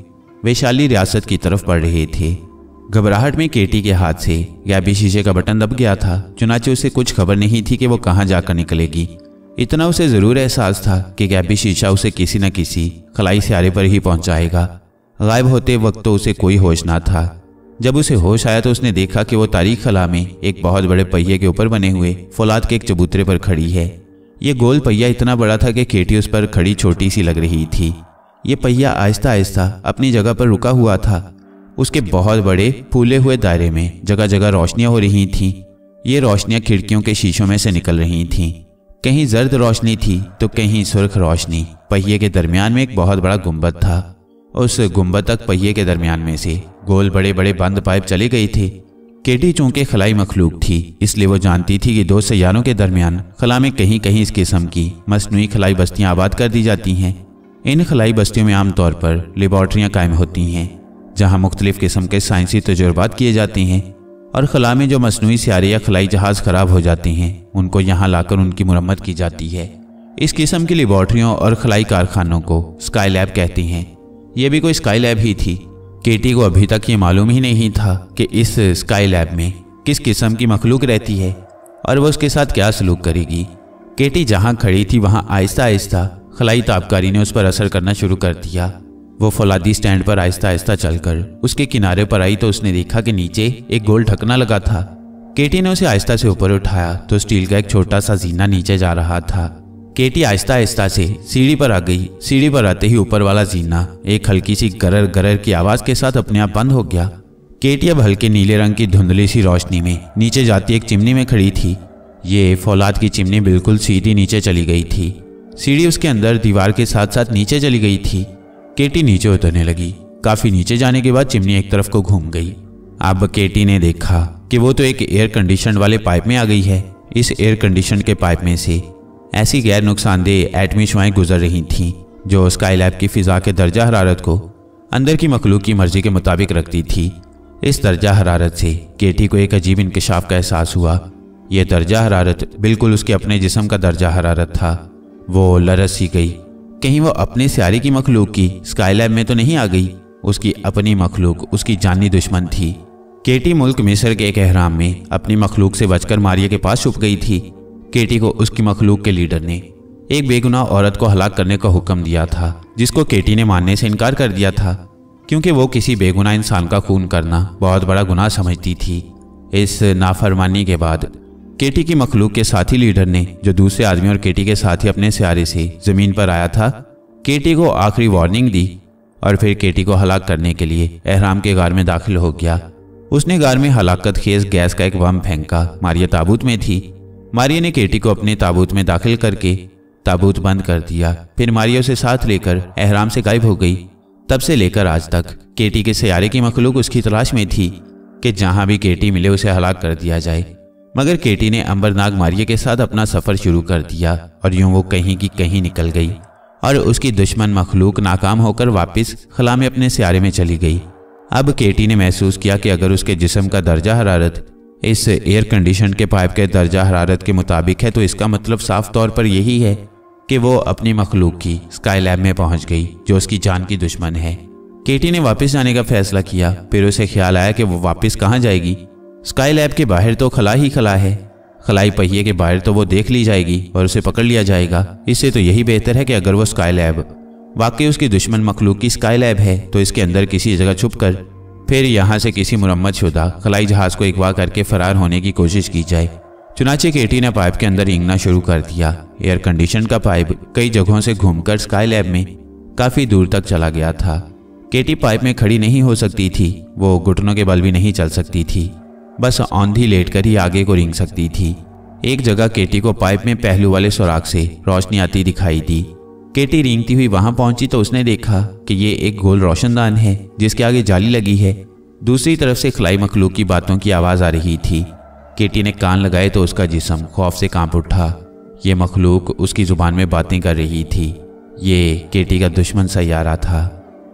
वैशाली रियासत की तरफ बढ़ रहे थे। घबराहट में केटी के हाथ से गैबी शीशे का बटन दब गया था, चुनाचे उसे कुछ खबर नहीं थी कि वो कहाँ जाकर निकलेगी। इतना उसे ज़रूर एहसास था कि गैबी शीशा उसे किसी न किसी खलाई सियारे पर ही पहुंचाएगा। गायब होते वक्त तो उसे कोई होश ना था। जब उसे होश आया तो उसने देखा कि वो तारीख खला में एक बहुत बड़े पहिए के ऊपर बने हुए फौलाद के एक चबूतरे पर खड़ी है। ये गोल पहिया इतना बड़ा था कि केटी उस पर खड़ी छोटी सी लग रही थी। ये पहिया आहिस्ता आहिस्ता अपनी जगह पर रुका हुआ था। उसके बहुत बड़े फूले हुए दायरे में जगह जगह रोशनियां हो रही थीं। ये रोशनियां खिड़कियों के शीशों में से निकल रही थीं। कहीं जर्द रोशनी थी तो कहीं सुर्ख रोशनी। पहिए के दरमियान में एक बहुत बड़ा गुंबद था। उस गुंबद तक पहिए के दरमियान में से गोल बड़े बड़े बंद पाइप चले गए थे। केटी चूंकि खलाई मखलूक थी, इसलिए वो जानती थी कि दो सैयारों के दरमियान खला में कहीं कहीं इस किस्म की मसनूई खलाई बस्तियां आबाद कर दी जाती हैं। इन खलाई बस्तियों में आमतौर पर लेबॉर्ट्रियाँ कायम होती हैं, जहाँ मुख्तलिफ किस्म के साइंसी तजुर्बात किए जाते हैं और खला में जो मसनूई सियारे या खलाई जहाज़ ख़राब हो जाते हैं उनको यहाँ लाकर उनकी मुरम्मत की जाती है। इस किस्म की लेबॉर्ट्रियों और खलाई कारखानों को स्काई लैब कहते हैं। यह भी कोई स्काई लैब ही थी। केटी को अभी तक ये मालूम ही नहीं था कि इस स्काई लैब में किस किस्म की मखलूक रहती है और वह उसके साथ क्या सलूक करेगी। केटी जहाँ खड़ी थी वहाँ आहिस्ता आहिस्ता खलाई ताबकारी ने उस पर असर करना शुरू कर दिया। वो फौलादी स्टैंड पर आहिस्ता आहिस्ता चलकर उसके किनारे पर आई तो उसने देखा कि नीचे एक गोल ढकना लगा था। केटी ने उसे आहिस्ता से ऊपर उठाया तो स्टील का एक छोटा सा जीना नीचे जा रहा था। केटी आहिस्ता आहिस्ता से सीढ़ी पर आ गई। सीढ़ी पर आते ही ऊपर वाला जीना एक हल्की सी गरर गरर की आवाज के साथ अपने आप बंद हो गया। केटी अब हल्के नीले रंग की धुंधली सी रोशनी में नीचे जाती एक चिमनी में खड़ी थी। ये फौलाद की चिमनी बिल्कुल सीधी नीचे चली गई थी। सीढ़ी उसके अंदर दीवार के साथ साथ नीचे चली गई थी। केटी नीचे उतरने लगी। काफी नीचे जाने के बाद चिमनी एक तरफ को घूम गई। अब केटी ने देखा कि वो तो एक एयर कंडीशन वाले पाइप में आ गई है। इस एयर कंडीशन के पाइप में से ऐसी गैर नुकसानदेह एटमी शुआएं गुजर रही थीं जो स्काई लैब की फिजा के दर्जा हरारत को अंदर की मखलूक की मर्जी के मुताबिक रखती थी। इस दर्जा हरारत से केटी को एक अजीब इंकशाफ का एहसास हुआ। यह दर्जा हरारत बिल्कुल उसके अपने जिस्म का दर्जा हरारत था। वो लरस सी गई। कहीं वो अपने सियारे की मखलूक की स्काई लैब में तो नहीं आ गई। उसकी अपनी मखलूक उसकी जानी दुश्मन थी। केटी मुल्क मिस्र के एक एहराम में अपनी मखलूक से बचकर मारिया के पास छुप गई थी। केटी को उसकी मखलूक के लीडर ने एक बेगुनाह औरत को हलाक करने का हुक्म दिया था, जिसको केटी ने मानने से इनकार कर दिया था, क्योंकि वो किसी बेगुनाह इंसान का खून करना बहुत बड़ा गुनाह समझती थी। इस नाफरमानी के बाद केटी की मखलूक के साथी लीडर ने, जो दूसरे आदमी और केटी के साथ ही अपने सियारे से जमीन पर आया था, केटी को आखिरी वार्निंग दी और फिर केटी को हलाक करने के लिए एहराम के गार में दाखिल हो गया। उसने गार में हलाकत खेज गैस का एक बम फेंका। मारिया ताबूत में थी। मारिया ने केटी को अपने ताबूत में दाखिल करके ताबूत बंद कर दिया। फिर मारिया उसे साथ लेकर एहराम से गायब हो गई। तब से लेकर आज तक केटी के सियारे की मखलूक उसकी तलाश में थी कि जहां भी केटी मिले उसे हलाक कर दिया जाए। मगर केटी ने अंबरनाग मारिया के साथ अपना सफ़र शुरू कर दिया और यूं वो कहीं की कहीं निकल गई और उसकी दुश्मन मखलूक नाकाम होकर वापस खला में अपने सियारे में चली गई। अब केटी ने महसूस किया कि अगर उसके जिस्म का दर्जा हरारत इस एयर कंडीशन के पाइप के दर्जा हरारत के मुताबिक है तो इसका मतलब साफ तौर पर यही है कि वो अपनी मखलूक की स्काई लैब में पहुंच गई, जो उसकी जान की दुश्मन है। केटी ने वापस जाने का फैसला किया। फिर उसे ख्याल आया कि वो वापस कहाँ जाएगी। स्काई लैब के बाहर तो खला ही खला है। खलाई पहिए के बाहर तो वो देख ली जाएगी और उसे पकड़ लिया जाएगा। इससे तो यही बेहतर है कि अगर वो स्काई लैब वाकई उसकी दुश्मन मखलूक की स्काई लैब है तो इसके अंदर किसी जगह छुप कर फिर यहाँ से किसी मुरम्मत शुदा खलाई जहाज़ को अगवा करके फरार होने की कोशिश की जाए। चुनाचे केटी ने पाइप के अंदर रेंगना शुरू कर दिया। एयर कंडीशन का पाइप कई जगहों से घूमकर स्काई लैब में काफ़ी दूर तक चला गया था। केटी पाइप में खड़ी नहीं हो सकती थी। वो घुटनों के बल भी नहीं चल सकती थी। बस औंधी लेटकर ही आगे को रेंग सकती थी। एक जगह केटी को पाइप में पहलू वाले सुराख से रोशनी आती दिखाई दी। केटी रेंगती हुई वहां पहुंची तो उसने देखा कि ये एक गोल रोशनदान है जिसके आगे जाली लगी है। दूसरी तरफ से खलाई मखलूक की बातों की आवाज़ आ रही थी। केटी ने कान लगाए तो उसका जिस्म खौफ से कांप उठा। ये मखलूक उसकी ज़ुबान में बातें कर रही थी। ये केटी का दुश्मन सैयारा था।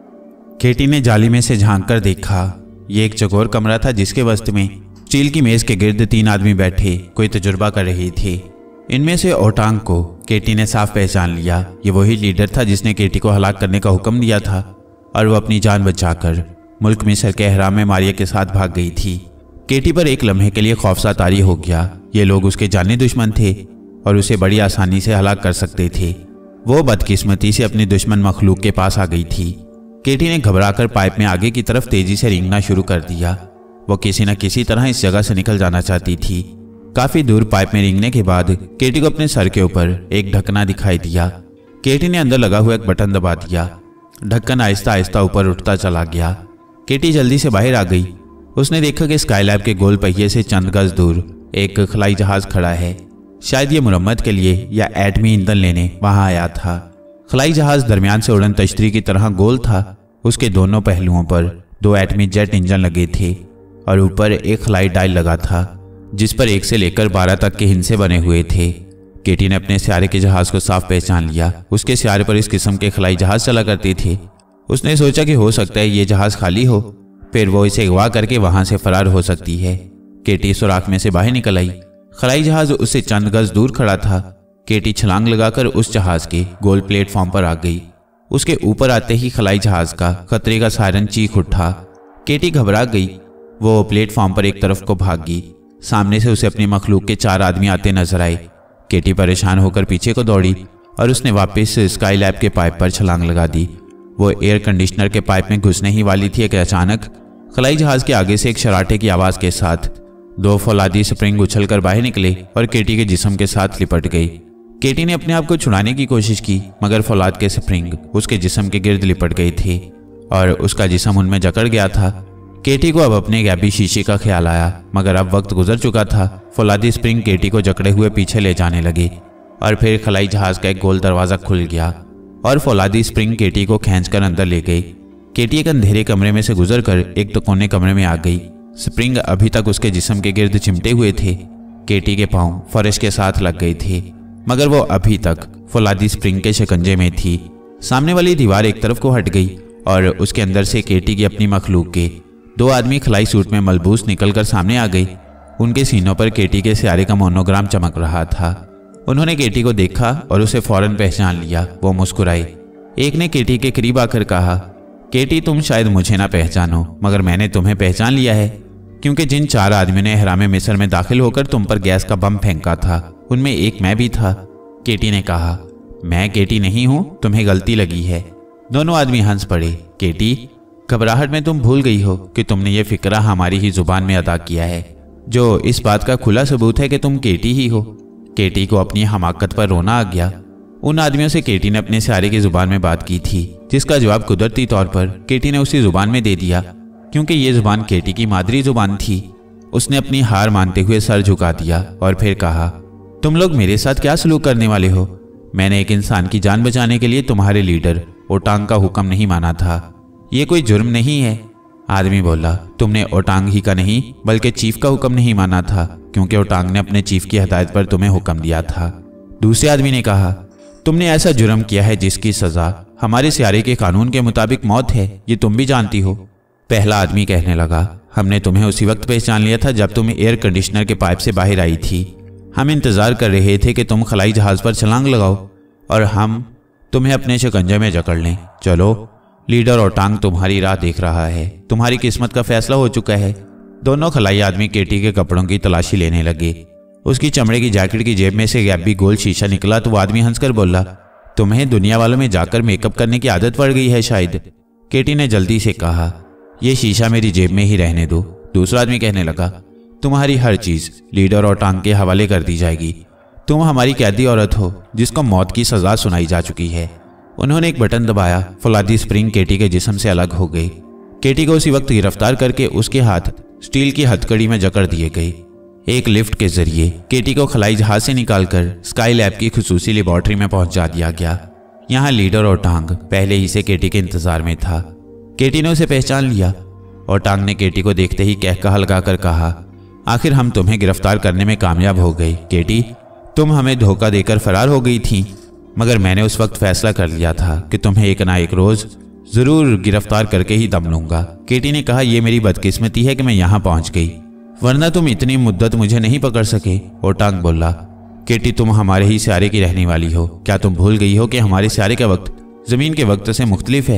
केटी ने जाली में से झांक कर देखा। ये एक चौकोर कमरा था जिसके वस्त में स्टील की मेज़ के गिर्द तीन आदमी बैठे कोई तजुर्बा कर रहे थे। इनमें से ओटांग को केटी ने साफ पहचान लिया। ये वही लीडर था जिसने केटी को हलाक करने का हुक्म दिया था। और वो अपनी जान बचाकर मुल्क मिस्र के एहराम में मारिया के साथ भाग गई थी। केटी पर एक लम्हे के लिए खौफसा तारी हो गया। ये लोग उसके जानी दुश्मन थे और उसे बड़ी आसानी से हलाक कर सकते थे। वो बदकिस्मती से अपनी दुश्मन मखलूक के पास आ गई थी। केटी ने घबराकर पाइप में आगे की तरफ तेजी से रेंगना शुरू कर दिया। वो किसी न किसी तरह इस जगह से निकल जाना चाहती थी। काफी दूर पाइप में रेंगने के बाद केटी को अपने सर के ऊपर एक ढक्कना दिखाई दिया। केटी ने अंदर लगा हुआ एक बटन दबा दिया। ढक्कन आहिस्ता आहिस्ता ऊपर उठता चला गया। केटी जल्दी से बाहर आ गई। उसने देखा कि स्काईलैब के गोल पहिए से चंद गज दूर एक खलाई जहाज खड़ा है। शायद ये मुरम्मत के लिए या एटमी ईंधन लेने वहां आया था। खलाई जहाज दरमियान से उड़न तश्तरी की तरह गोल था। उसके दोनों पहलुओं पर दो एटमी जेट इंजन लगे थे और ऊपर एक खलाई डायल लगा था जिस पर एक से लेकर बारह तक के हिस्से बने हुए थे। केटी ने अपने सियारे के जहाज को साफ पहचान लिया। उसके सियारे पर इस किस्म के खलाई जहाज चला करते थे। उसने सोचा कि हो सकता है ये जहाज खाली हो, फिर वो इसे अगवा करके वहां से फरार हो सकती है। केटी सुराख में से बाहर निकल आई। खलाई जहाज उससे चंद गज दूर खड़ा था। केटी छलांग लगाकर उस जहाज के गोल प्लेटफॉर्म पर आ गई। उसके ऊपर आते ही खलाई जहाज का खतरे का सायरन चीख उठा। केटी घबरा गई। वो प्लेटफॉर्म पर एक तरफ को भागी। सामने से उसे अपनी मखलूक के चार आदमी आते नजर आए। केटी परेशान होकर पीछे को दौड़ी और उसने वापस स्काईलैब के पाइप पर छलांग लगा दी। वो एयर कंडीशनर के पाइप में घुसने ही वाली थी कि अचानक खलाई जहाज के आगे से एक शराटे की आवाज के साथ दो फौलादी स्प्रिंग उछलकर बाहर निकले और केटी के जिस्म के साथ लिपट गई। केटी ने अपने आप को छुड़ाने की कोशिश की मगर फौलाद के स्प्रिंग उसके जिस्म के गिर्द लिपट गए थे और उसका जिस्म उनमें जकड़ गया था। केटी को अब अपने गैबी शीशे का ख्याल आया मगर अब वक्त गुजर चुका था। फौलादी स्प्रिंग केटी को जकड़े हुए पीछे ले जाने लगे और फिर खलाई जहाज का एक गोल दरवाजा खुल गया और फौलादी स्प्रिंग केटी को खींचकर अंदर ले गई। केटी एक अंधेरे कमरे में से गुजरकर एक तो कोने कमरे में आ गई। स्प्रिंग अभी तक उसके जिस्म के गिर्द चिमटे हुए थे। केटी के पांव फर्श के साथ लग गए थे मगर वो अभी तक फौलादी स्प्रिंग के शिकंजे में थी। सामने वाली दीवार एक तरफ को हट गई और उसके अंदर से केटी की अपनी मखलूक के दो आदमी खलाई सूट में मलबूस निकलकर सामने आ गई। उनके सीनों पर केटी के सियारे का मोनोग्राम चमक रहा था। उन्होंने केटी को देखा और उसे फौरन पहचान लिया। वो मुस्कुराई। एक ने केटी के करीब आकर कहा, केटी तुम शायद मुझे ना पहचानो मगर मैंने तुम्हें पहचान लिया है क्योंकि जिन चार आदमियों ने एहराम मिस्र में दाखिल होकर तुम पर गैस का बम फेंका था उनमें एक मैं भी था। केटी ने कहा, मैं केटी नहीं हूं, तुम्हें गलती लगी है। दोनों आदमी हंस पड़े। केटी, घबराहट में तुम भूल गई हो कि तुमने ये फिक्रा हमारी ही जुबान में अदा किया है जो इस बात का खुला सबूत है कि तुम केटी ही हो। केटी को अपनी हमाकत पर रोना आ गया। उन आदमियों से केटी ने अपने सियारे की जुबान में बात की थी जिसका जवाब कुदरती तौर पर केटी ने उसी जुबान में दे दिया क्योंकि ये जुबान केटी की मादरी जुबान थी। उसने अपनी हार मानते हुए सर झुका दिया और फिर कहा, तुम लोग मेरे साथ क्या सलूक करने वाले हो? मैंने एक इंसान की जान बचाने के लिए तुम्हारे लीडर ओटांग का हुक्म नहीं माना था। ये कोई जुर्म नहीं है। आदमी बोला, तुमने ओटांग ही का नहीं बल्कि चीफ का हुक्म नहीं माना था क्योंकि ओटांग ने अपने चीफ की हिदायत पर तुम्हें हुक्म दिया था। दूसरे आदमी ने कहा, तुमने ऐसा जुर्म किया है जिसकी सजा हमारे सियारे के कानून के मुताबिक मौत है, ये तुम भी जानती हो। पहला आदमी कहने लगा, हमने तुम्हें उसी वक्त पहचान लिया था जब तुम एयर कंडीशनर के पाइप से बाहर आई थी। हम इंतजार कर रहे थे कि तुम खलाई जहाज पर छलांग लगाओ और हम तुम्हें अपने शिकंजे में जकड़ लें। चलो, लीडर ओटांग तुम्हारी राह देख रहा है। तुम्हारी किस्मत का फैसला हो चुका है। दोनों खलाई आदमी केटी के कपड़ों की तलाशी लेने लगे। उसकी चमड़े की जैकेट की जेब में से गैबी गोल शीशा निकला तो वो आदमी हंसकर बोला, तुम्हें दुनिया वालों में जाकर मेकअप करने की आदत पड़ गई है शायद। केटी ने जल्दी से कहा, यह शीशा मेरी जेब में ही रहने दो। दूसरा आदमी कहने लगा, तुम्हारी हर चीज लीडर ओटांग के हवाले कर दी जाएगी। तुम हमारी कैदी औरत हो जिसको मौत की सजा सुनाई जा चुकी है। उन्होंने एक बटन दबाया। फौलादी स्प्रिंग केटी के जिस्म से अलग हो गई। केटी को उसी वक्त गिरफ्तार करके उसके हाथ स्टील की हथकड़ी में जकड़ दिए गए। एक लिफ्ट के जरिए केटी को खलाई जहाज से निकालकर स्काईलैब की खुसूसी लेबॉर्ट्री में पहुंचा दिया गया। यहाँ लीडर ओटांग पहले ही से केटी के इंतजार में था। केटी ने उसे पहचान लिया। ओटांग ने केटी को देखते ही कहकहा लगाकर कहा, आखिर हम तुम्हें गिरफ्तार करने में कामयाब हो गए। केटी, तुम हमें धोखा देकर फरार हो गई थी मगर मैंने उस वक्त फैसला कर लिया था कि तुम्हें एक ना एक रोज जरूर गिरफ्तार करके ही दम लूंगा। केटी ने कहा, यह मेरी बदकिस्मती है कि मैं यहाँ पहुंच गई, वरना तुम इतनी मुद्दत मुझे नहीं पकड़ सके। ओटांग बोला, केटी तुम हमारे ही सियारे की रहने वाली हो। क्या तुम भूल गई हो कि हमारे सियारे का वक्त जमीन के वक्त से मुख्तलिफ है?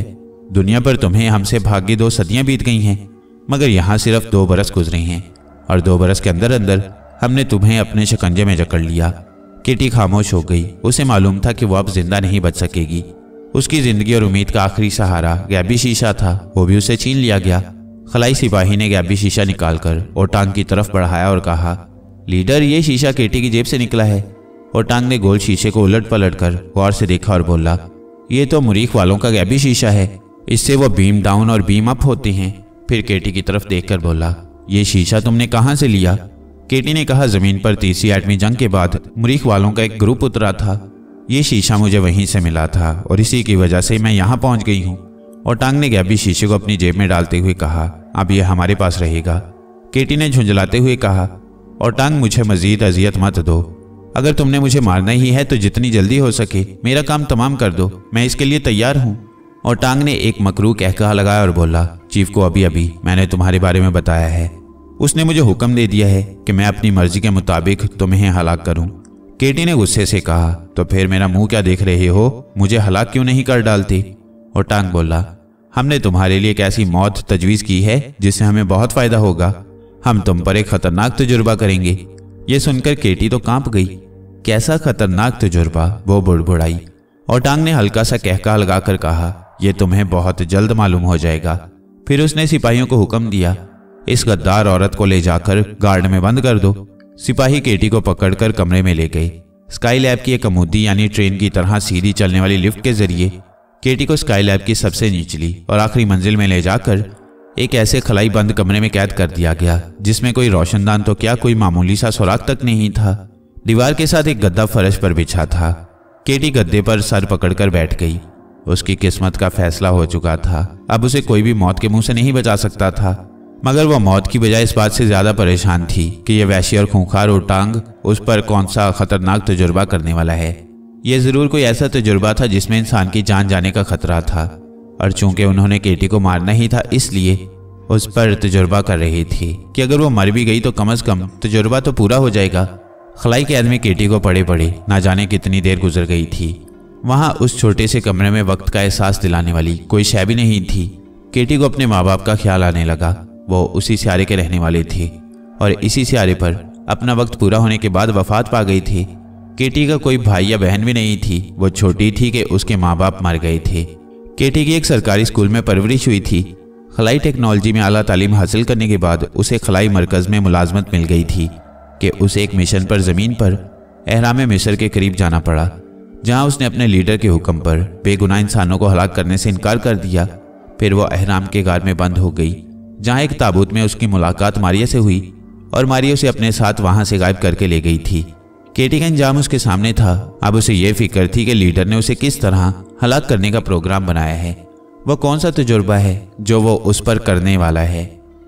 दुनिया पर तुम्हें हमसे भाग्य दो सदियां बीत गई हैं, मगर यहाँ सिर्फ दो बरस गुजरे हैं और दो बरस के अंदर अंदर हमने तुम्हें अपने शिकंजे में जकड़ लिया। केटी खामोश हो गई। उसे मालूम था कि वो अब जिंदा नहीं बच सकेगी। उसकी जिंदगी और उम्मीद का आखिरी सहारा गैबी शीशा था, वो भी उसे छीन लिया गया। खलाई सिपाही ने गैबी शीशा निकालकर ओटांग की तरफ बढ़ाया और कहा, लीडर, ये शीशा केटी की जेब से निकला है। ओटांग ने गोल शीशे को उलट पलट कर गौर से देखा और बोला, ये तो मुरीख वालों का गैबी शीशा है, इससे वो बीम डाउन और बीम अप होते हैं। फिर केटी की तरफ देखकर बोला, ये शीशा तुमने कहाँ से लिया? केटी ने कहा, जमीन पर तीसरी एटमी जंग के बाद मुरीख वालों का एक ग्रुप उतरा था। ये शीशा मुझे वहीं से मिला था और इसी की वजह से मैं यहाँ पहुँच गई हूँ। ओटांग ने गैबी शीशे को अपनी जेब में डालते हुए कहा, अब ये हमारे पास रहेगा। केटी ने झुंझलाते हुए कहा, ओटांग, मुझे मजीद अजियत मत दो। अगर तुमने मुझे मारना ही है तो जितनी जल्दी हो सके मेरा काम तमाम कर दो, मैं इसके लिए तैयार हूँ। ओटांग ने एक मकरू कहकहा लगाया और बोला, चीफ को अभी अभी मैंने तुम्हारे बारे में बताया है। उसने मुझे हुक्म दे दिया है कि मैं अपनी मर्जी के मुताबिक तुम्हें हलाक करूं। केटी ने गुस्से से कहा, तो फिर मेरा मुंह क्या देख रहे हो, मुझे हलाक क्यों नहीं कर डालती? ओटांग बोला, हमने तुम्हारे लिए एक ऐसी मौत तजवीज़ की है जिससे हमें बहुत फ़ायदा होगा। हम तुम पर एक खतरनाक तजुर्बा करेंगे। ये सुनकर केटी तो कांप गई। कैसा खतरनाक तजुर्बा? वो बुड़बुड़ाई। ओटांग ने हल्का सा कहका लगाकर कहा, यह तुम्हें बहुत जल्द मालूम हो जाएगा। फिर उसने सिपाहियों को हुक्म दिया, इस गद्दार औरत को ले जाकर गार्ड में बंद कर दो। सिपाही केटी को पकड़कर कमरे में ले गए। स्काई लैब की एक अमूदी यानी ट्रेन की तरह सीधी चलने वाली लिफ्ट के जरिए केटी को स्काई लैब की सबसे निचली और आखिरी मंजिल में ले जाकर एक ऐसे खलाई बंद कमरे में कैद कर दिया गया जिसमें कोई रोशनदान तो क्या, कोई मामूली सा सुराग तक नहीं था। दीवार के साथ एक गद्दा फर्श पर बिछा था। केटी गद्दे पर सर पकड़कर बैठ गई। उसकी किस्मत का फैसला हो चुका था। अब उसे कोई भी मौत के मुंह से नहीं बचा सकता था, मगर वह मौत की बजाय इस बात से ज्यादा परेशान थी कि यह वैशी और खूंखार ओटांग उस पर कौन सा खतरनाक तजुर्बा करने वाला है। यह जरूर कोई ऐसा तजुर्बा था जिसमें इंसान की जान जाने का खतरा था, और चूंकि उन्होंने केटी को मारना ही था इसलिए उस पर तजुर्बा कर रही थी कि अगर वो मर भी गई तो कम अज कम तजुर्बा तो पूरा हो जाएगा। खलाई कैद में केटी को पड़े पड़े ना जाने कितनी देर गुजर गई थी। वहां उस छोटे से कमरे में वक्त का एहसास दिलाने वाली कोई शय भी नहीं थी। केटी को अपने माँ बाप का ख्याल आने लगा। वो उसी सियारे के रहने वाले थे और इसी सियारे पर अपना वक्त पूरा होने के बाद वफात पा गई थी। केटी का कोई भाई या बहन भी नहीं थी। वो छोटी थी कि उसके माँ बाप मर गए थे। केटी की एक सरकारी स्कूल में परवरिश हुई थी। खलाई टेक्नोलॉजी में आला तालीम हासिल करने के बाद उसे खलाई मरकज़ में मुलाजमत मिल गई थी कि उसे एक मिशन पर ज़मीन पर एहराम मिस्र के करीब जाना पड़ा, जहां उसने अपने लीडर के हुक्म पर बेगुनाह इंसानों को हलाक करने से इनकार कर दिया। फिर वो एहराम के गार में बंद हो गई, जहां एक ताबूत में उसकी मुलाकात मारिया से हुई और मारिया उसे अपने साथ वहां से गायब करके ले गई थी। केटी का अंजाम उसके सामने था। अब उसे यह फिक्र थी कि लीडर ने उसे किस तरह हलाक करने का प्रोग्राम बनाया है। वह कौन सा तजुर्बा है जो वो उस पर करने वाला है।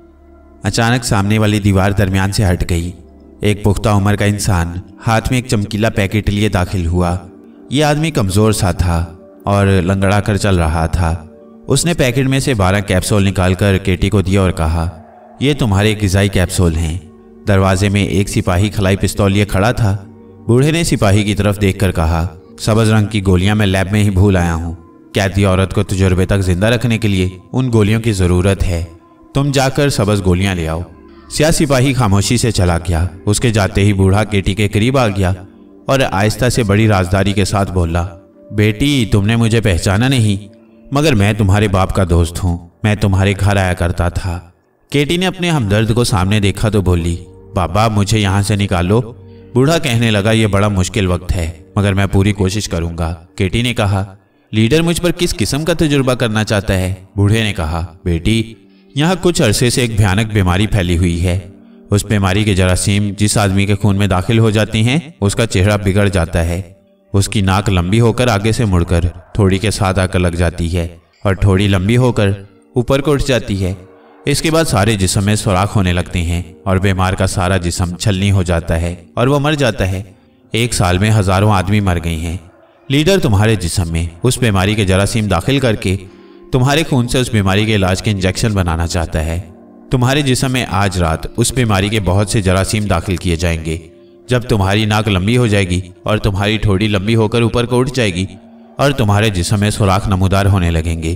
अचानक सामने वाली दीवार दरमियान से हट गई। एक पुख्ता उम्र का इंसान हाथ में एक चमकीला पैकेट लिए दाखिल हुआ। यह आदमी कमज़ोर सा था और लंगड़ा कर चल रहा था। उसने पैकेट में से बारह कैप्सूल निकालकर केटी को दिया और कहा, ये तुम्हारे ग़िज़ाई कैप्सूल हैं। दरवाजे में एक सिपाही खलाई पिस्तौल लिए खड़ा था। बूढ़े ने सिपाही की तरफ देखकर कहा, सब्ज़ रंग की गोलियां मैं लैब में ही भूल आया हूँ। कैदी औरत को तजुर्बे तक जिंदा रखने के लिए उन गोलियों की ज़रूरत है। तुम जाकर सब्ज़ गोलियां ले आओ। स्याह सिपाही खामोशी से चला गया। उसके जाते ही बूढ़ा केटी के करीब आ गया और आहिस्ता से बड़ी राजदारी के साथ बोला, बेटी, तुमने मुझे पहचाना नहीं, मगर मैं तुम्हारे बाप का दोस्त हूँ। मैं तुम्हारे घर आया करता था। केटी ने अपने हमदर्द को सामने देखा तो बोली, बाबा, मुझे यहाँ से निकालो। बूढ़ा कहने लगा, यह बड़ा मुश्किल वक्त है, मगर मैं पूरी कोशिश करूंगा। केटी ने कहा, लीडर मुझ पर किस किस्म का तजुर्बा करना चाहता है? बूढ़े ने कहा, बेटी, यहाँ कुछ अरसे से एक भयानक बीमारी फैली हुई है। उस बीमारी के जरासीम जिस आदमी के खून में दाखिल हो जाते हैं उसका चेहरा बिगड़ जाता है। उसकी नाक लंबी होकर आगे से मुड़कर थोड़ी के साथ आकर लग जाती है और थोड़ी लंबी होकर ऊपर को उठ जाती है। इसके बाद सारे जिस्म में सुराख होने लगते हैं और बीमार का सारा जिस्म छलनी हो जाता है और वह मर जाता है। एक साल में हजारों आदमी मर गए हैं। लीडर तुम्हारे जिस्म में उस बीमारी के जरासीम दाखिल करके तुम्हारे खून से उस बीमारी के इलाज के इंजेक्शन बनाना चाहता है। तुम्हारे जिस्म में आज रात उस बीमारी के बहुत से जरासीम दाखिल किए जाएंगे। जब तुम्हारी नाक लंबी हो जाएगी और तुम्हारी ठोड़ी लंबी होकर ऊपर को उठ जाएगी और तुम्हारे जिस्म में सुराख नमूदार होने लगेंगे,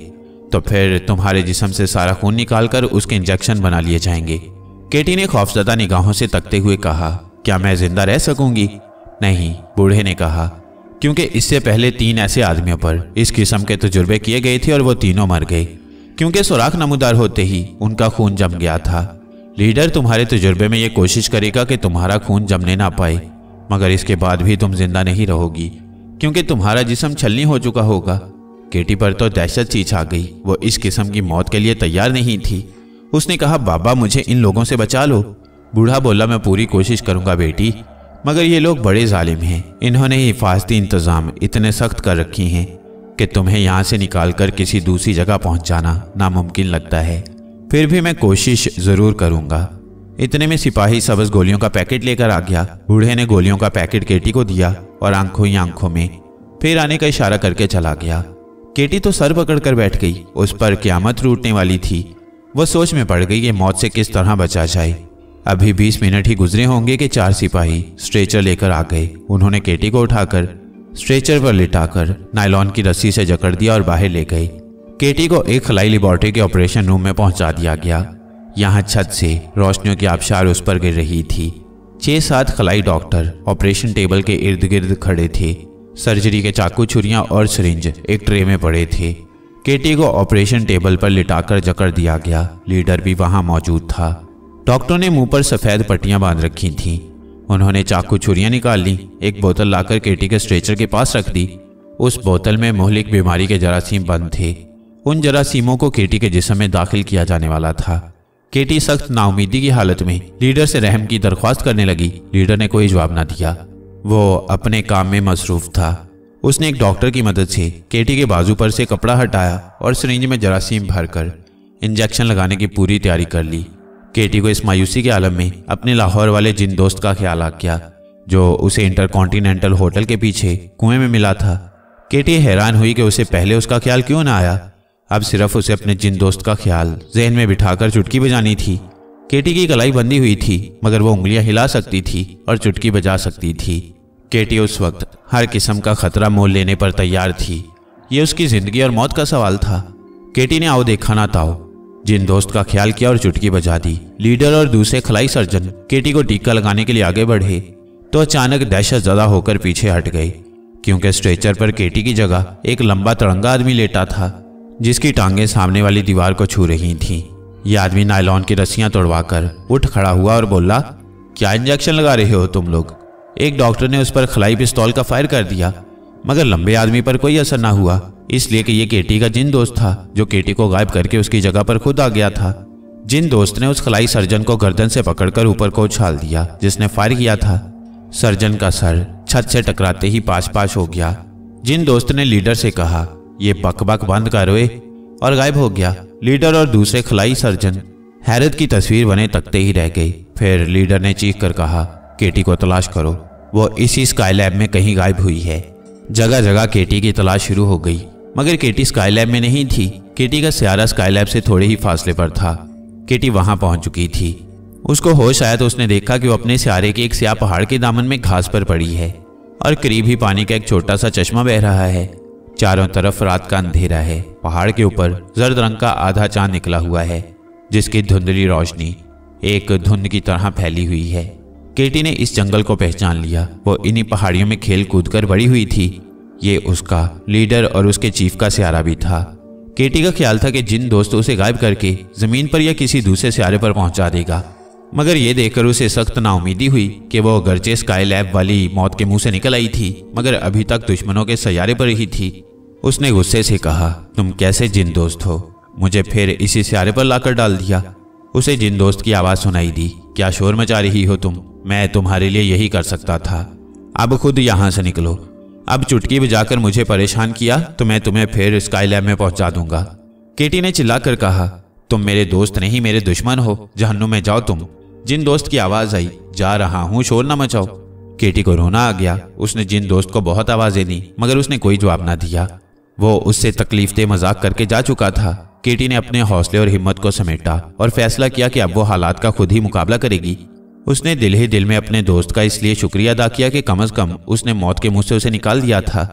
तो फिर तुम्हारे जिस्म से सारा खून निकालकर उसके इंजेक्शन बना लिए जाएंगे। केटी ने खौफजदा निगाहों से तकते हुए कहा, क्या मैं जिंदा रह सकूंगी? नहीं, बूढ़े ने कहा, क्योंकि इससे पहले तीन ऐसे आदमियों पर इस किस्म के तजुर्बे किए गए थे और वो तीनों मर गए, क्योंकि सुराख नमूदार होते ही उनका खून जम गया था। लीडर तुम्हारे तजुर्बे में ये कोशिश करेगा कि तुम्हारा खून जमने ना पाए, मगर इसके बाद भी तुम जिंदा नहीं रहोगी, क्योंकि तुम्हारा जिस्म छलनी हो चुका होगा। केटी पर तो दहशत सी छा गई। वो इस किस्म की मौत के लिए तैयार नहीं थी। उसने कहा, बाबा मुझे इन लोगों से बचा लो। बूढ़ा बोला, मैं पूरी कोशिश करूंगा बेटी, मगर ये लोग बड़े जालिम हैं। इन्होंने हिफाजती इंतजाम इतने सख्त कर रखी हैं कि तुम्हें यहाँ से निकालकर किसी दूसरी जगह पहुँच जाना नामुमकिन लगता है। फिर भी मैं कोशिश ज़रूर करूँगा। इतने में सिपाही सब्ज़ गोलियों का पैकेट लेकर आ गया। बूढ़े ने गोलियों का पैकेट केटी को दिया और आंखों ही आंखों में फिर आने का इशारा करके चला गया। केटी तो सर पकड़कर बैठ गई। उस पर क़यामत रूटने वाली थी। वह सोच में पड़ गई कि मौत से किस तरह बचा जाए। अभी बीस मिनट ही गुजरे होंगे कि चार सिपाही स्ट्रेचर लेकर आ गए। उन्होंने केटी को उठाकर स्ट्रेचर पर लिटाकर नायलॉन की रस्सी से जकड़ दिया और बाहर ले गए। केटी को एक खलाई लेबॉर्ट्री के ऑपरेशन रूम में पहुंचा दिया गया। यहाँ छत से रोशनियों की आबशार उस पर गिर रही थी। छह सात खलाई डॉक्टर ऑपरेशन टेबल के इर्द गिर्द खड़े थे। सर्जरी के चाकू, छुरियां और सिरिंज एक ट्रे में पड़े थे। केटी को ऑपरेशन टेबल पर लिटाकर जकड़ दिया गया। लीडर भी वहां मौजूद था। डॉक्टरों ने मुंह पर सफ़ेद पट्टियां बांध रखी थीं। उन्होंने चाकू छुरियां निकाल ली। एक बोतल लाकर केटी के स्ट्रेचर के पास रख दी। उस बोतल में मुहलिक बीमारी के जरासीम बंद थे। उन जरासीमों को केटी के जिस्म में दाखिल किया जाने वाला था। केटी सख्त नाउमीदी की हालत में लीडर से रहम की दरख्वास्त करने लगी। लीडर ने कोई जवाब न दिया। वो अपने काम में मसरूफ था। उसने एक डॉक्टर की मदद से केटी के बाजू पर से कपड़ा हटाया और सिरिंज में जरासीम भरकर इंजेक्शन लगाने की पूरी तैयारी कर ली। केटी को इस मायूसी के आलम में अपने लाहौर वाले जिन दोस्त का ख्याल आ गया जो उसे इंटरकॉन्टिनेंटल होटल के पीछे कुएं में मिला था। केटी हैरान हुई कि उसे पहले उसका ख्याल क्यों ना आया। अब सिर्फ उसे अपने जिन दोस्त का ख्याल जहन में बिठाकर चुटकी बजानी थी। केटी की कलाई बंधी हुई थी, मगर वो उंगलियां हिला सकती थी और चुटकी बजा सकती थी। केटी उस वक्त हर किस्म का खतरा मोल लेने पर तैयार थी। ये उसकी जिंदगी और मौत का सवाल था। केटी ने आओ देखा ना ताओ जिन दोस्त का ख्याल किया और चुटकी बजा दी। लीडर और दूसरे खलाई सर्जन केटी को टीका लगाने के लिए आगे बढ़े तो अचानक दहशत ज़दा होकर पीछे हट गए, क्योंकि स्ट्रेचर पर केटी की जगह एक लंबा तिरंगा आदमी लेटा था जिसकी टांगें सामने वाली दीवार को छू रही थीं। यह आदमी नायलॉन की रस्सियां तोड़वाकर उठ खड़ा हुआ और बोला, क्या इंजेक्शन लगा रहे हो तुम लोग? एक डॉक्टर ने उस पर खलाई पिस्तौल का फायर कर दिया, मगर लंबे आदमी पर कोई असर ना हुआ, इसलिए कि यह केटी का जिन दोस्त था जो केटी को गायब करके उसकी जगह पर खुद आ गया था। जिन दोस्त ने उस खलाई सर्जन को गर्दन से पकड़कर ऊपर को उछाल दिया जिसने फायर किया था। सर्जन का सर छत से टकराते ही पास पास हो गया। जिन दोस्त ने लीडर से कहा, ये बकबक बंद करोए, और गायब हो गया। लीडर और दूसरे खलाई सर्जन हैरत की तस्वीर बने तकते ही रह गए। फिर लीडर ने चीख कर कहा, केटी को तलाश करो, वो इसी स्काई लैब में कहीं गायब हुई है। जगह जगह केटी की तलाश शुरू हो गई, मगर केटी स्काई लैब में नहीं थी। केटी का सियारा स्काई लैब से थोड़े ही फासले पर था। केटी वहां पहुंच चुकी थी। उसको होश आया तो उसने देखा कि वो अपने सियारे के एक स्याह पहाड़ के दामन में घास पर पड़ी है और करीब ही पानी का एक छोटा सा चश्मा बह रहा है। चारों तरफ रात का अंधेरा है। पहाड़ के ऊपर जर्द रंग का आधा चांद निकला हुआ है जिसकी धुंधली रोशनी एक धुंध की तरह फैली हुई है। केटी ने इस जंगल को पहचान लिया। वो इन्हीं पहाड़ियों में खेल कूद कर बड़ी हुई थी। ये उसका लीडर और उसके चीफ का सियारा भी था। केटी का ख्याल था कि जिन दोस्त उसे गायब करके जमीन पर या किसी दूसरे सियारे पर पहुंचा देगा, मगर यह देखकर उसे सख्त नाउमीदी हुई कि वो अगरचे स्काई लैब वाली मौत के मुंह से निकल आई थी, मगर अभी तक दुश्मनों के सैयारे पर ही थी। उसने गुस्से से कहा, तुम कैसे जिन दोस्त हो? मुझे फिर इसी सियारे पर लाकर डाल दिया। उसे जिन दोस्त की आवाज़ सुनाई दी, क्या शोर मचा रही हो तुम? मैं तुम्हारे लिए यही कर सकता था। अब खुद यहाँ से निकलो। अब चुटकी बजाकर मुझे परेशान किया तो मैं तुम्हें फिर स्काई लैब में पहुंचा दूंगा। केटी ने चिल्लाकर कहा, तुम मेरे दोस्त नहीं मेरे दुश्मन हो, जहन्नुम में जाओ तुम। जिन दोस्त की आवाज़ आई, जा रहा हूँ, शोर ना मचाओ। केटी को रोना आ गया। उसने जिन दोस्त को बहुत आवाज़ें दी, मगर उसने कोई जवाब ना दिया। वो उससे तकलीफ दे मजाक करके जा चुका था। केटी ने अपने हौसले और हिम्मत को समेटा और फैसला किया कि अब वो हालात का खुद ही मुकाबला करेगी। उसने दिल ही दिल में अपने दोस्त का इसलिए शुक्रिया अदा किया कि कम अज़ कम उसने मौत के मुंह से उसे निकाल दिया था।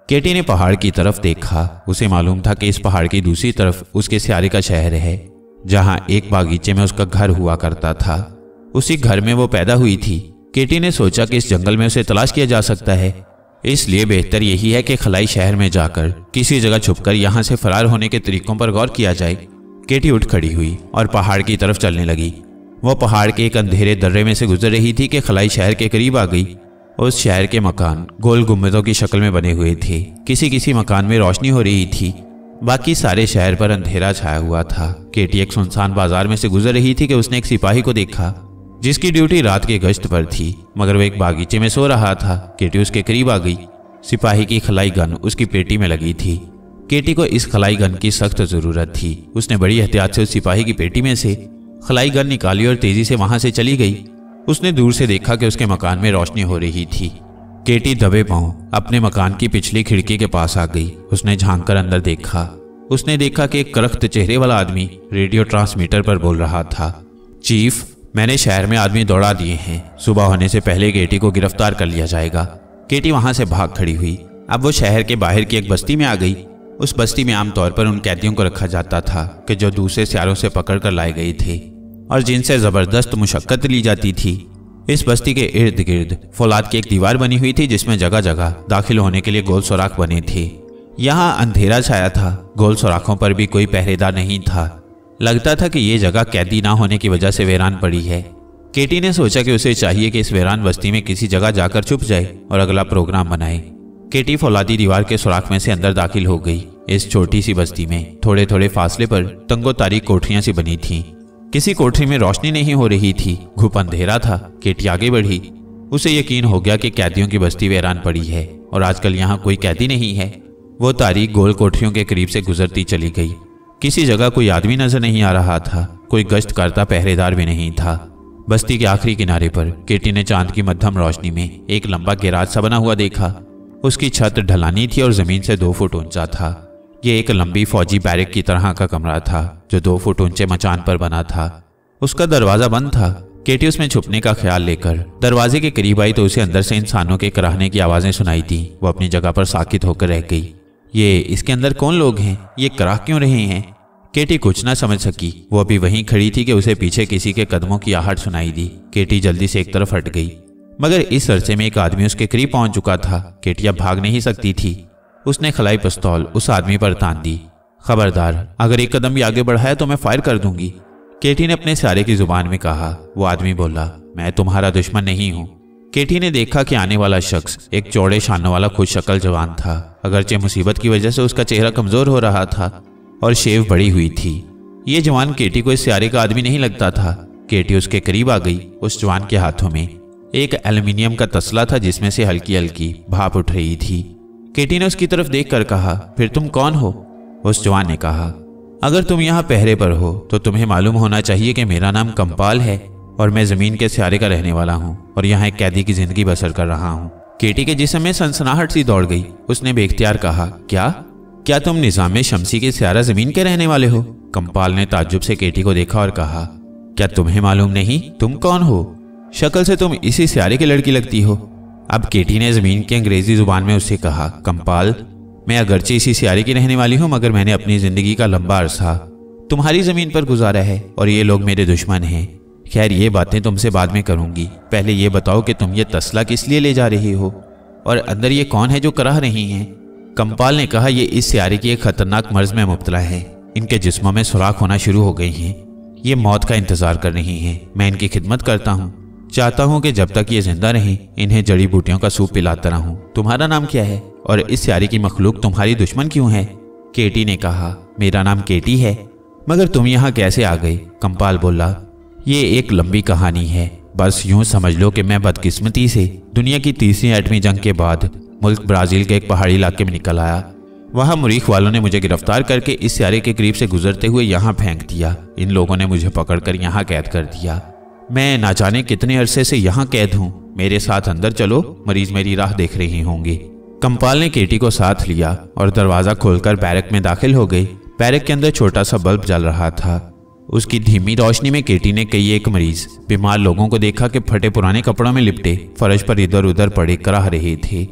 केटी ने पहाड़ की तरफ देखा। उसे मालूम था कि इस पहाड़ की दूसरी तरफ उसके स्यारे का शहर है, जहां एक बागीचे में उसका घर हुआ करता था। उसी घर में वो पैदा हुई थी। केटी ने सोचा कि इस जंगल में उसे तलाश किया जा सकता है, इसलिए बेहतर यही है कि खलाई शहर में जाकर किसी जगह छुपकर यहां से फरार होने के तरीकों पर गौर किया जाए। केटी उठ खड़ी हुई और पहाड़ की तरफ चलने लगी। वो पहाड़ के एक अंधेरे दर्रे में से गुजर रही थी कि खलाई शहर के करीब आ गई। उस शहर के मकान गोल गुम्बदों की शक्ल में बने हुए थे। किसी किसी मकान में रोशनी हो रही थी, बाकी सारे शहर पर अंधेरा छाया हुआ था। केटी एक सुनसान बाजार में से गुजर रही थी कि उसने एक सिपाही को देखा, जिसकी ड्यूटी रात के गश्त पर थी, मगर वो एक बागीचे में सो रहा था। केटी उसके करीब आ गई। सिपाही की खलाई गन उसकी पेटी में लगी थी। केटी को इस खलाई गन की सख्त जरूरत थी। उसने बड़ी एहतियात से उस सिपाही की पेटी में से खलाई गन निकाली और तेजी से वहां से चली गई। उसने दूर से देखा कि उसके मकान में रोशनी हो रही थी। केटी दबे पांव अपने मकान की पिछली खिड़की के पास आ गई। उसने झांक कर अंदर देखा। उसने देखा कि एक करख्त चेहरे वाला आदमी रेडियो ट्रांसमीटर पर बोल रहा था, चीफ, मैंने शहर में आदमी दौड़ा दिए हैं। सुबह होने से पहले केटी को गिरफ्तार कर लिया जाएगा। केटी वहां से भाग खड़ी हुई। अब वो शहर के बाहर की एक बस्ती में आ गई। उस बस्ती में आमतौर पर उन कैदियों को रखा जाता था कि जो दूसरे स्यारों से पकड़ कर लाए गए थे और जिनसे जबरदस्त मुशक्कत ली जाती थी। इस बस्ती के इर्द गिर्द फौलाद की एक दीवार बनी हुई थी, जिसमें जगह जगह दाखिल होने के लिए गोल सुराख बने थे। यहाँ अंधेरा छाया था। गोल सुराखों पर भी कोई पहरेदार नहीं था। लगता था कि ये जगह कैदी ना होने की वजह से वीरान पड़ी है। केटी ने सोचा कि उसे चाहिए कि इस वीरान बस्ती में किसी जगह जाकर छुप जाए और अगला प्रोग्राम बनाए। केटी फौलादी दीवार के सुराख में से अंदर दाखिल हो गई। इस छोटी सी बस्ती में थोड़े थोड़े फासले पर तंगो तारीख कोठरियां सी बनी थीं। किसी कोठरी में रोशनी नहीं हो रही थी, घुप अंधेरा था। केटी आगे बढ़ी। उसे यकीन हो गया कि कैदियों की बस्ती वीरान पड़ी है और आजकल यहाँ कोई कैदी नहीं है। वो तारीख गोल कोठरियों के करीब से गुजरती चली गई। किसी जगह कोई आदमी नजर नहीं आ रहा था। कोई गश्त करता पहरेदार भी नहीं था। बस्ती के आखिरी किनारे पर केटी ने चांद की मध्यम रोशनी में एक लंबा गैराज सा बना हुआ देखा। उसकी छत ढलानी थी और जमीन से दो फुट ऊंचा था। ये एक लंबी फौजी बैरक की तरह का कमरा था जो दो फुट ऊंचे मचान पर बना था। उसका दरवाजा बंद था। केटी उसमें छुपने का ख्याल लेकर दरवाजे के करीब आई तो उसे अंदर से इंसानों के कराहने की आवाजें सुनाई दी। वो अपनी जगह पर साकित होकर रह गई। ये इसके अंदर कौन लोग हैं? ये कराह क्यों रहे हैं? केटी कुछ ना समझ सकी। वो अभी वहीं खड़ी थी कि उसे पीछे किसी के कदमों की आहट सुनाई दी। केटी जल्दी से एक तरफ हट गई, मगर इस अरसे में एक आदमी उसके करीब पहुंच चुका था। केटी अब भाग नहीं सकती थी। उसने खलाई पिस्तौल उस आदमी पर तान दी। खबरदार, अगर एक कदम भी आगे बढ़ाया तो मैं फायर कर दूंगी, केटी ने अपने सारे की जुबान में कहा। वो आदमी बोला, मैं तुम्हारा दुश्मन नहीं हूं। केटी ने देखा कि आने वाला शख्स एक चौड़े शानों वाला खुश शक्ल जवान था। अगरचे मुसीबत की वजह से उसका चेहरा कमजोर हो रहा था और शेव बढ़ी हुई थी। ये जवान केटी को इस स्यारे का आदमी नहीं लगता था। केटी उसके करीब आ गई। उस जवान के हाथों में एक एल्युमिनियम का तसला था जिसमें से हल्की हल्की भाप उठ रही थी। केटी ने उसकी तरफ देखकर कहा, फिर तुम कौन हो? उस जवान ने कहा, अगर तुम यहाँ पहरे पर हो तो तुम्हें मालूम होना चाहिए कि मेरा नाम कंपाल है और मैं जमीन के स्यारे का रहने वाला हूँ और यहाँ एक कैदी की जिंदगी बसर कर रहा हूँ। केटी के जिस्म में सनसनाहट सी दौड़ गई। उसने बेख्तियार कहा, क्या क्या तुम निजाम शमसी के स्यारा जमीन के रहने वाले हो? कंपाल ने ताज्जुब से केटी को देखा और कहा, क्या तुम्हें मालूम नहीं तुम कौन हो? शक्ल से तुम इसी स्यारे की लड़की लगती हो। अब केटी ने जमीन की अंग्रेजी जुबान में उससे कहा, कंपाल, मैं अगरचे इसी स्यारे की रहने वाली हूँ मगर मैंने अपनी जिंदगी का लंबा अरसा तुम्हारी जमीन पर गुजारा है और ये लोग मेरे दुश्मन हैं। खैर, ये बातें तुमसे बाद में करूंगी। पहले ये बताओ कि तुम ये तसला किस लिए ले जा रही हो और अंदर ये कौन है जो कराह रही हैं? कंपाल ने कहा, ये इस स्यारे की एक खतरनाक मर्ज में मुब्तला है। इनके जिस्मों में सुराख होना शुरू हो गई हैं। ये मौत का इंतजार कर रही हैं। मैं इनकी खिदमत करता हूँ। चाहता हूँ कि जब तक ये जिंदा रहें इन्हें जड़ी बूटियों का सूप पिलाता रहूं। तुम्हारा नाम क्या है और इस स्यारे की मखलूक तुम्हारी दुश्मन क्यों है? केटी ने कहा, मेरा नाम केटी है, मगर तुम यहाँ कैसे आ गए? कंपाल बोला, ये एक लंबी कहानी है। बस यूं समझ लो कि मैं बदकिस्मती से दुनिया की तीसरी एटमी जंग के बाद मुल्क ब्राजील के एक पहाड़ी इलाके में निकल आया। वहाँ मुरीख वालों ने मुझे गिरफ्तार करके इस स्यारे के करीब से गुजरते हुए यहाँ फेंक दिया। इन लोगों ने मुझे पकड़कर यहाँ कैद कर दिया। मैं ना जाने कितने अरसे से यहाँ कैद हूँ। मेरे साथ अंदर चलो, मरीज मेरी राह देख रही होंगे। कंपाल ने केटी को साथ लिया और दरवाजा खोलकर बैरक में दाखिल हो गए। बैरक के अंदर छोटा सा बल्ब जल रहा था। उसकी धीमी रोशनी में केटी ने कई एक मरीज बीमार लोगों को देखा कि फटे पुराने कपड़ों में लिपटे फर्श पर इधर उधर पड़े कराह रहे थे।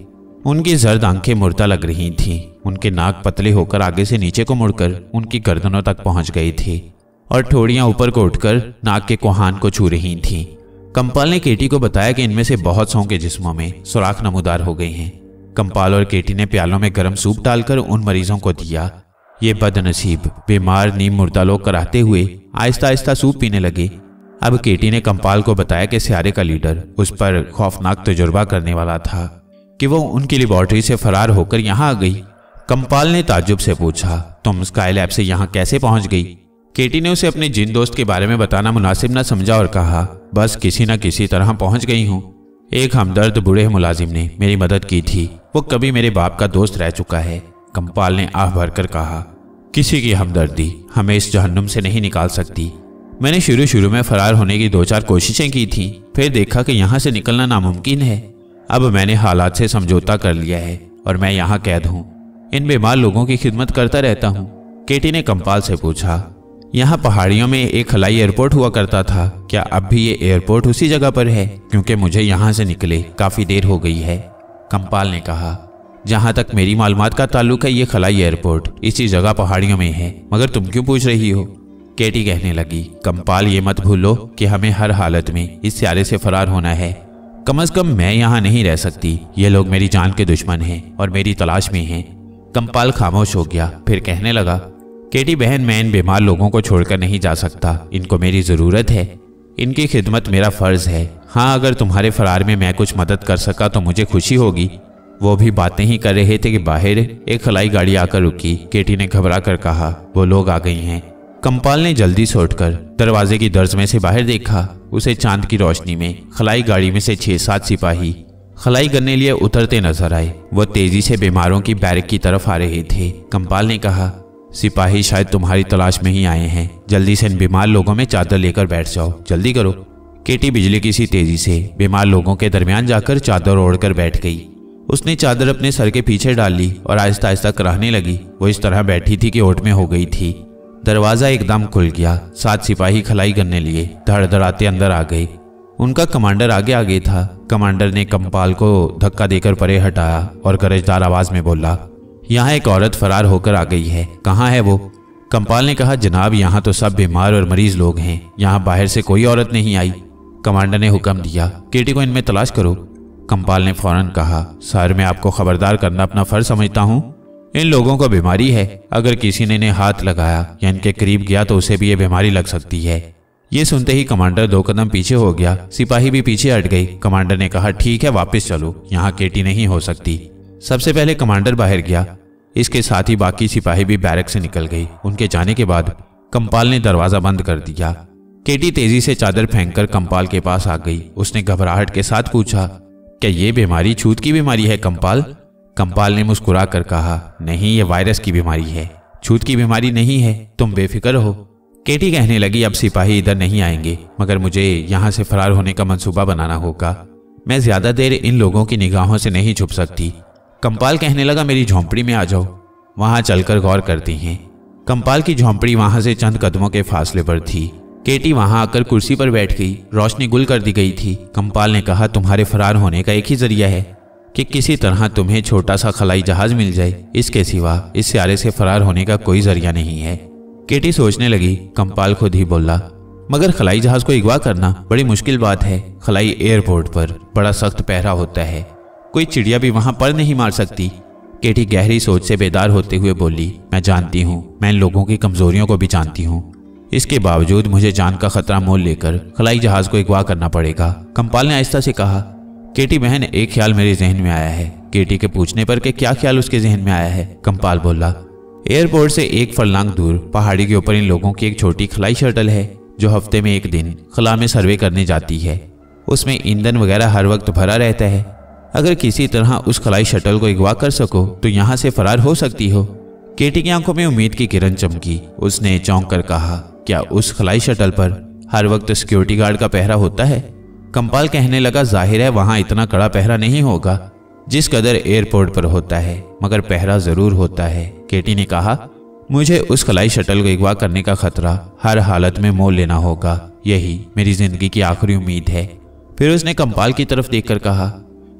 उनकी जर्द आंखें मुर्दा लग रही थीं। उनके नाक पतले होकर आगे से नीचे को मुड़कर उनकी गर्दनों तक पहुंच गए थे और ठोड़ियां ऊपर को उठकर नाक के कोहान को छू रही थीं। कंपाल ने केटी को बताया कि इनमें से बहुत सौ के जिस्मों में सुराख नमूदार हो गए हैं। कंपाल और केटी ने प्यालों में गर्म सूप डालकर उन मरीजों को दिया। ये बदनसीब बीमार नीम मुर्दा लोग कराहते हुए आहिस्ता आहिस्ता सूप पीने लगे। अब केटी ने कंपाल को बताया कि सियारे का लीडर उस पर खौफनाक तजुर्बा करने वाला था कि वो उनकी लेबॉर्ट्री से फरार होकर यहाँ आ गई। कंपाल ने ताज्जुब से पूछा, तुम स्काईलैब से यहाँ कैसे पहुंच गई? केटी ने उसे अपने जिन दोस्त के बारे में बताना मुनासिब न समझा और कहा, बस किसी न किसी तरह पहुंच गई हूँ। एक हमदर्द बूढ़े मुलाजिम ने मेरी मदद की थी, वो कभी मेरे बाप का दोस्त रह चुका है। कंपाल ने आह भरकर कहा, किसी की हमदर्दी हमें इस जहन्नुम से नहीं निकाल सकती। मैंने शुरू शुरू में फरार होने की दो चार कोशिशें की थी, फिर देखा कि यहाँ से निकलना नामुमकिन है। अब मैंने हालात से समझौता कर लिया है और मैं यहाँ कैद हूँ। इन बीमार लोगों की खिदमत करता रहता हूँ। केटी ने कंपाल से पूछा, यहाँ पहाड़ियों में एक खलाई एयरपोर्ट हुआ करता था, क्या अब भी ये एयरपोर्ट उसी जगह पर है? क्योंकि मुझे यहाँ से निकले काफ़ी देर हो गई है। कंपाल ने कहा, जहाँ तक मेरी मालूमात का ताल्लुक है ये खलाई एयरपोर्ट इसी जगह पहाड़ियों में है, मगर तुम क्यों पूछ रही हो? केटी कहने लगी, कंपाल ये मत भूलो कि हमें हर हालत में इस सियारे से फरार होना है। कम अज कम मैं यहाँ नहीं रह सकती। ये लोग मेरी जान के दुश्मन हैं और मेरी तलाश में हैं। कंपाल खामोश हो गया, फिर कहने लगा, केटी बहन, मैं इन बीमार लोगों को छोड़कर नहीं जा सकता। इनको मेरी ज़रूरत है, इनकी खिदमत मेरा फ़र्ज़ है। हाँ, अगर तुम्हारे फरार में मैं कुछ मदद कर सका तो मुझे खुशी होगी। वो भी बातें ही कर रहे थे कि बाहर एक खलाई गाड़ी आकर रुकी। केटी ने घबरा कर कहा, वो लोग आ गई हैं। कंपाल ने जल्दी से उठकर दरवाजे की दर्ज में से बाहर देखा। उसे चांद की रोशनी में खलाई गाड़ी में से छह सात सिपाही खलाई करने लिए उतरते नजर आए। वो तेजी से बीमारों की बैरक की तरफ आ रहे थे। कंपाल ने कहा, सिपाही शायद तुम्हारी तलाश में ही आए हैं। जल्दी से इन बीमार लोगों में चादर लेकर बैठ जाओ, जल्दी करो। केटी बिजली की सी तेजी से बीमार लोगों के दरमियान जाकर चादर ओढ़कर बैठ गई। उसने चादर अपने सर के पीछे डाल ली और आहिस्ता आहिस्ता कराहने लगी। वो इस तरह बैठी थी कि ओट में हो गई थी। दरवाजा एकदम खुल गया। सात सिपाही खलाई करने लिए धड़धड़ाते अंदर आ गए। उनका कमांडर आगे आगे था। कमांडर ने कंपाल को धक्का देकर परे हटाया और गरजदार आवाज में बोला, यहाँ एक औरत फरार होकर आ गई है, कहाँ है वो? कंपाल ने कहा, जनाब यहाँ तो सब बीमार और मरीज लोग हैं, यहाँ बाहर से कोई औरत नहीं आई। कमांडर ने हुक्म दिया, केटी को इनमें तलाश करो। कंपाल ने फौरन कहा, सर मैं आपको खबरदार करना अपना फर्ज समझता हूँ। इन लोगों को बीमारी है, अगर किसी ने इन्हें हाथ लगाया या इनके करीब गया तो उसे भी ये बीमारी लग सकती है। ये सुनते ही कमांडर दो कदम पीछे हो गया। सिपाही भी पीछे हट गई। कमांडर ने कहा, ठीक है वापस चलो, यहाँ केटी नहीं हो सकती। सबसे पहले कमांडर बाहर गया। इसके साथ ही बाकी सिपाही भी बैरक से निकल गई। उनके जाने के बाद कंपाल ने दरवाजा बंद कर दिया। केटी तेजी से चादर फेंककर कंपाल के पास आ गई। उसने घबराहट के साथ पूछा, क्या ये बीमारी छूत की बीमारी है कंपाल? कंपाल ने मुस्कुरा कर कहा, नहीं, ये वायरस की बीमारी है, छूत की बीमारी नहीं है, तुम बेफिक्र हो। केटी कहने लगी, अब सिपाही इधर नहीं आएंगे, मगर मुझे यहाँ से फरार होने का मंसूबा बनाना होगा। मैं ज्यादा देर इन लोगों की निगाहों से नहीं छुप सकती। कंपाल कहने लगा, मेरी झोंपड़ी में आ जाओ, वहां चलकर गौर करती हैं। कंपाल की झोंपड़ी वहां से चंद कदमों के फासले पर थी। केटी वहां आकर कुर्सी पर बैठ गई। रोशनी गुल कर दी गई थी। कंपाल ने कहा, तुम्हारे फरार होने का एक ही जरिया है कि किसी तरह तुम्हें छोटा सा खलाई जहाज मिल जाए। इसके सिवा इस सियारे से फरार होने का कोई जरिया नहीं है। केटी सोचने लगी। कंपाल खुद ही बोला, मगर खलाई जहाज को अगवा करना बड़ी मुश्किल बात है। खलाई एयरपोर्ट पर बड़ा सख्त पहरा होता है, कोई चिड़िया भी वहां पर नहीं मार सकती। केटी गहरी सोच से बेदार होते हुए बोली, मैं जानती हूँ, मैं इन लोगों की कमजोरियों को भी जानती हूँ। इसके बावजूद मुझे जान का खतरा मोल लेकर खलाई जहाज को अगवा करना पड़ेगा। कंपाल ने आहिस्ता से कहा, केटी बहन, एक ख्याल मेरे जहन में आया है। केटी के पूछने पर कि क्या ख्याल उसके जहन में आया है, कंपाल बोला, एयरपोर्ट से एक फरलांग दूर पहाड़ी के ऊपर इन लोगों की एक छोटी खलाई शटल है जो हफ्ते में एक दिन खला में सर्वे करने जाती है। उसमें ईंधन वगैरह हर वक्त भरा रहता है। अगर किसी तरह उस खलाई शटल को अगवा कर सको तो यहाँ से फरार हो सकती हो। केटी की आंखों में उम्मीद की किरण चमकी। उसने चौंक कर कहा, क्या उस खलाई शटल पर हर वक्त सिक्योरिटी गार्ड का पहरा होता है? कंपाल कहने लगा, जाहिर है वहां इतना कड़ा पहरा नहीं होगा जिस कदर एयरपोर्ट पर होता है, मगर पहरा जरूर होता है। केटी ने कहा, मुझे उस खलाई शटल को अगवा करने का खतरा हर हालत में मोल लेना होगा। यही मेरी जिंदगी की आखिरी उम्मीद है। फिर उसने कंपाल की तरफ देखकर कहा,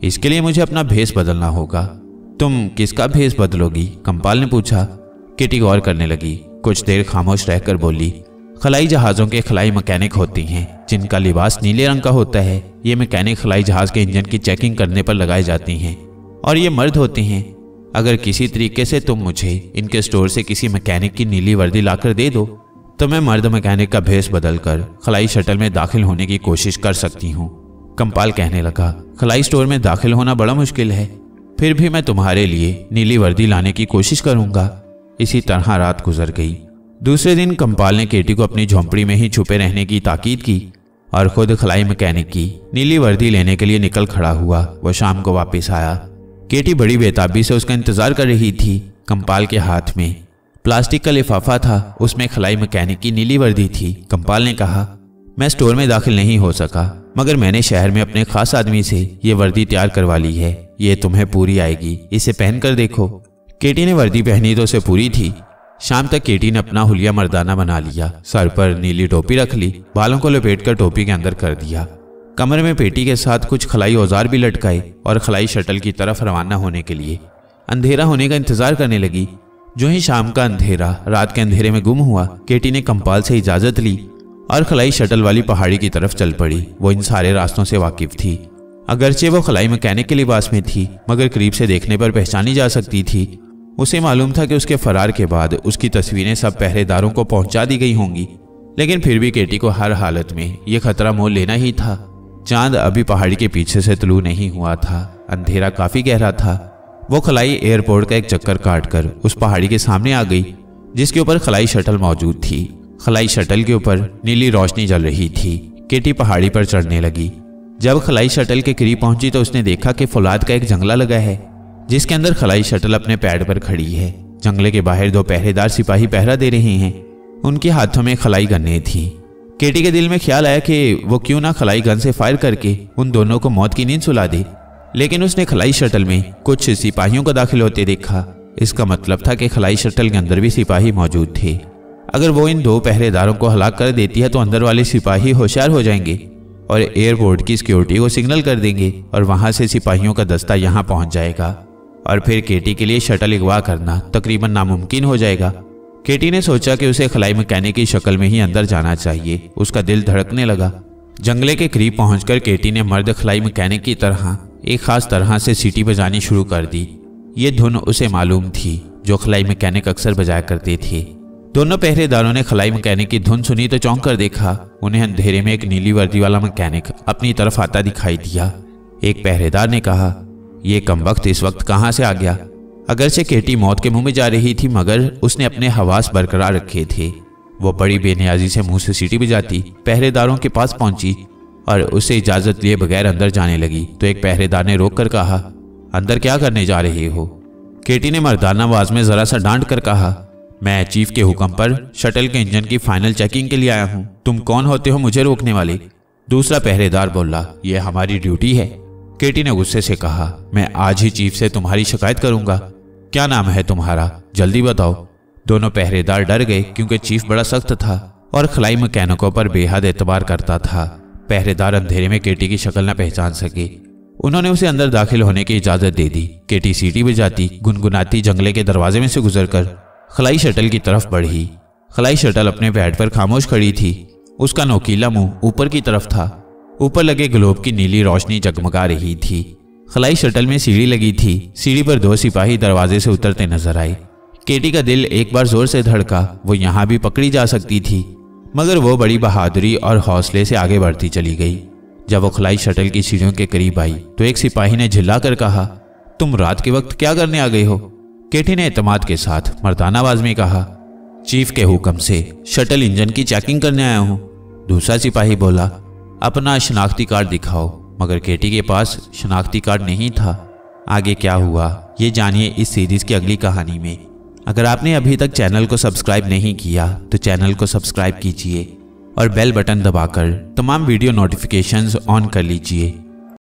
इसके लिए मुझे अपना भेष बदलना होगा। तुम किसका भेष बदलोगी? कंपाल ने पूछा। किटी गौर करने लगी। कुछ देर खामोश रहकर बोली, खलाई जहाज़ों के खलाई मैकेनिक होती हैं जिनका लिबास नीले रंग का होता है। ये मैकेनिक खलाई जहाज़ के इंजन की चेकिंग करने पर लगाए जाती हैं और ये मर्द होते हैं। अगर किसी तरीके से तुम मुझे इनके स्टोर से किसी मैकेनिक की नीली वर्दी लाकर दे दो तो मैं मर्द मैकेनिक का भेष बदलकर खलाई शटल में दाखिल होने की कोशिश कर सकती हूँ। कंपाल कहने लगा, खलाई स्टोर में दाखिल होना बड़ा मुश्किल है, फिर भी मैं तुम्हारे लिए नीली वर्दी लाने की कोशिश करूंगा। इसी तरह रात गुजर गई। दूसरे दिन कंपाल ने केटी को अपनी झोंपड़ी में ही छुपे रहने की ताकीद की और खुद खलाई मैकेनिक की नीली वर्दी लेने के लिए निकल खड़ा हुआ। वो शाम को वापस आया। केटी बड़ी बेताबी से उसका इंतजार कर रही थी। कंपाल के हाथ में प्लास्टिक का लिफाफा था, उसमें खलाई मैकेनिक की नीली वर्दी थी। कंपाल ने कहा, मैं स्टोर में दाखिल नहीं हो सका, मगर मैंने शहर में अपने खास आदमी से ये वर्दी तैयार करवा ली है। ये तुम्हें पूरी आएगी, इसे पहनकर देखो। केटी ने वर्दी पहनी तो उसे पूरी थी। शाम तक केटी ने अपना हुलिया मर्दाना बना लिया। सर पर नीली टोपी रख ली, बालों को लपेटकर टोपी के अंदर कर दिया। कमरे में पेटी के साथ कुछ खलाई औजार भी लटकाए और खलाई शटल की तरफ रवाना होने के लिए अंधेरा होने का इंतजार करने लगी। जो ही शाम का अंधेरा रात के अंधेरे में गुम हुआ, केटी ने कंपाल से इजाजत ली और खलाई शटल वाली पहाड़ी की तरफ चल पड़ी। वो इन सारे रास्तों से वाकिफ थी। अगरचे वो खलाई मैकेनिक के लिबास में थी, मगर करीब से देखने पर पहचानी जा सकती थी। उसे मालूम था कि उसके फरार के बाद उसकी तस्वीरें सब पहरेदारों को पहुंचा दी गई होंगी, लेकिन फिर भी केटी को हर हालत में यह खतरा मोल लेना ही था। चांद अभी पहाड़ी के पीछे से तुलू नहीं हुआ था। अंधेरा काफी गहरा था। वो खलाई एयरपोर्ट का एक चक्कर काटकर उस पहाड़ी के सामने आ गई जिसके ऊपर खलाई शटल मौजूद थी। खलाई शटल के ऊपर नीली रोशनी जल रही थी। केटी पहाड़ी पर चढ़ने लगी। जब खलाई शटल के करीब पहुंची तो उसने देखा कि फौलाद का एक जंगला लगा है जिसके अंदर खलाई शटल अपने पैड पर खड़ी है। जंगले के बाहर दो पहरेदार सिपाही पहरा दे रहे हैं। उनके हाथों में खलाई गन्नें थी। केटी के दिल में ख्याल आया कि वो क्यों ना खलाई गन से फायर करके उन दोनों को मौत की नींद सुला दे, लेकिन उसने खलाई शटल में कुछ सिपाहियों को दाखिल होते देखा। इसका मतलब था कि खलाई शटल के अंदर भी सिपाही मौजूद थे। अगर वो इन दो पहरेदारों को हलाक कर देती है तो अंदर वाले सिपाही होशियार हो जाएंगे और एयरपोर्ट की सिक्योरिटी को सिग्नल कर देंगे और वहां से सिपाहियों का दस्ता यहां पहुंच जाएगा और फिर केटी के लिए शटल अगवा करना तकरीबन नामुमकिन हो जाएगा। केटी ने सोचा कि उसे खलाई मैकेनिक की शक्ल में ही अंदर जाना चाहिए। उसका दिल धड़कने लगा। जंगले के करीब पहुंचकर केटी ने मर्द खलाई मैकेनिक की तरह एक खास तरह से सीटी बजानी शुरू कर दी। ये धुन उसे मालूम थी जो खलाई मैकेनिक अक्सर बजाया करते थे। दोनों पहरेदारों ने खलाई मैकेनिक की धुन सुनी तो चौंक कर देखा। उन्हें अंधेरे में एक नीली वर्दी वाला मैकेनिक अपनी तरफ आता दिखाई दिया। एक पहरेदार ने कहा, यह कमबख्त इस वक्त कहाँ से आ गया? अगरचे केटी मौत के मुंह में जा रही थी, मगर उसने अपने हवास बरकरार रखे थे। वो बड़ी बेनियाजी से मुंह से सीटी बजाती पहरेदारों के पास पहुंची और उससे इजाजत लिए बगैर अंदर जाने लगी तो एक पहरेदार ने रोक कर कहा, अंदर क्या करने जा रहे हो? केटी ने मर्दाना आवाज में जरा सा डांट कर कहा, मैं चीफ के हुक्म पर शटल के इंजन की फाइनल चेकिंग के लिए आया हूं। तुम कौन होते हो मुझे रोकने वाले? दूसरा पहरेदार बोला, यह हमारी ड्यूटी है। केटी ने गुस्से से कहा, मैं आज ही चीफ से तुम्हारी शिकायत करूंगा। क्या नाम है तुम्हारा? जल्दी बताओ। दोनों पहरेदार डर गए क्योंकि चीफ बड़ा सख्त था और खलाई मैकेनिकों पर बेहद एतबार करता था। पहरेदार अंधेरे में केटी की शक्ल न पहचान सके। उन्होंने उसे अंदर दाखिल होने की इजाजत दे दी। केटी सीटी बजाती गुनगुनाती जंगले के दरवाजे में से गुजरकर खलाई शटल की तरफ बढ़ी। खलाई शटल अपने पैड पर खामोश खड़ी थी। उसका नोकीला मुंह ऊपर की तरफ था। ऊपर लगे ग्लोब की नीली रोशनी जगमगा रही थी। खलाई शटल में सीढ़ी लगी थी। सीढ़ी पर दो सिपाही दरवाजे से उतरते नजर आए। केटी का दिल एक बार जोर से धड़का। वो यहाँ भी पकड़ी जा सकती थी, मगर वो बड़ी बहादुरी और हौसले से आगे बढ़ती चली गई। जब वो खलाई शटल की सीढ़ियों के करीब आई तो एक सिपाही ने झिल्ला कर कहा, तुम रात के वक्त क्या करने आ गए हो? केटी ने एतमाद के साथ मर्दाना आवाज में कहा, चीफ के हुक्म से शटल इंजन की चेकिंग करने आया हूँ। दूसरा सिपाही बोला, अपना शनाख्ती कार्ड दिखाओ। मगर केटी के पास शनाख्ती कार्ड नहीं था। आगे क्या हुआ ये जानिए इस सीरीज की अगली कहानी में। अगर आपने अभी तक चैनल को सब्सक्राइब नहीं किया तो चैनल को सब्सक्राइब कीजिए और बेल बटन दबाकर तमाम वीडियो नोटिफिकेशंस ऑन कर लीजिए।